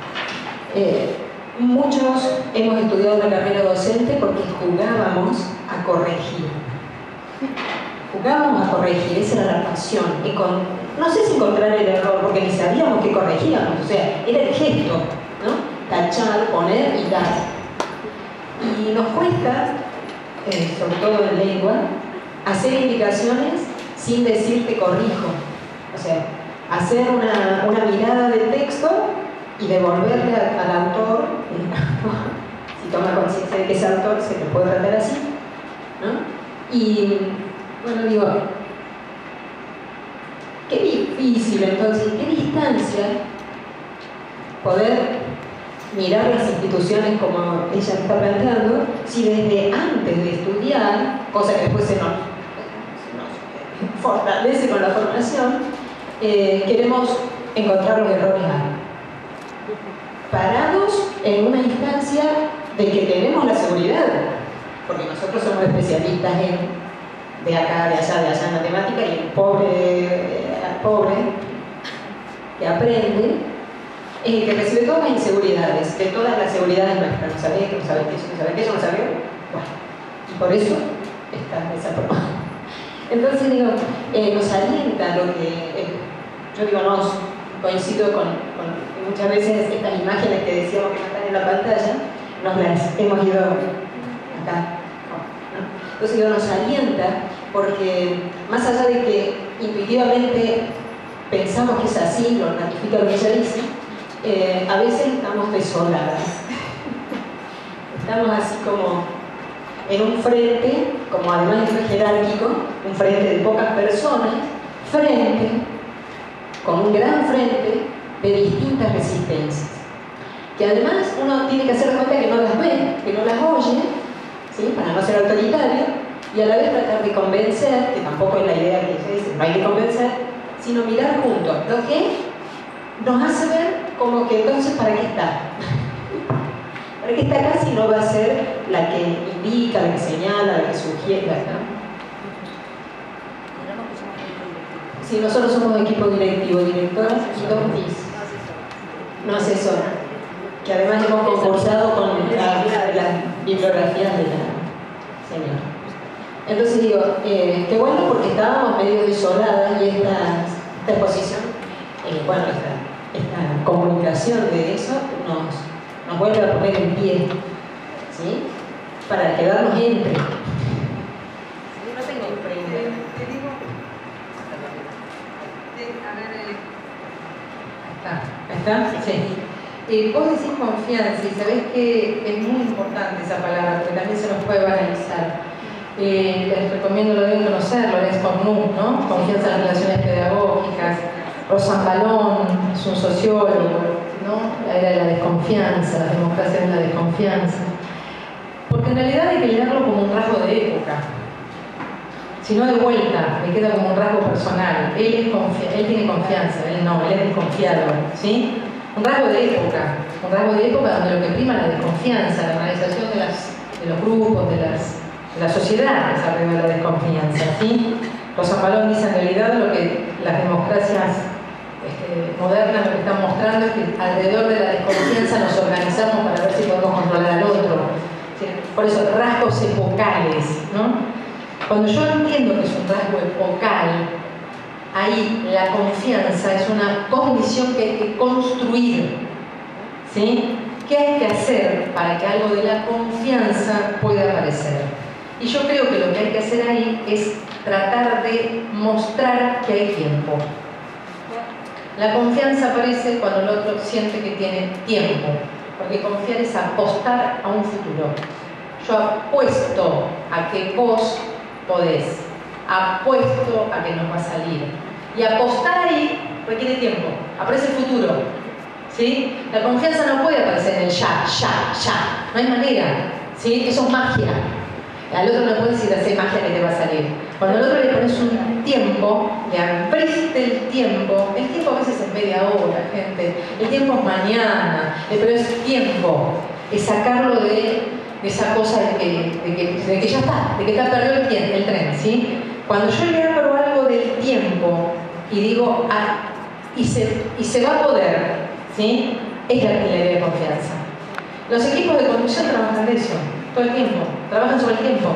Muchos hemos estudiado la carrera docente porque jugábamos a corregir. Jugábamos a corregir, esa era la pasión. Y no sé si encontrar el error, porque ni sabíamos qué corregíamos. O sea, era el gesto, ¿no? Tachar, poner y dar. Y nos cuesta, sobre todo en lengua, hacer indicaciones sin decir te corrijo. O sea, hacer una mirada del texto y devolverle al autor, si toma conciencia de que es autor, se le puede tratar así, ¿no? Y bueno, digo, qué difícil entonces, qué distancia poder mirar las instituciones como ella está planteando, si desde antes de estudiar, cosa que después se nos fortalece con la formación, queremos encontrar los errores ahí. Parados en una instancia de que tenemos la seguridad, porque nosotros somos especialistas de acá, de allá en matemática, y el pobre que aprende es el que recibe todas las inseguridades, de todas las seguridades nuestras. No sabés que no sabés que eso, no sabés que eso, no sabés. Bueno, y por eso está desaprobado. Entonces digo, nos alienta lo que, yo digo, coincido con muchas veces estas imágenes que decíamos que no están en la pantalla, nos las hemos ido acá. ¿No? Entonces digo, nos alienta porque más allá de que intuitivamente pensamos que es así, lo ratifica lo que ella dice, a veces estamos desoladas. Estamos así como en un frente, como además es jerárquico, un frente de pocas personas, con un gran frente de distintas resistencias, que además uno tiene que hacer cuenta que no las ve, que no las oye, ¿sí? Para no ser autoritario, y a la vez tratar de convencer, que tampoco es la idea que ella dice, no hay que convencer, sino mirar juntos, lo que nos hace ver como que entonces ¿para qué está? ¿Para qué está acá si no va a ser la que indica, la que señala, la que sugiere? ¿No? Si nosotros somos equipo directivo, directoras y dos DIS, no asesora, que además hemos concursado con las bibliografías de la señora. Entonces digo, qué bueno porque estábamos medio desoladas y esta exposición, bueno, esta comunicación de eso nos vuelve a poner en pie, ¿sí? Para quedarnos entre. No tengo imprenta. Te digo, ¿Está? Sí. Vos decís confianza y sabés que es muy importante esa palabra porque también se nos puede banalizar. Les recomiendo, lo deben conocer, Lorenz Cornu, ¿no? Confianza en las relaciones pedagógicas. Rosan Balón es un sociólogo, ¿no? La era de la desconfianza, las democracias de la desconfianza. Porque en realidad hay que leerlo como un rasgo de época. Si no, de vuelta, me queda como un rasgo personal. Él tiene confianza, él no, él es desconfiado, ¿sí? Un rasgo de época donde lo que prima es la desconfianza, la organización de los grupos, de la sociedad es alrededor de la desconfianza, ¿sí? Rosa Balón dice en realidad lo que las democracias modernas lo que están mostrando es que alrededor de la desconfianza nos organizamos para ver si podemos controlar al otro. ¿Sí? Por eso, rasgos epocales, ¿no? Cuando yo entiendo que es un rasgo epocal, ahí la confianza es una condición que hay que construir, ¿sí? ¿Qué hay que hacer para que algo de la confianza pueda aparecer? Y yo creo que lo que hay que hacer ahí es tratar de mostrar que hay tiempo. La confianza aparece cuando el otro siente que tiene tiempo, porque confiar es apostar a un futuro. Yo apuesto a que vos podés, apuesto a que nos va a salir. Y apostar ahí requiere tiempo, aparece el futuro, ¿sí? La confianza no puede aparecer en el ya, no hay manera, ¿sí? Eso es magia. Al otro no puedes decir hacer magia que te va a salir. Cuando al otro le pones un tiempo, le abriste el tiempo a veces es media hora, gente, el tiempo es mañana, pero es tiempo, es sacarlo de esa cosa de que ya está, de que está perdido el tren, ¿sí? Cuando yo le abro algo del tiempo y digo, y se va a poder, ¿sí? Es la idea de confianza. Los equipos de conducción trabajan de eso, todo el tiempo, trabajan sobre el tiempo,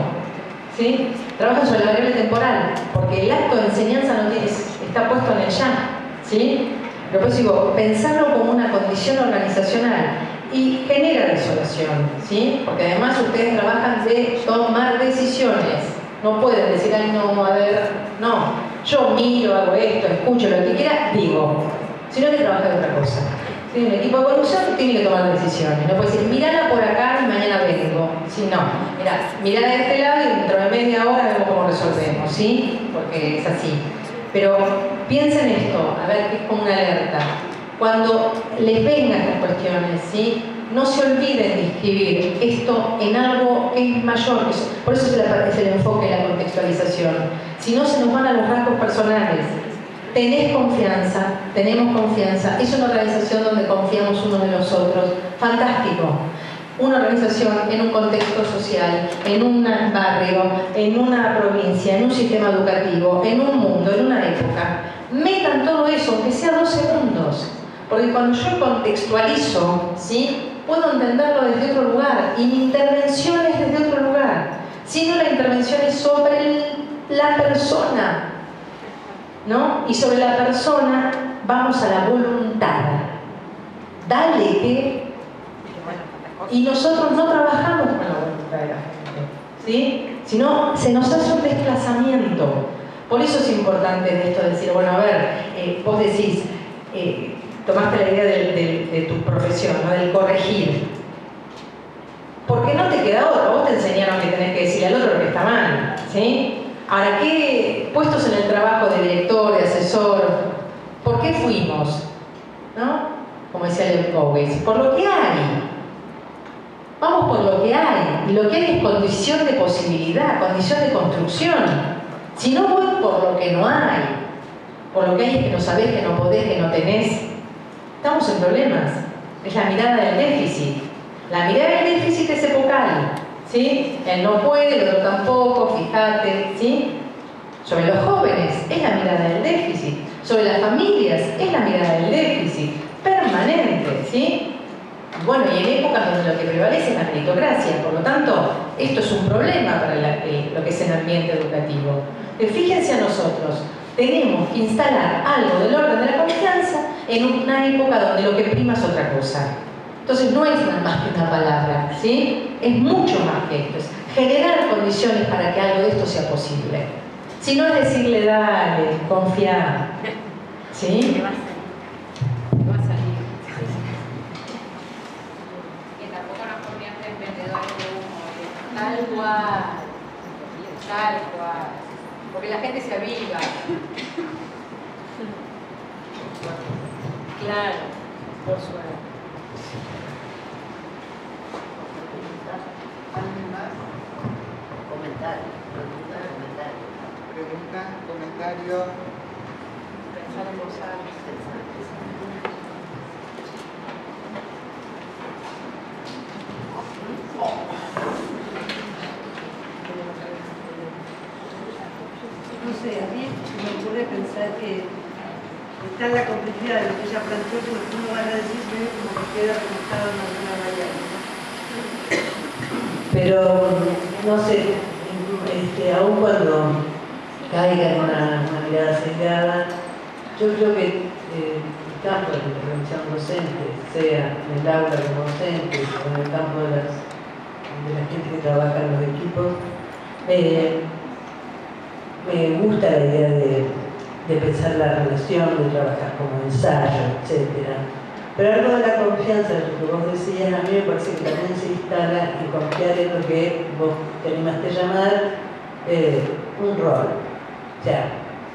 ¿sí? Trabajan sobre la variable temporal, porque el acto de enseñanza está puesto en el ya, ¿sí? Pero pues digo, pensarlo como una condición organizacional y genera desolación, ¿sí? Porque además ustedes trabajan de tomar decisiones. No pueden decir, ay no, a ver, no. Yo miro, hago esto, escucho lo que quiera, digo. Sino que trabaja de otra cosa. ¿Sí? Un equipo de conducción tiene que tomar decisiones. No puede decir, mirala por acá y mañana vengo. Sí, no. Mirá de este lado y dentro de media hora vemos cómo resolvemos, ¿sí? Porque es así. Pero piensen esto, a ver, que es como una alerta. Cuando les vengan estas cuestiones, ¿sí? No se olviden de inscribir esto en algo que es mayor. Por eso es el enfoque, la contextualización. Si no, se nos van a los rasgos personales. Tenés confianza, tenemos confianza. Es una organización donde confiamos unos de los otros. Fantástico. Una organización en un contexto social, en un barrio, en una provincia, en un sistema educativo, en un mundo, en una época. Metan todo eso, aunque sea 2 segundos. Porque cuando yo contextualizo, ¿sí? Puedo entenderlo desde otro lugar y mi intervención es desde otro lugar. Si no, la intervención es sobre la persona, ¿no? Y sobre la persona vamos a la voluntad. Dale que... Y nosotros no trabajamos con la voluntad de la gente, ¿sí? Sino se nos hace un desplazamiento. Por eso es importante de esto decir, bueno, a ver, vos decís... tomaste la idea de tu profesión, ¿no? Del corregir. Porque no te queda otra, vos te enseñaron que tenés que decirle al otro lo que está mal, ¿sí? Ahora, ¿qué puestos en el trabajo de director, de asesor? ¿Por qué fuimos? ¿No? Como decía Lev Kowisz, por lo que hay. Vamos por lo que hay, y lo que hay es condición de posibilidad, condición de construcción. Si no voy por lo que no hay, por lo que hay es que no sabés, que no podés, que no tenés, estamos en problemas. Es la mirada del déficit. La mirada del déficit es epocal, ¿sí? Él no puede, el otro tampoco, fíjate, ¿sí? Sobre los jóvenes es la mirada del déficit. Sobre las familias es la mirada del déficit, permanente, ¿sí? Bueno, y en épocas donde lo que prevalece es la meritocracia, por lo tanto, esto es un problema para lo que es el ambiente educativo. Fíjense a nosotros, tenemos que instalar algo del orden de la confianza en una época donde lo que prima es otra cosa. Entonces no es nada más que una palabra, ¿sí? Es mucho más que esto, es generar condiciones para que algo de esto sea posible. Si no es decirle, dale, confía, ¿sí? ¿Qué va a salir? ¿Qué va a salir? Que tampoco nos convierte en vendedores de humo. Tal cual, tal cual. Porque la gente se aviva. Claro, por suerte. ¿Alguien más? Comentario, pregunta, comentario. Pregunta, comentario. Pensar en voz alta. No sé, a mí me ocurre pensar que está la complejidad de lo que ella planteó, que lo que uno va a decir es como que queda remontado en alguna variable, ¿no? Pero, no sé, aun cuando caiga en una mirada sesgada, yo creo que el campo de la intervención docente, sea en el aula como docente o en el campo de la gente que trabaja en los equipos, me gusta la idea de pensar la relación, de trabajar como ensayo, etc. Pero algo de la confianza, lo que vos decías, a mí me parece que también se instala en confiar en lo que vos te animaste a llamar un rol. O sea,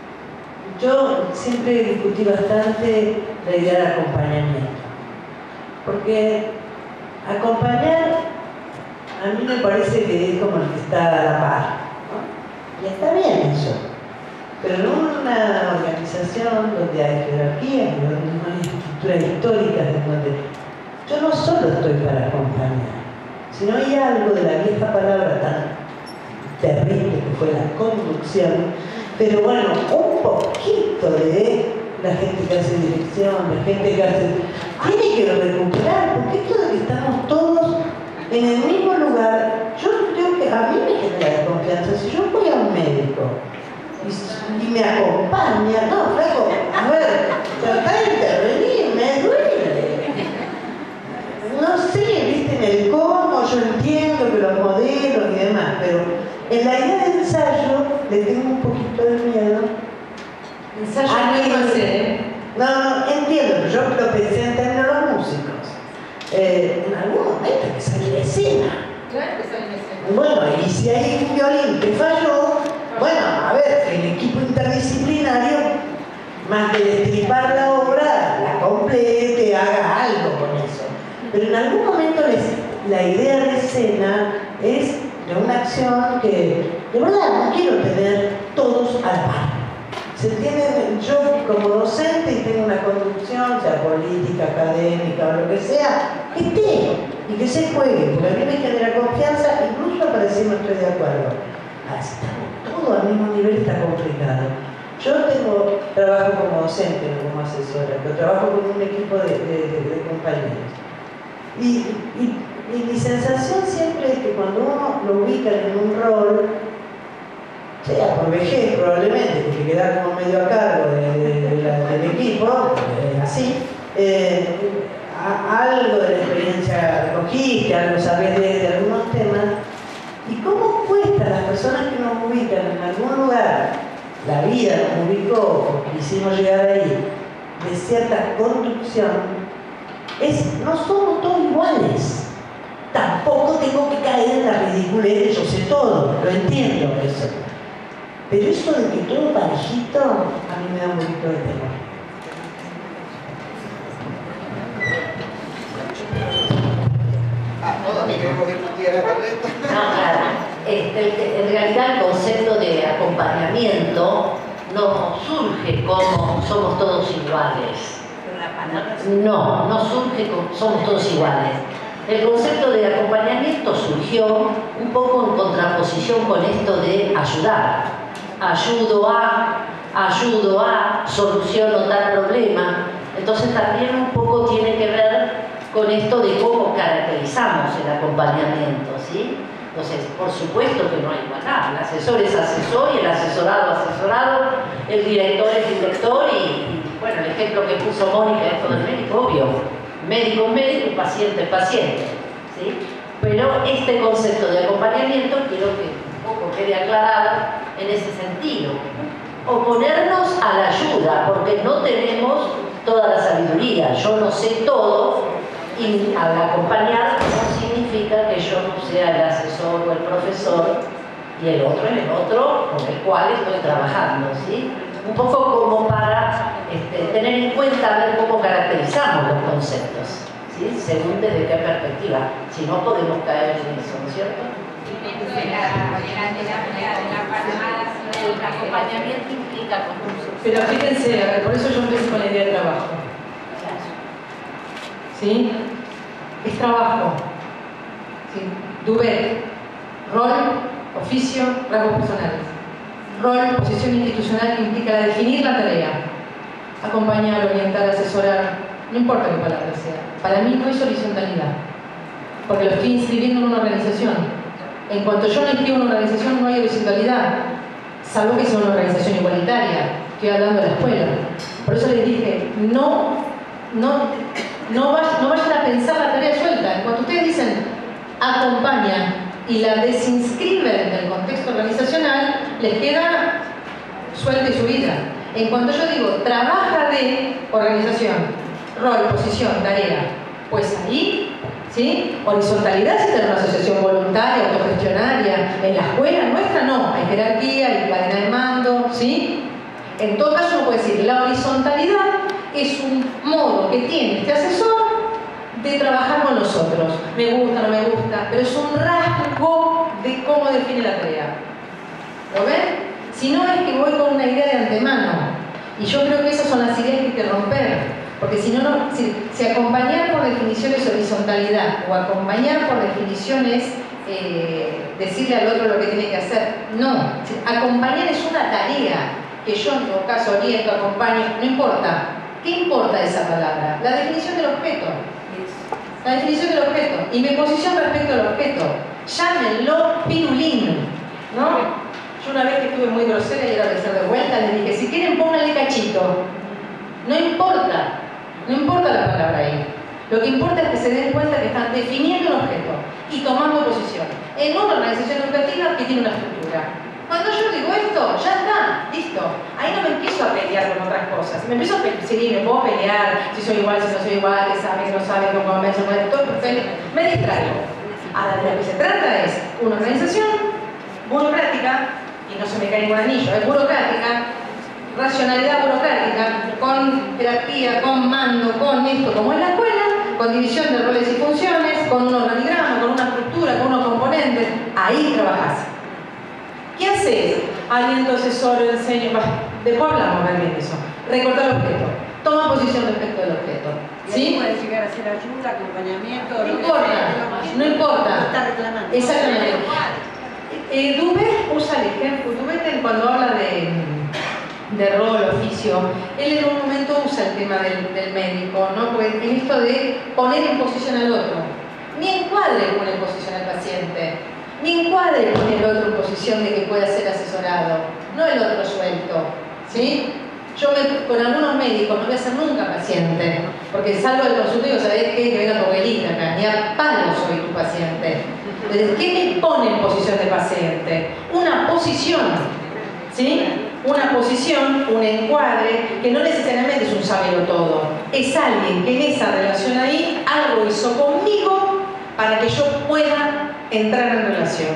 yo siempre discutí bastante la idea de acompañamiento. Porque acompañar a mí me parece que es como el que está a la par, ¿no? Y está bien eso. Pero en una organización donde hay jerarquías, donde no hay estructuras históricas, donde yo no solo estoy para acompañar, sino hay algo de la vieja palabra tan terrible que fue la conducción, pero bueno, un poquito de la gente que hace dirección, la gente que hace... Tiene que recuperar, porque esto de que estamos todos en el mismo lugar, yo creo que a mí me genera desconfianza. Si yo voy a un médico y me acompaña, no, flaco, a ver, tratar de intervenir, me duele. No sé, viste, en el cómo, yo entiendo que los modelos y demás, pero en la idea del ensayo le tengo un poquito de miedo. Ensayo no hacer, ¿eh? No, entiendo, pero yo lo pensé en términos de los músicos. En algún momento hay que salir de escena. Claro que salen de escena. Bueno, y si hay un violín que falló, bueno, a ver, el equipo interdisciplinario, más que destripar la obra, la complete, haga algo con eso. Pero en algún momento la idea de escena es de una acción que, de verdad, no quiero tener todos al par. ¿Se entiende? Yo como docente y tengo una conducción, sea política, académica o lo que sea, que esté y que se juegue, porque a mí me genera confianza, incluso para decir no estoy de acuerdo. Ahora, si estamos todos al mismo nivel, está complicado. Yo trabajo como docente, no como asesora, pero trabajo con un equipo de compañeros. Y mi sensación siempre es que cuando uno lo ubica en un rol, sea por vejez probablemente, porque queda como medio a cargo del equipo, así, algo de la experiencia recogiste, algo sabés de algunos temas, y cómo cuesta a las personas que nos ubican en algún lugar, la vida nos ubicó, porque quisimos llegar ahí, de cierta construcción, no somos todos iguales. Tampoco tengo que caer en la ridiculez de yo sé todo, lo entiendo eso. Pero eso de que todo parejito, a mí me da un poquito de temor. Todos queremos claro. En realidad el concepto de acompañamiento no surge como somos todos iguales. No surge como somos todos iguales. El concepto de acompañamiento surgió un poco en contraposición con esto de ayudar. Ayudo a, soluciono tal problema. Entonces también un poco tiene que ver con esto de cómo caracterizamos el acompañamiento, ¿sí? Entonces, por supuesto que no hay igualdad. El asesor es asesor y el asesorado, el director es director y bueno, el ejemplo que puso Mónica, esto del médico, obvio. Médico es médico y paciente es paciente, ¿sí? Pero este concepto de acompañamiento quiero que un poco quede aclarado en ese sentido. Oponernos a la ayuda, porque no tenemos toda la sabiduría. Yo no sé todo y al acompañar no significa que yo no sea el asesor o el profesor y el otro con el cual estoy trabajando, ¿sí? Un poco como para tener en cuenta, ver cómo caracterizamos los conceptos, ¿sí? Según desde qué perspectiva. Si no, podemos caer en eso, ¿no es cierto? El acompañamiento implica concursos. Pero fíjense, a ver, por eso yo empecé con la idea de trabajo. ¿Sí? Es trabajo. ¿Sí? Duvet, rol, oficio, rasgos personales. Rol, posición institucional que implica definir la tarea. Acompañar, orientar, asesorar, no importa qué palabra sea. Para mí no es horizontalidad, porque lo estoy inscribiendo en una organización. En cuanto yo me inscribo en una organización no hay horizontalidad, salvo que sea una organización igualitaria. Estoy hablando de la escuela. Por eso les dije, no vayan a pensar la tarea suelta. Cuando ustedes dicen acompañan y la desinscriben del contexto organizacional, les queda suelta y subida. En cuanto yo digo trabaja de organización, rol, posición, tarea, pues ahí, ¿sí? Horizontalidad es tener una asociación voluntaria, autogestionaria. En la escuela nuestra no, hay jerarquía, hay cadena de mando, ¿sí? En todo caso uno puede decir, la horizontalidad es un modo que tiene este asesor de trabajar con nosotros. Me gusta, no me gusta, pero es un rasgo de cómo define la tarea. ¿Lo ven? Si no es que voy con una idea de antemano. Y yo creo que esas son las ideas que hay que romper. Porque si no, si acompañar por definición es horizontalidad, o acompañar por definición es decirle al otro lo que tiene que hacer. No, acompañar es una tarea que yo en todo caso oriento, acompaño, no importa. ¿Qué importa esa palabra? La definición del objeto. La definición del objeto. Y mi posición respecto al objeto. Llámenlo pirulín, ¿no? Yo una vez que estuve muy grosera y era de ser de vuelta, les dije, si quieren pónganle cachito. No importa la palabra ahí. Lo que importa es que se den cuenta que están definiendo un objeto y tomando posición. En una organización educativa que tiene una estructura. Cuando yo digo esto, ya está, listo. Ahí no me empiezo a pelear con otras cosas. Me empiezo a pelear, sí, me puedo pelear, si soy igual, si no soy igual, que sabe, que no sabe, cómo convence, todo, me distraigo. Ahora, de lo que se trata es una organización burocrática, y no se me cae ningún anillo, es burocrática, racionalidad burocrática, con jerarquía, con mando, con esto, como en la escuela, con división de roles y funciones, con un organigrama, con una estructura, con unos componentes. Ahí trabajás. ¿Qué haces? Aliento, asesoro, enseño. Después hablamos realmente de eso. Recortar el objeto. Toma posición respecto del objeto. ¿Sí? Puede llegar a ser ayuda, acompañamiento. No importa. No importa. No está reclamando. Exactamente. Duvet usa el ejemplo. Duvet cuando habla de rol, oficio, él en un momento usa el tema del médico, ¿no? Pues en esto de poner en posición al otro. Ni encuadre pone en posición al paciente, ni encuadre pone el otro en posición de que pueda ser asesorado, no el otro suelto, ¿sí? Yo con algunos médicos no voy a ser nunca paciente, porque salgo del consultorio, ¿sabés qué? Que venga tu abuelita acá, ni a palo soy tu paciente. Entonces, ¿qué me pone en posición de paciente? Una posición, ¿sí? Una posición, un encuadre, que no necesariamente es un saberlo todo. Es alguien que en esa relación ahí algo hizo conmigo para que yo pueda entrar en relación.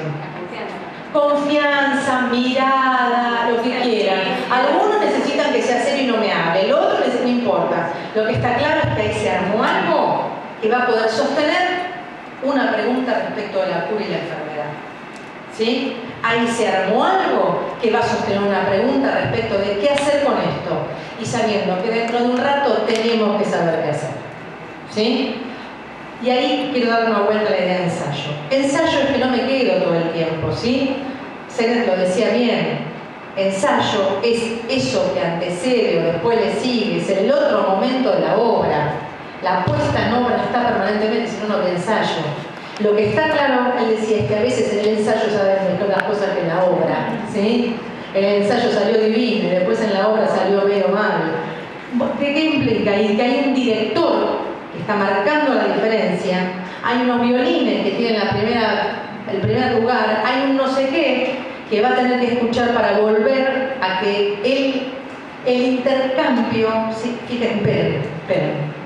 Confianza, mirada, lo que quieran. Algunos necesitan que sea serio y no me hable, el otro no importa. Lo que está claro es que ahí se armó algo que va a poder sostener una pregunta respecto de la cura y la enfermedad. ¿Sí? Ahí se armó algo que va a sostener una pregunta respecto de qué hacer con esto, y sabiendo que dentro de un rato tenemos que saber qué hacer. ¿Sí? Y ahí quiero dar una vuelta a la idea de ensayo. Ensayo es que no me quedo todo el tiempo, ¿sí? Sennett lo decía bien. Ensayo es eso que antecede o después le sigue, es el otro momento de la obra. La puesta en obra está permanentemente, si no, no hay ensayo. Lo que está claro, él decía, es que a veces en el ensayo saben mejor las cosas que en la obra, ¿sí? El ensayo salió divino y después en la obra salió medio mal. ¿Qué implica? Y que hay un director que está marcando la diferencia, hay unos violines que tienen el primer lugar, hay un no sé qué que va a tener que escuchar para volver a que el intercambio, ¿sí? Fíjense, esperen.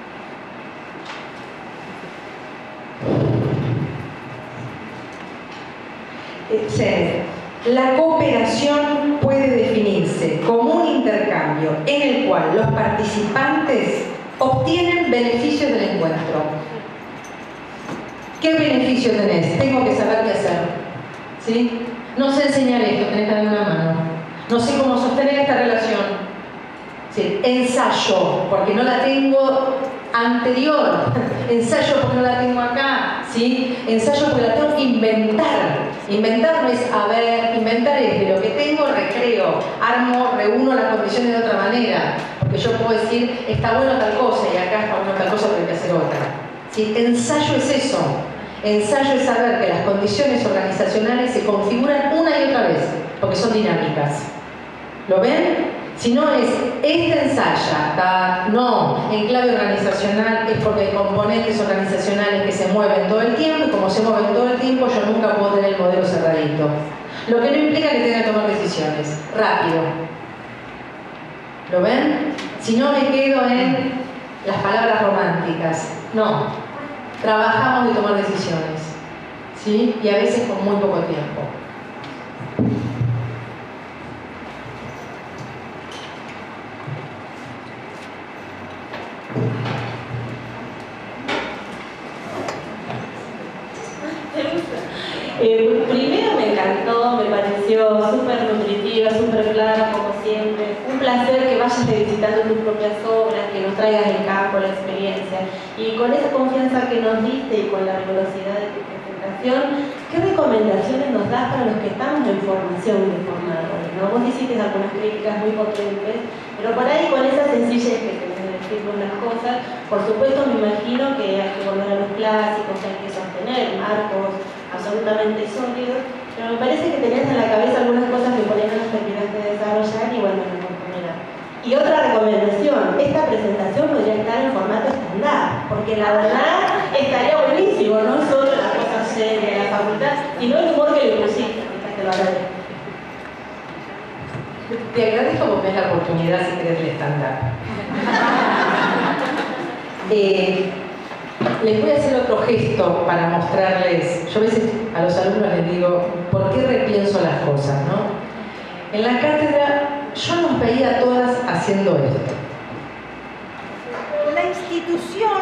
La cooperación puede definirse como un intercambio en el cual los participantes obtienen beneficios del encuentro. ¿Qué beneficio tenés? Tengo que saber qué hacer. ¿Sí? No sé enseñar esto, tenés que darme una mano. No sé cómo sostener esta relación. ¿Sí? Ensayo, porque no la tengo anterior. Ensayo porque no la tengo acá. ¿Sí? Ensayo porque la tengo que inventar. Inventar no es inventar es de lo que tengo, recreo, armo, reúno las condiciones de otra manera. Porque yo puedo decir, está bueno tal cosa y acá está bueno tal cosa, pero hay que hacer otra. ¿Sí? Ensayo es eso. Ensayo es saber que las condiciones organizacionales se configuran una y otra vez, porque son dinámicas. ¿Lo ven? Si no es, este ensaya, no, en clave organizacional es porque hay componentes organizacionales que se mueven todo el tiempo, y como se mueven todo el tiempo, yo nunca puedo tener el modelo cerradito. Lo que no implica que tenga que tomar decisiones, rápido. ¿Lo ven? Si no me quedo en las palabras románticas, no. Trabajamos de tomar decisiones, ¿sí? Y a veces con muy poco tiempo. Primero me encantó, me pareció súper nutritiva, súper clara como siempre. Un placer que vayas visitando tus propias obras, que nos traigas el campo, la experiencia. Y con esa confianza que nos diste y con la rigurosidad de tu presentación, ¿qué recomendaciones nos das para los que estamos en formación de formadores, ¿no? Vos hiciste algunas críticas muy potentes, pero por ahí con esa sencillez que tenés de decirnos las cosas, por supuesto me imagino que hay que volver a los clásicos, que hay que sostener marcos absolutamente sólidos, pero me parece que tenías en la cabeza algunas cosas que por ahí no las terminaste de desarrollar y bueno, la oportunidad. Y otra recomendación, esta presentación podría estar en formato estándar, porque la verdad estaría buenísimo, no solo las cosas serias de la facultad, sino el humor que le pusiste, te lo agradezco. Te agradezco porque es la oportunidad si querés el estándar. Les voy a hacer otro gesto para mostrarles. Yo a veces a los alumnos les digo, ¿por qué repienso las cosas, no? En la cátedra yo nos veía todas haciendo esto. La institución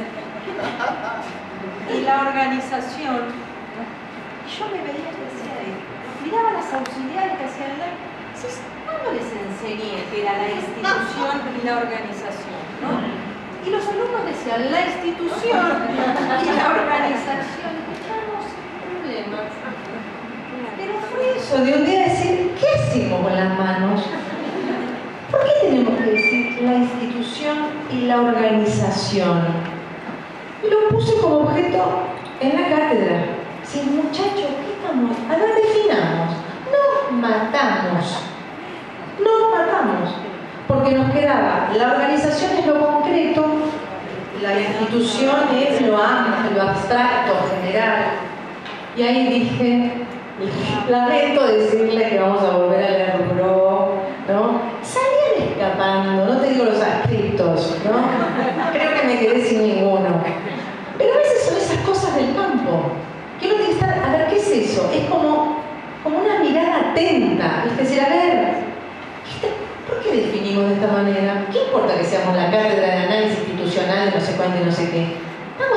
y la organización, yo me veía que hacía esto. Miraba a las auxiliares que hacían ¿cuándo les enseñé que era la institución y la organización, ¿no? Y los alumnos decían, la institución y la organización, estamos sin problemas. Pero fue eso de un día decir, ¿qué hacemos con las manos? ¿Por qué tenemos que decir la institución y la organización? Y lo puse como objeto en la cátedra. Sí, muchachos, ¿qué estamos? A ver, definamos. Nos matamos. Nos matamos. Porque nos quedaba, la organización es lo concreto, la institución es lo amplio, lo abstracto, general. Y ahí dije, lamento decirles que vamos a volver a leer Rugro, ¿no? Salían escapando, no te digo los adscriptos, ¿no? Creo que me quedé sin ninguno. Pero a veces son esas cosas del campo, que uno tiene que estar, a ver, ¿qué es eso? Es como una mirada atenta, es decir, a ver, ¿por qué definimos de esta manera? ¿Qué importa que seamos la cátedra de análisis institucional de no sé cuánto y no sé qué? Vamos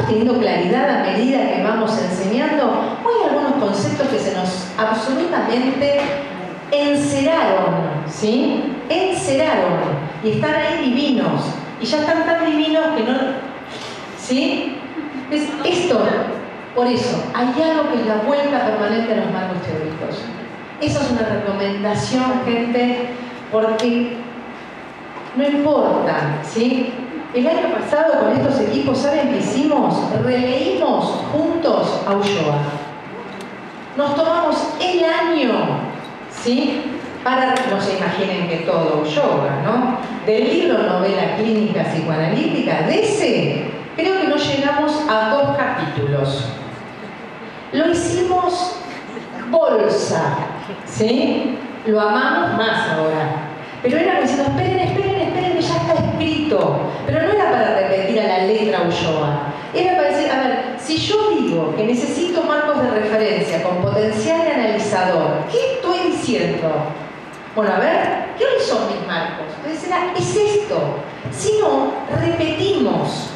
¿Vamos teniendo claridad a medida que vamos enseñando? ¿O hay algunos conceptos que se nos absolutamente enceraron? ¿Sí? Enceraron. Y están ahí divinos. Y ya están tan divinos que no... ¿Sí? Es esto, por eso, hay algo que es la vuelta permanente a los marcos teóricos. Eso es una recomendación, gente, porque no importa, ¿sí? El año pasado con estos equipos, ¿saben qué hicimos? Releímos juntos a Ulloa. Nos tomamos el año, ¿sí? Para, no se imaginen que todo Ulloa, ¿no? Del libro Novela Clínica Psicoanalítica, de ese, creo que no llegamos a 2 capítulos. Lo hicimos bolsa, ¿sí? Lo amamos más ahora. Pero era diciendo, esperen, que ya está escrito. Pero no era para repetir a la letra Ulloa. Era para decir, a ver, si yo digo que necesito marcos de referencia con potencial de analizador, ¿qué estoy diciendo? Bueno, a ver, ¿qué son mis marcos? Entonces era, es esto. Si no, repetimos.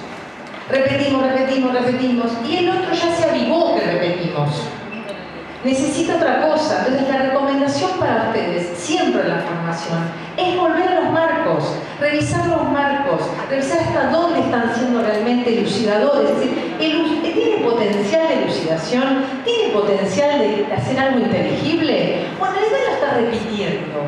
Repetimos. Y el otro ya se avivó que repetimos. Necesita otra cosa. Entonces la recomendación para ustedes, siempre en la formación, es volver a los marcos, revisar los marcos, revisar hasta dónde están siendo realmente elucidadores. Es decir, ¿tiene potencial de elucidación? ¿Tiene potencial de hacer algo inteligible? Bueno, la idea lo está repitiendo.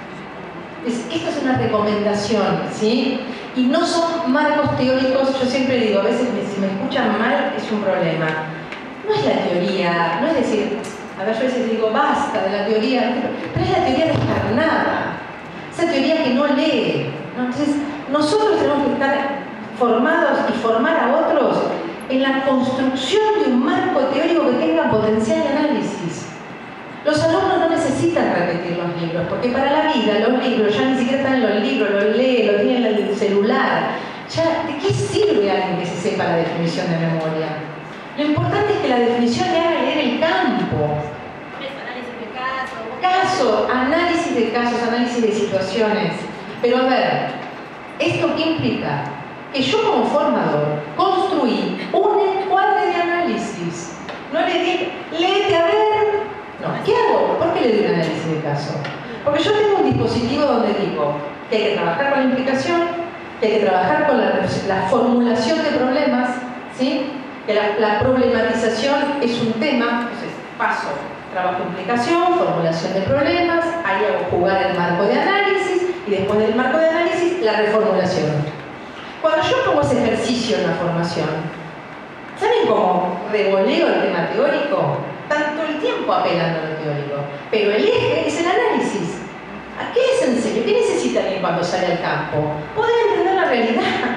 Esto es una recomendación, ¿sí? Y no son marcos teóricos. Yo siempre digo, a veces si me escuchan mal es un problema. No es la teoría, no es decir, a ver, yo a veces digo, basta de la teoría, pero es la teoría descarnada, esa teoría que no lee, ¿no? Entonces, nosotros tenemos que estar formados y formar a otros en la construcción de un marco teórico que tenga potencial de análisis. Los alumnos no necesitan repetir los libros, porque para la vida los libros ya ni siquiera están en los libros, los lee, los tiene en el celular. Ya, ¿de qué sirve alguien que se sepa la definición de memoria? Lo importante es que la definición le haga leer el campo. Análisis de casos. Análisis de casos, análisis de situaciones. Pero a ver, ¿esto qué implica? Que yo como formador construí un encuadre de análisis. No le di, léete a ver. No, ¿qué hago? ¿Por qué le doy un análisis de caso? Porque yo tengo un dispositivo donde digo que hay que trabajar con la implicación, que hay que trabajar con la formulación de problemas, ¿sí? Que la problematización es un tema, entonces paso, trabajo implicación, formulación de problemas, ahí hago jugar el marco de análisis y después del marco de análisis la reformulación. Cuando yo pongo ese ejercicio en la formación, ¿saben cómo revoleo el tema teórico? Tanto el tiempo apelando a lo teórico, pero el eje es el análisis. ¿A qué les enseño? ¿Qué necesita alguien cuando sale al campo? Poder entender la realidad.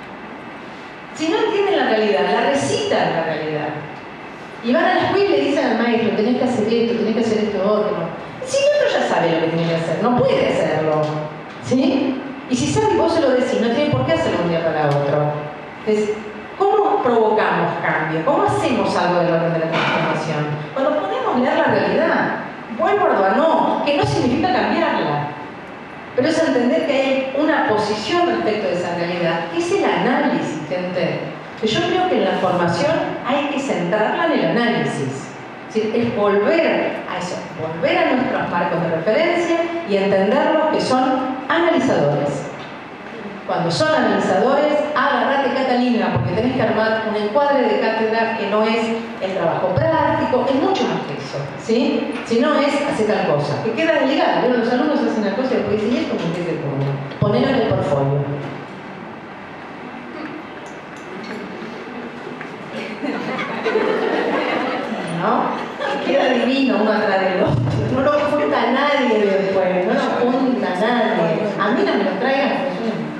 Si no entienden la realidad, la recitan la realidad. Y van a la escuela y le dicen al maestro, tenés que hacer esto, tenés que hacer esto otro. Si el otro ya sabe lo que tiene que hacer, no puede hacerlo. ¿Sí? Y si sabe y vos se lo decís, no tiene por qué hacerlo un día para otro. Entonces, ¿cómo provocamos cambio? ¿Cómo hacemos algo del orden de la transformación? Cuando podemos leer la realidad, vuelvo a no, que no significa cambiarla. Pero es entender que hay una posición respecto de esa realidad, que es el análisis, gente. Yo creo que en la formación hay que centrarla en el análisis. Es decir, es volver a eso, volver a nuestros marcos de referencia y entenderlos que son analizadores. Cuando son analizadores, agarrate Catalina, porque tenés que armar un encuadre de cátedra que no es el trabajo práctico, es mucho más que eso, ¿sí? Si no es hacer tal cosa, que queda desligada. Luego los alumnos hacen una cosa y después dicen, ¿y esto con qué se pone? Ponelo en el portfolio. ¿No? Queda divino uno atrás del otro. No lo junta nadie después, no lo junta nadie. A mí no me lo traigan.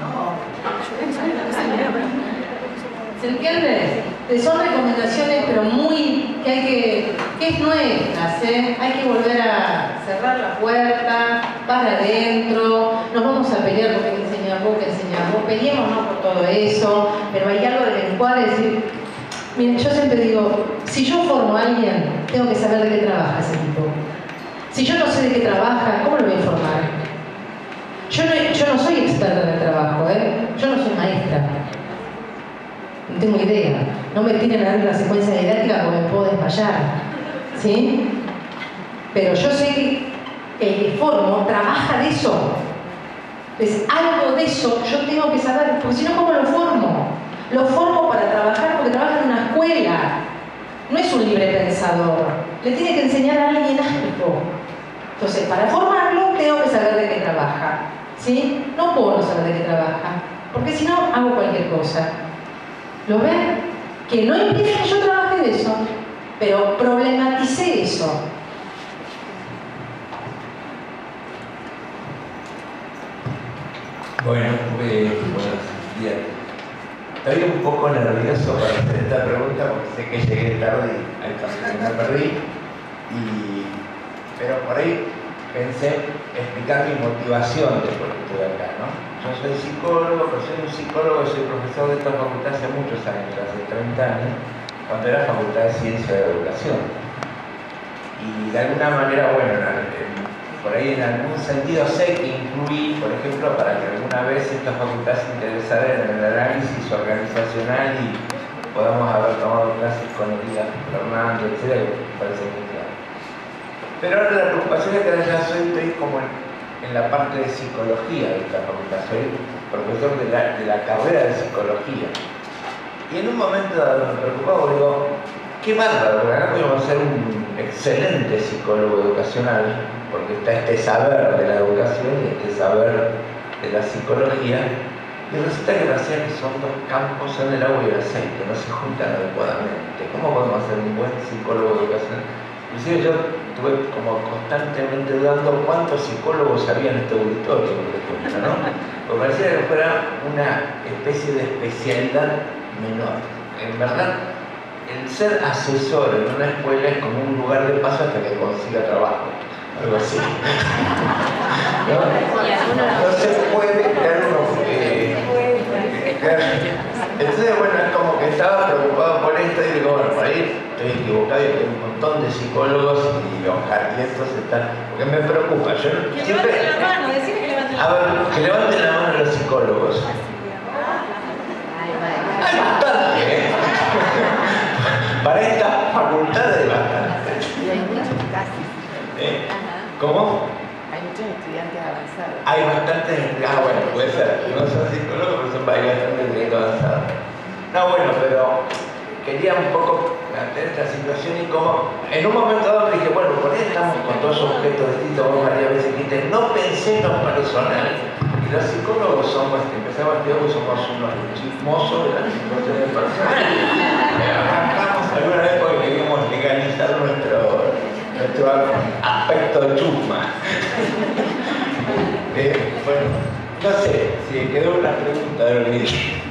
¿Se entiende? Son recomendaciones, pero muy que es nuestras, ¿eh? Hay que volver a cerrar la puerta, para adentro, nos vamos a pelear porque que enseñar vos, peleémonos por todo eso, pero hay algo del encuadre de decir, miren, yo siempre digo, si yo formo a alguien, tengo que saber de qué trabaja ese tipo. Si yo no sé de qué trabaja, ¿cómo lo voy a formar? Yo no soy experta en el trabajo, ¿eh? Yo no soy maestra. No tengo idea. No me tienen a dar una secuencia didáctica porque me puedo desmayar, ¿sí? Pero yo sé que el que formo trabaja de eso. Pues algo de eso yo tengo que saber, porque si no, ¿cómo lo formo? Lo formo para trabajar porque trabaja en una escuela. No es un libre pensador. Le tiene que enseñar a alguien algo. Entonces, para formarlo, tengo que saber de qué trabaja. ¿Sí? No puedo no saber de qué trabaja. Porque si no, hago cualquier cosa. ¿Lo ven? Que no implica que yo trabaje de eso, pero problematicé eso. Bueno, buenos días. Estoy un poco nervioso para hacer esta pregunta porque sé que llegué tarde y hay cosas que me perdí. Pero por ahí pensé explicar mi motivación de por qué estoy acá, ¿no? Yo soy psicólogo, pero soy un psicólogo y soy profesor de esta facultad hace muchos años, hace 30 años, cuando era Facultad de Ciencia de Educación. Y de alguna manera, bueno, por ahí en algún sentido sé que influí, por ejemplo, para que alguna vez esta facultad se interesara en el análisis organizacional y podamos haber tomado clases con Elías Fernández, etc., que me parece muy claro. Pero ahora la preocupación es que ahora ya estoy como en la parte de psicología de esta facultad, soy profesor de la carrera de psicología. Y en un momento dado me preocupaba, digo, qué bárbaro, porque acá podemos ser un excelente psicólogo educacional, porque está este saber de la educación y este saber de la psicología, y resulta que parecía que son dos campos, son el agua y el aceite, no se juntan adecuadamente. ¿Cómo podemos ser un buen psicólogo educacional? Inclusive yo estuve como constantemente dudando cuántos psicólogos había en este auditorio, por ejemplo, ¿no? Porque parecía que fuera una especie de especialidad menor. En verdad, el ser asesor en una escuela es como un lugar de paso hasta que consiga trabajo. Algo así. No se puede crear entonces, bueno, es como que estaba preocupado por esto y digo, bueno, por ahí estoy equivocado y hay un montón de psicólogos y los jarietos están. Porque me preocupa. Yo siempre. A ver, que levanten la mano los psicólogos. Hay bastante, ¿eh? Para esta facultad hay bastante. Y hay muchos casos. ¿Cómo? Hay muchos estudiantes avanzados. Hay bastantes. Ah, bueno, puede ser. No son psicólogos, pero hay bastantes estudiantes avanzados. No, bueno, pero quería un poco plantear esta situación y como en un momento dado dije, bueno, por ahí estamos con dos objetos distintos, vos varias veces dijiste, no pensé en lo personal. Y los psicólogos somos, empezamos a estudiar, somos unos chismosos de las situaciones personales. Arrancamos alguna vez porque queríamos legalizar nuestro aspecto chusma. Bueno, no sé, si quedó una pregunta de lo que dije.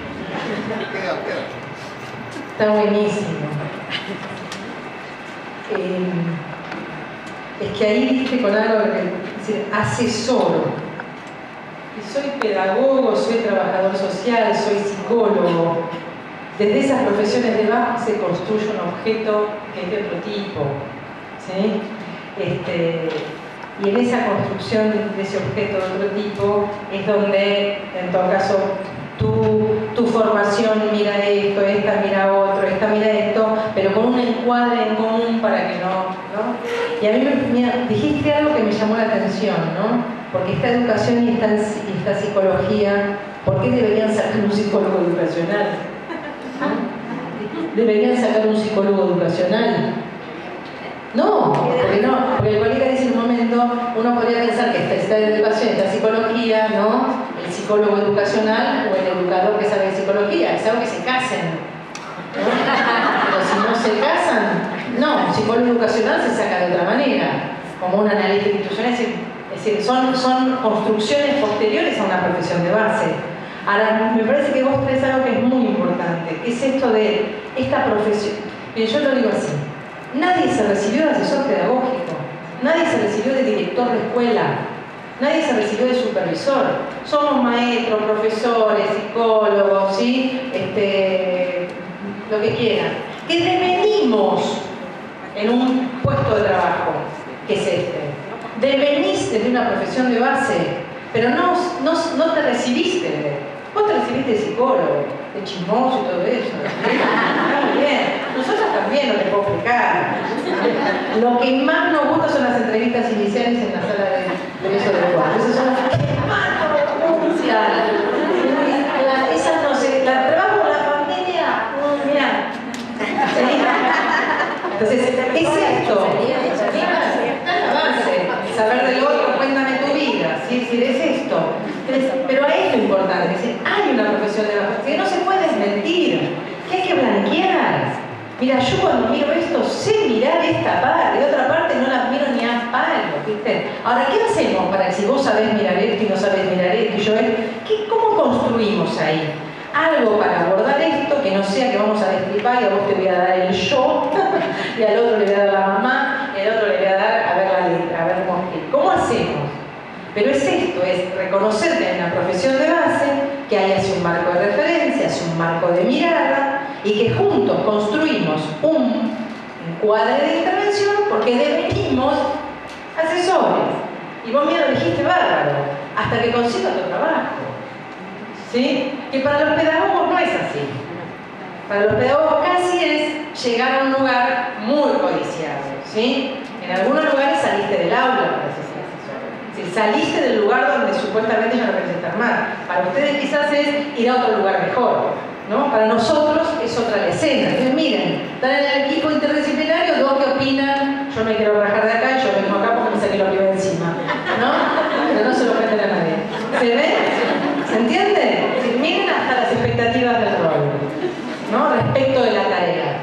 Está buenísimo. Es que ahí diste con algo que decir, asesoro. Y soy pedagogo, soy trabajador social, soy psicólogo. Desde esas profesiones de base se construye un objeto que es de otro tipo. ¿Sí? Y en esa construcción de ese objeto de otro tipo es donde, en todo caso, tu formación mira esto, esta mira otro, esta mira esto, pero con un encuadre en común para que no. Y a mí me dijiste algo que me llamó la atención, ¿no? Porque esta educación y esta psicología, ¿por qué deberían sacar un psicólogo educacional? ¿No? ¿Deberían sacar un psicólogo educacional? No, porque el colega dice en un momento, uno podría pensar que está educación, esta psicología, ¿no? El psicólogo educacional o el educador que sabe de psicología, es algo que se casen, ¿no? Pero si no se casan, no, un psicólogo educacional se saca de otra manera, como un analista institucional, es decir, son construcciones posteriores a una profesión de base. Ahora, me parece que vos traes algo que es muy importante, que es esto de esta profesión. Bien, yo lo digo así. Nadie se recibió de asesor pedagógico, nadie se recibió de director de escuela, nadie se recibió de supervisor. Somos maestros, profesores, psicólogos, ¿sí? Lo que quieran. Que devenimos en un puesto de trabajo, que es este. Devenís desde una profesión de base, pero no te recibiste. Vos te recibiste recibiste de psicólogo, de chismoso y todo eso. Muy bien. Nosotros también no te puedo explicar. Lo que más nos gusta son las entrevistas iniciales en la sala de beso de cuadro. Esas son las que más nos gustan. Esa no sé, la trabajo con la familia. Mira. Entonces, ¿qué es esto? Saber del otro, cuéntame tu vida. ¿Sí? Es esto. Pero ahí es lo importante. Es decir, hay una profesión de la que no se puede mentir, que hay que blanquear. Mira, yo cuando miro esto sé mirar esta parte, de otra parte no la miro ni a palo, ¿viste? Ahora, ¿qué hacemos para que si vos sabés mirar esto y no sabés mirar esto y yo cómo construimos ahí? Algo para abordar esto, que no sea que vamos a destripar y a vos te voy a dar el yo, y al otro le voy a dar la mamá, y al otro le voy a dar a ver la letra, a ver cómo hacemos. Pero es esto, es reconocer que hay una profesión de base, que hay así un marco de referencia, así un marco de mirada, y que juntos construimos un encuadre de intervención porque devenimos asesores. Y vos mira, lo dijiste bárbaro, hasta que consigas tu trabajo. ¿Sí? Que para los pedagogos no es así. Para los pedagogos casi es llegar a un lugar muy codiciado. ¿Sí? En algunos lugares saliste del aula para ser asesor. Es decir, saliste del lugar donde supuestamente ya no querés estar más. Para ustedes quizás es ir a otro lugar mejor, ¿no? Para nosotros es otra la escena. Entonces miren, están en el equipo interdisciplinario, dos que opinan, yo me quiero rajar de acá y yo vengo acá porque me saqué lo primero encima, ¿no? Pero no se lo cuenten a nadie. ¿Se ve? ¿Se entiende? Es decir, miren hasta las expectativas del rol, ¿no? Respecto de la tarea.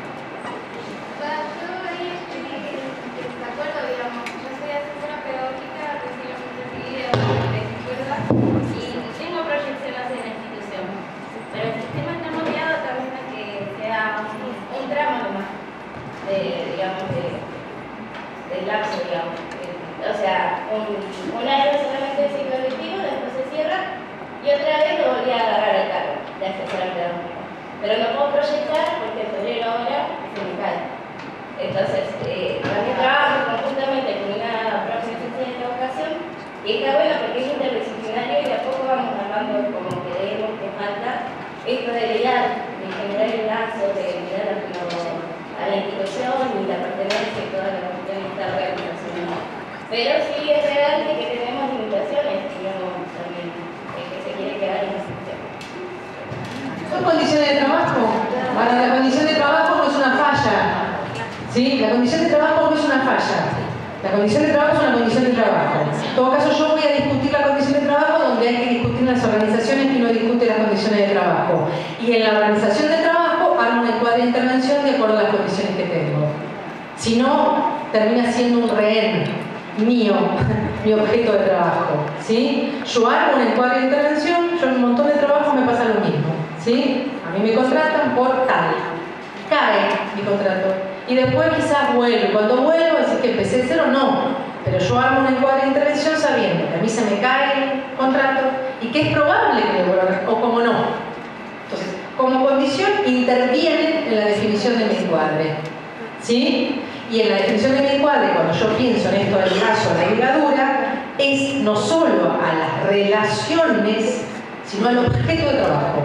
del lapso, digamos. O sea, un año solamente de ciclo lectivo, después se cierra y otra vez lo volví a agarrar al cargo de asesora pedagógica. Pero no puedo proyectar porque en febrero ahora se me cae. Entonces, también trabajo conjuntamente con una próxima agencia de vocación y está bueno porque es interdisciplinario y de a poco vamos armando como creemos que falta esto de lidiar, de generar el lazo, de mirar a la institución y la pertenencia y toda la cuestión de esta organización. Pero sí es real que tenemos limitaciones, digamos, también, que se quiere quedar en la institución. ¿Son condiciones de trabajo? Ahora, la condición de trabajo no es una falla. ¿Sí? La condición de trabajo no es una falla. La condición de trabajo es una condición de trabajo. En todo caso, yo voy a discutir la condición de trabajo donde hay que discutir las organizaciones que no discuten las condiciones de trabajo. Y en la organización de trabajo hago un encuadre de intervención de acuerdo a las condiciones que tengo. Si no, termina siendo un rehén mío, mi objeto de trabajo. ¿Sí? Yo hago un encuadre de intervención, yo en un montón de trabajo me pasa lo mismo. ¿Sí? A mí me contratan por tal. Cae mi contrato. Y después quizás vuelvo. Cuando vuelvo, decir que empecé de cero, no. Pero yo hago un encuadre de intervención sabiendo que a mí se me cae el contrato y que es probable que lo vuelva o como no. Entonces, como condición, intervienen en la definición de mi encuadre. ¿Sí? Y en la definición de mi encuadre, cuando yo pienso en esto del lazo, la ligadura, es no solo a las relaciones, sino al objeto de trabajo.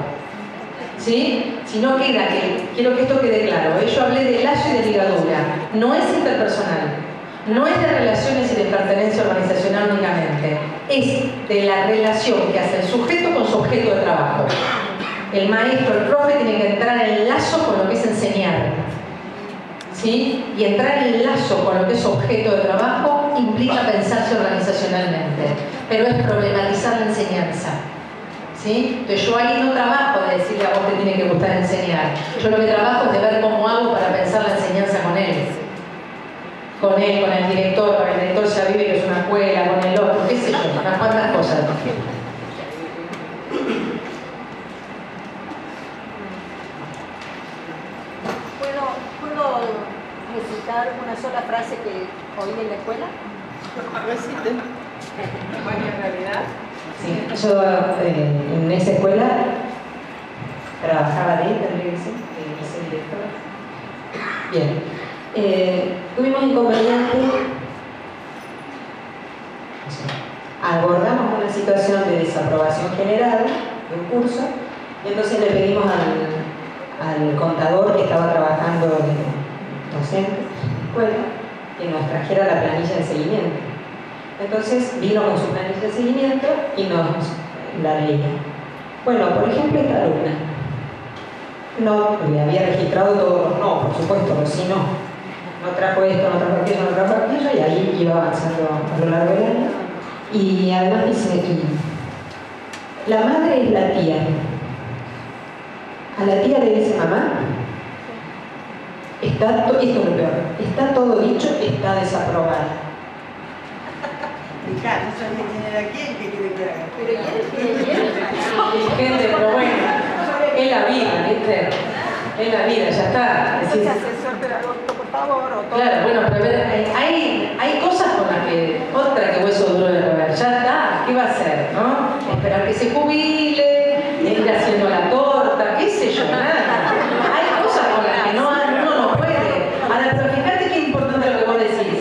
¿Sí? Sino que quiero que esto quede claro, yo hablé de lazo y de ligadura, no es interpersonal, no es de relaciones y de pertenencia organizacional únicamente, es de la relación que hace el sujeto con su objeto de trabajo. El maestro, el profe, tiene que entrar en lazo con lo que es enseñar. ¿Sí? Y entrar en lazo con lo que es objeto de trabajo implica pensarse organizacionalmente, pero es problematizar la enseñanza. ¿Sí? Entonces yo ahí no trabajo de decirle a vos te tiene que gustar enseñar. Yo lo que trabajo es de ver cómo hago para pensar la enseñanza con él. Con él, con el director, para que el director se avive que es una escuela, con el otro, qué sé yo, unas cuantas cosas. ¿Puedo recitar una sola frase que oí en la escuela? Reciten. Bueno, en realidad. Sí, yo en esa escuela trabajaba tendría que ser directora. Bien, tuvimos inconvenientes, abordamos una situación de desaprobación general de un curso, y entonces le pedimos al contador que estaba trabajando de docente en la escuela que nos trajera la planilla de seguimiento. Entonces vino con su planilla de seguimiento y nos la leía. Bueno, por ejemplo, esta alumna no le había registrado todos los no, por supuesto, los sí no. No trajo esto, no trajo aquello, no trajo aquello, y ahí iba avanzando a lo largo del año. Y además dice aquí, la madre es la tía. A la tía le dice mamá, esto es lo peor, está todo dicho, está desaprobada. Fijá, no sabía quién era quién, qué quiere que haga. Pero gente, pero bueno, es la vida, ¿viste? Es la vida, ya está. Entonces, asesor pedagógico, por favor, o todo. Claro, bueno, pero hay cosas con las que, otra que hueso duro de roer, ya está, ¿qué va a hacer, no? Esperar que se jubile, ir haciendo la torta, qué sé yo, nada. Hay cosas con las que uno no puede. Ahora, pero fíjate qué importante lo que vos decís.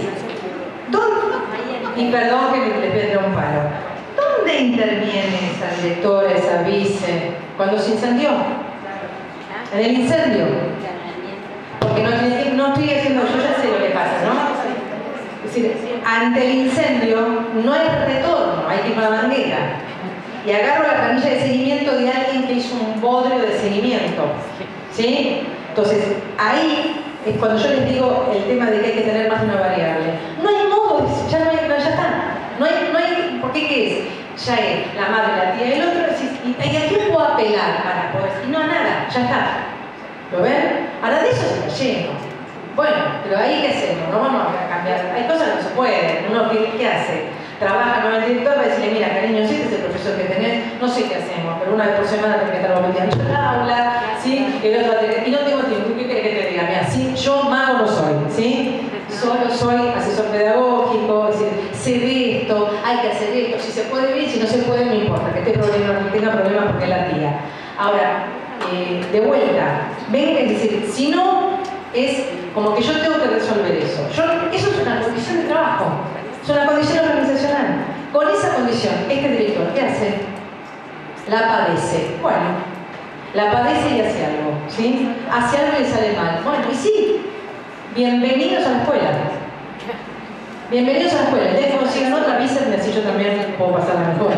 Y perdón que le pega un palo. ¿Dónde interviene esa directora, esa vice, cuando se incendió? En el incendio. Porque no estoy haciendo, yo ya sé lo que pasa, ¿no? Es decir, ante el incendio no hay retorno, hay que ir con la manguera. Y agarro la planilla de seguimiento de alguien que hizo un bodrio de seguimiento. ¿Sí? Entonces, ahí es cuando yo les digo el tema de que hay que tener más de una variable. No hay modo, ya está. No hay, ¿por qué qué es? Ya es la madre, la tía, el otro, ¿y a quién puedo apelar para poder? Y no a nada, ya está. ¿Lo ven? Ahora de eso se está lleno. Bueno, pero ahí ¿qué hacemos? No vamos a cambiar. Hay cosas que no se pueden. Uno, ¿qué hace? Trabaja con el director para decirle, mira, cariño, si este es el profesor que tenés, no sé qué hacemos, pero una vez por semana tengo que estar volviendo al aula, ¿sí? El otro y no tengo tiempo, ¿qué querés que te diga? Mira, sí, yo mago no soy, ¿sí? Solo soy asesor pedagógico, es decir, sé de esto, hay que hacer esto, si se puede bien, si no se puede, no importa, que tenga problemas porque es la tía. Ahora, de vuelta, ven, es decir, si no, es como que yo tengo que resolver eso. Eso es una condición de trabajo, es una condición organizacional. Con esa condición, este director, ¿qué hace? La padece. Bueno, la padece y hace algo, ¿sí? Hace algo y le sale mal. Bueno, y sí, bienvenidos a la escuela. Bienvenidos a la escuela. Ustedes consigan otra, avísenme, así yo también puedo pasar la mejor.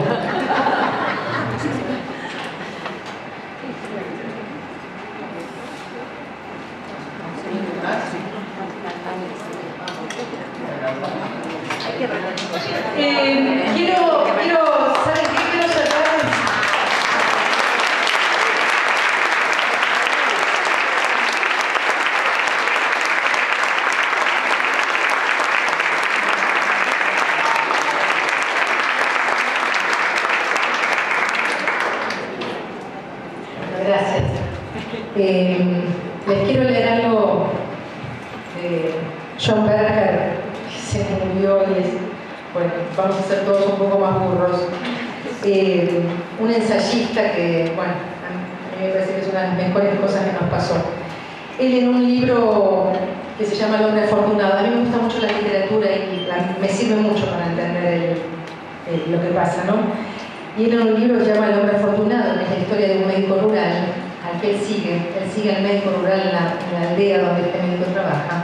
¿Saben qué? Quiero sacar. Gracias. Les quiero leer algo de John Berger, que se murió y es, bueno, vamos a ser todos un poco más burros. Un ensayista que, bueno, a mí me parece que es una de las mejores cosas que nos pasó. Él en un libro que se llama El hombre afortunado, a mí me gusta mucho la literatura y me sirve mucho para entender lo que pasa, ¿no? Y él en un libro que se llama El hombre afortunado, que es la historia de un médico rural al que él sigue al médico rural en la aldea donde este médico trabaja.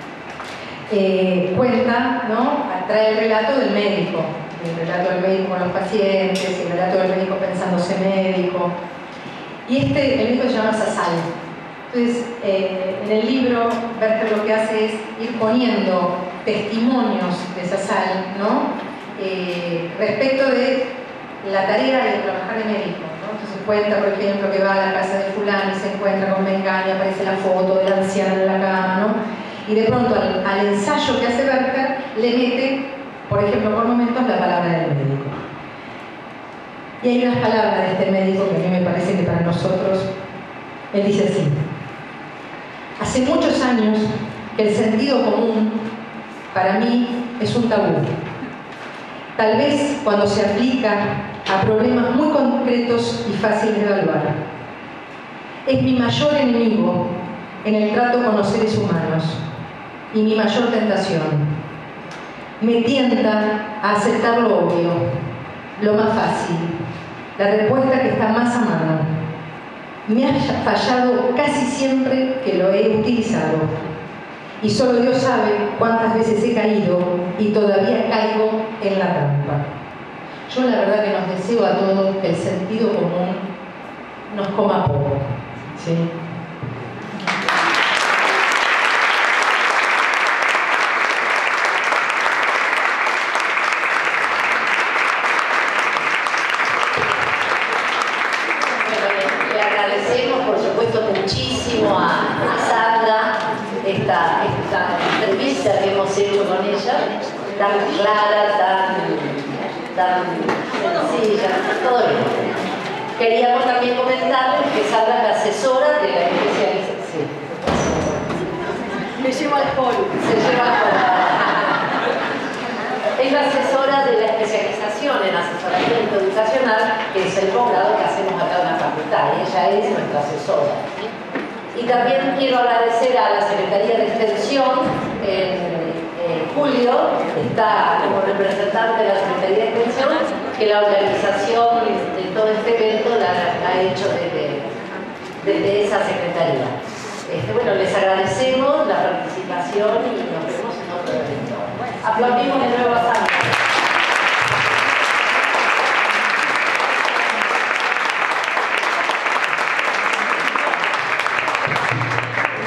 Cuenta, ¿no? Trae el relato del médico con los pacientes, el relato del médico pensándose médico. Y el médico se llama Sasal. Entonces, en el libro, Berger lo que hace es ir poniendo testimonios de Sasal, ¿no? Respecto de la tarea de trabajar de médico, ¿no? Entonces cuenta, por ejemplo, que va a la casa de fulano y se encuentra con Mengani, aparece la foto del anciano en la cama, ¿no? Y de pronto al ensayo que hace Berger le mete, por ejemplo, por momentos, la palabra del médico. Y hay unas palabras de este médico que a mí me parece que para nosotros, él dice así: hace muchos años que el sentido común para mí es un tabú. Tal vez cuando se aplica a problemas muy concretos y fáciles de evaluar. Es mi mayor enemigo en el trato con los seres humanos y mi mayor tentación. Me tienta a aceptar lo obvio, lo más fácil, La respuesta que está más a mano. Me ha fallado casi siempre que lo he utilizado. Y solo Dios sabe cuántas veces he caído y todavía caigo en la trampa. Yo la verdad que nos deseo a todos que el sentido común nos coma poco, ¿sí? Le agradecemos, por supuesto, muchísimo a Sandra esta entrevista que hemos hecho con ella, tan clara, tan sencilla, todo bien. Queríamos también comentarles que Sandra es la asesora de la especialización. Me llevo alcohol. Se lleva alcohol. Es la asesora de la especialización en asesoramiento educacional, que es el posgrado que hacemos acá en la facultad, y ella es nuestra asesora. Y también quiero agradecer a la Secretaría de Extensión. Julio está como representante de la Secretaría de Extensión, que la organización de todo este evento la ha hecho desde esa Secretaría. Bueno, les agradecemos la participación y nos vemos en otro evento. Aplaudimos de nuevo a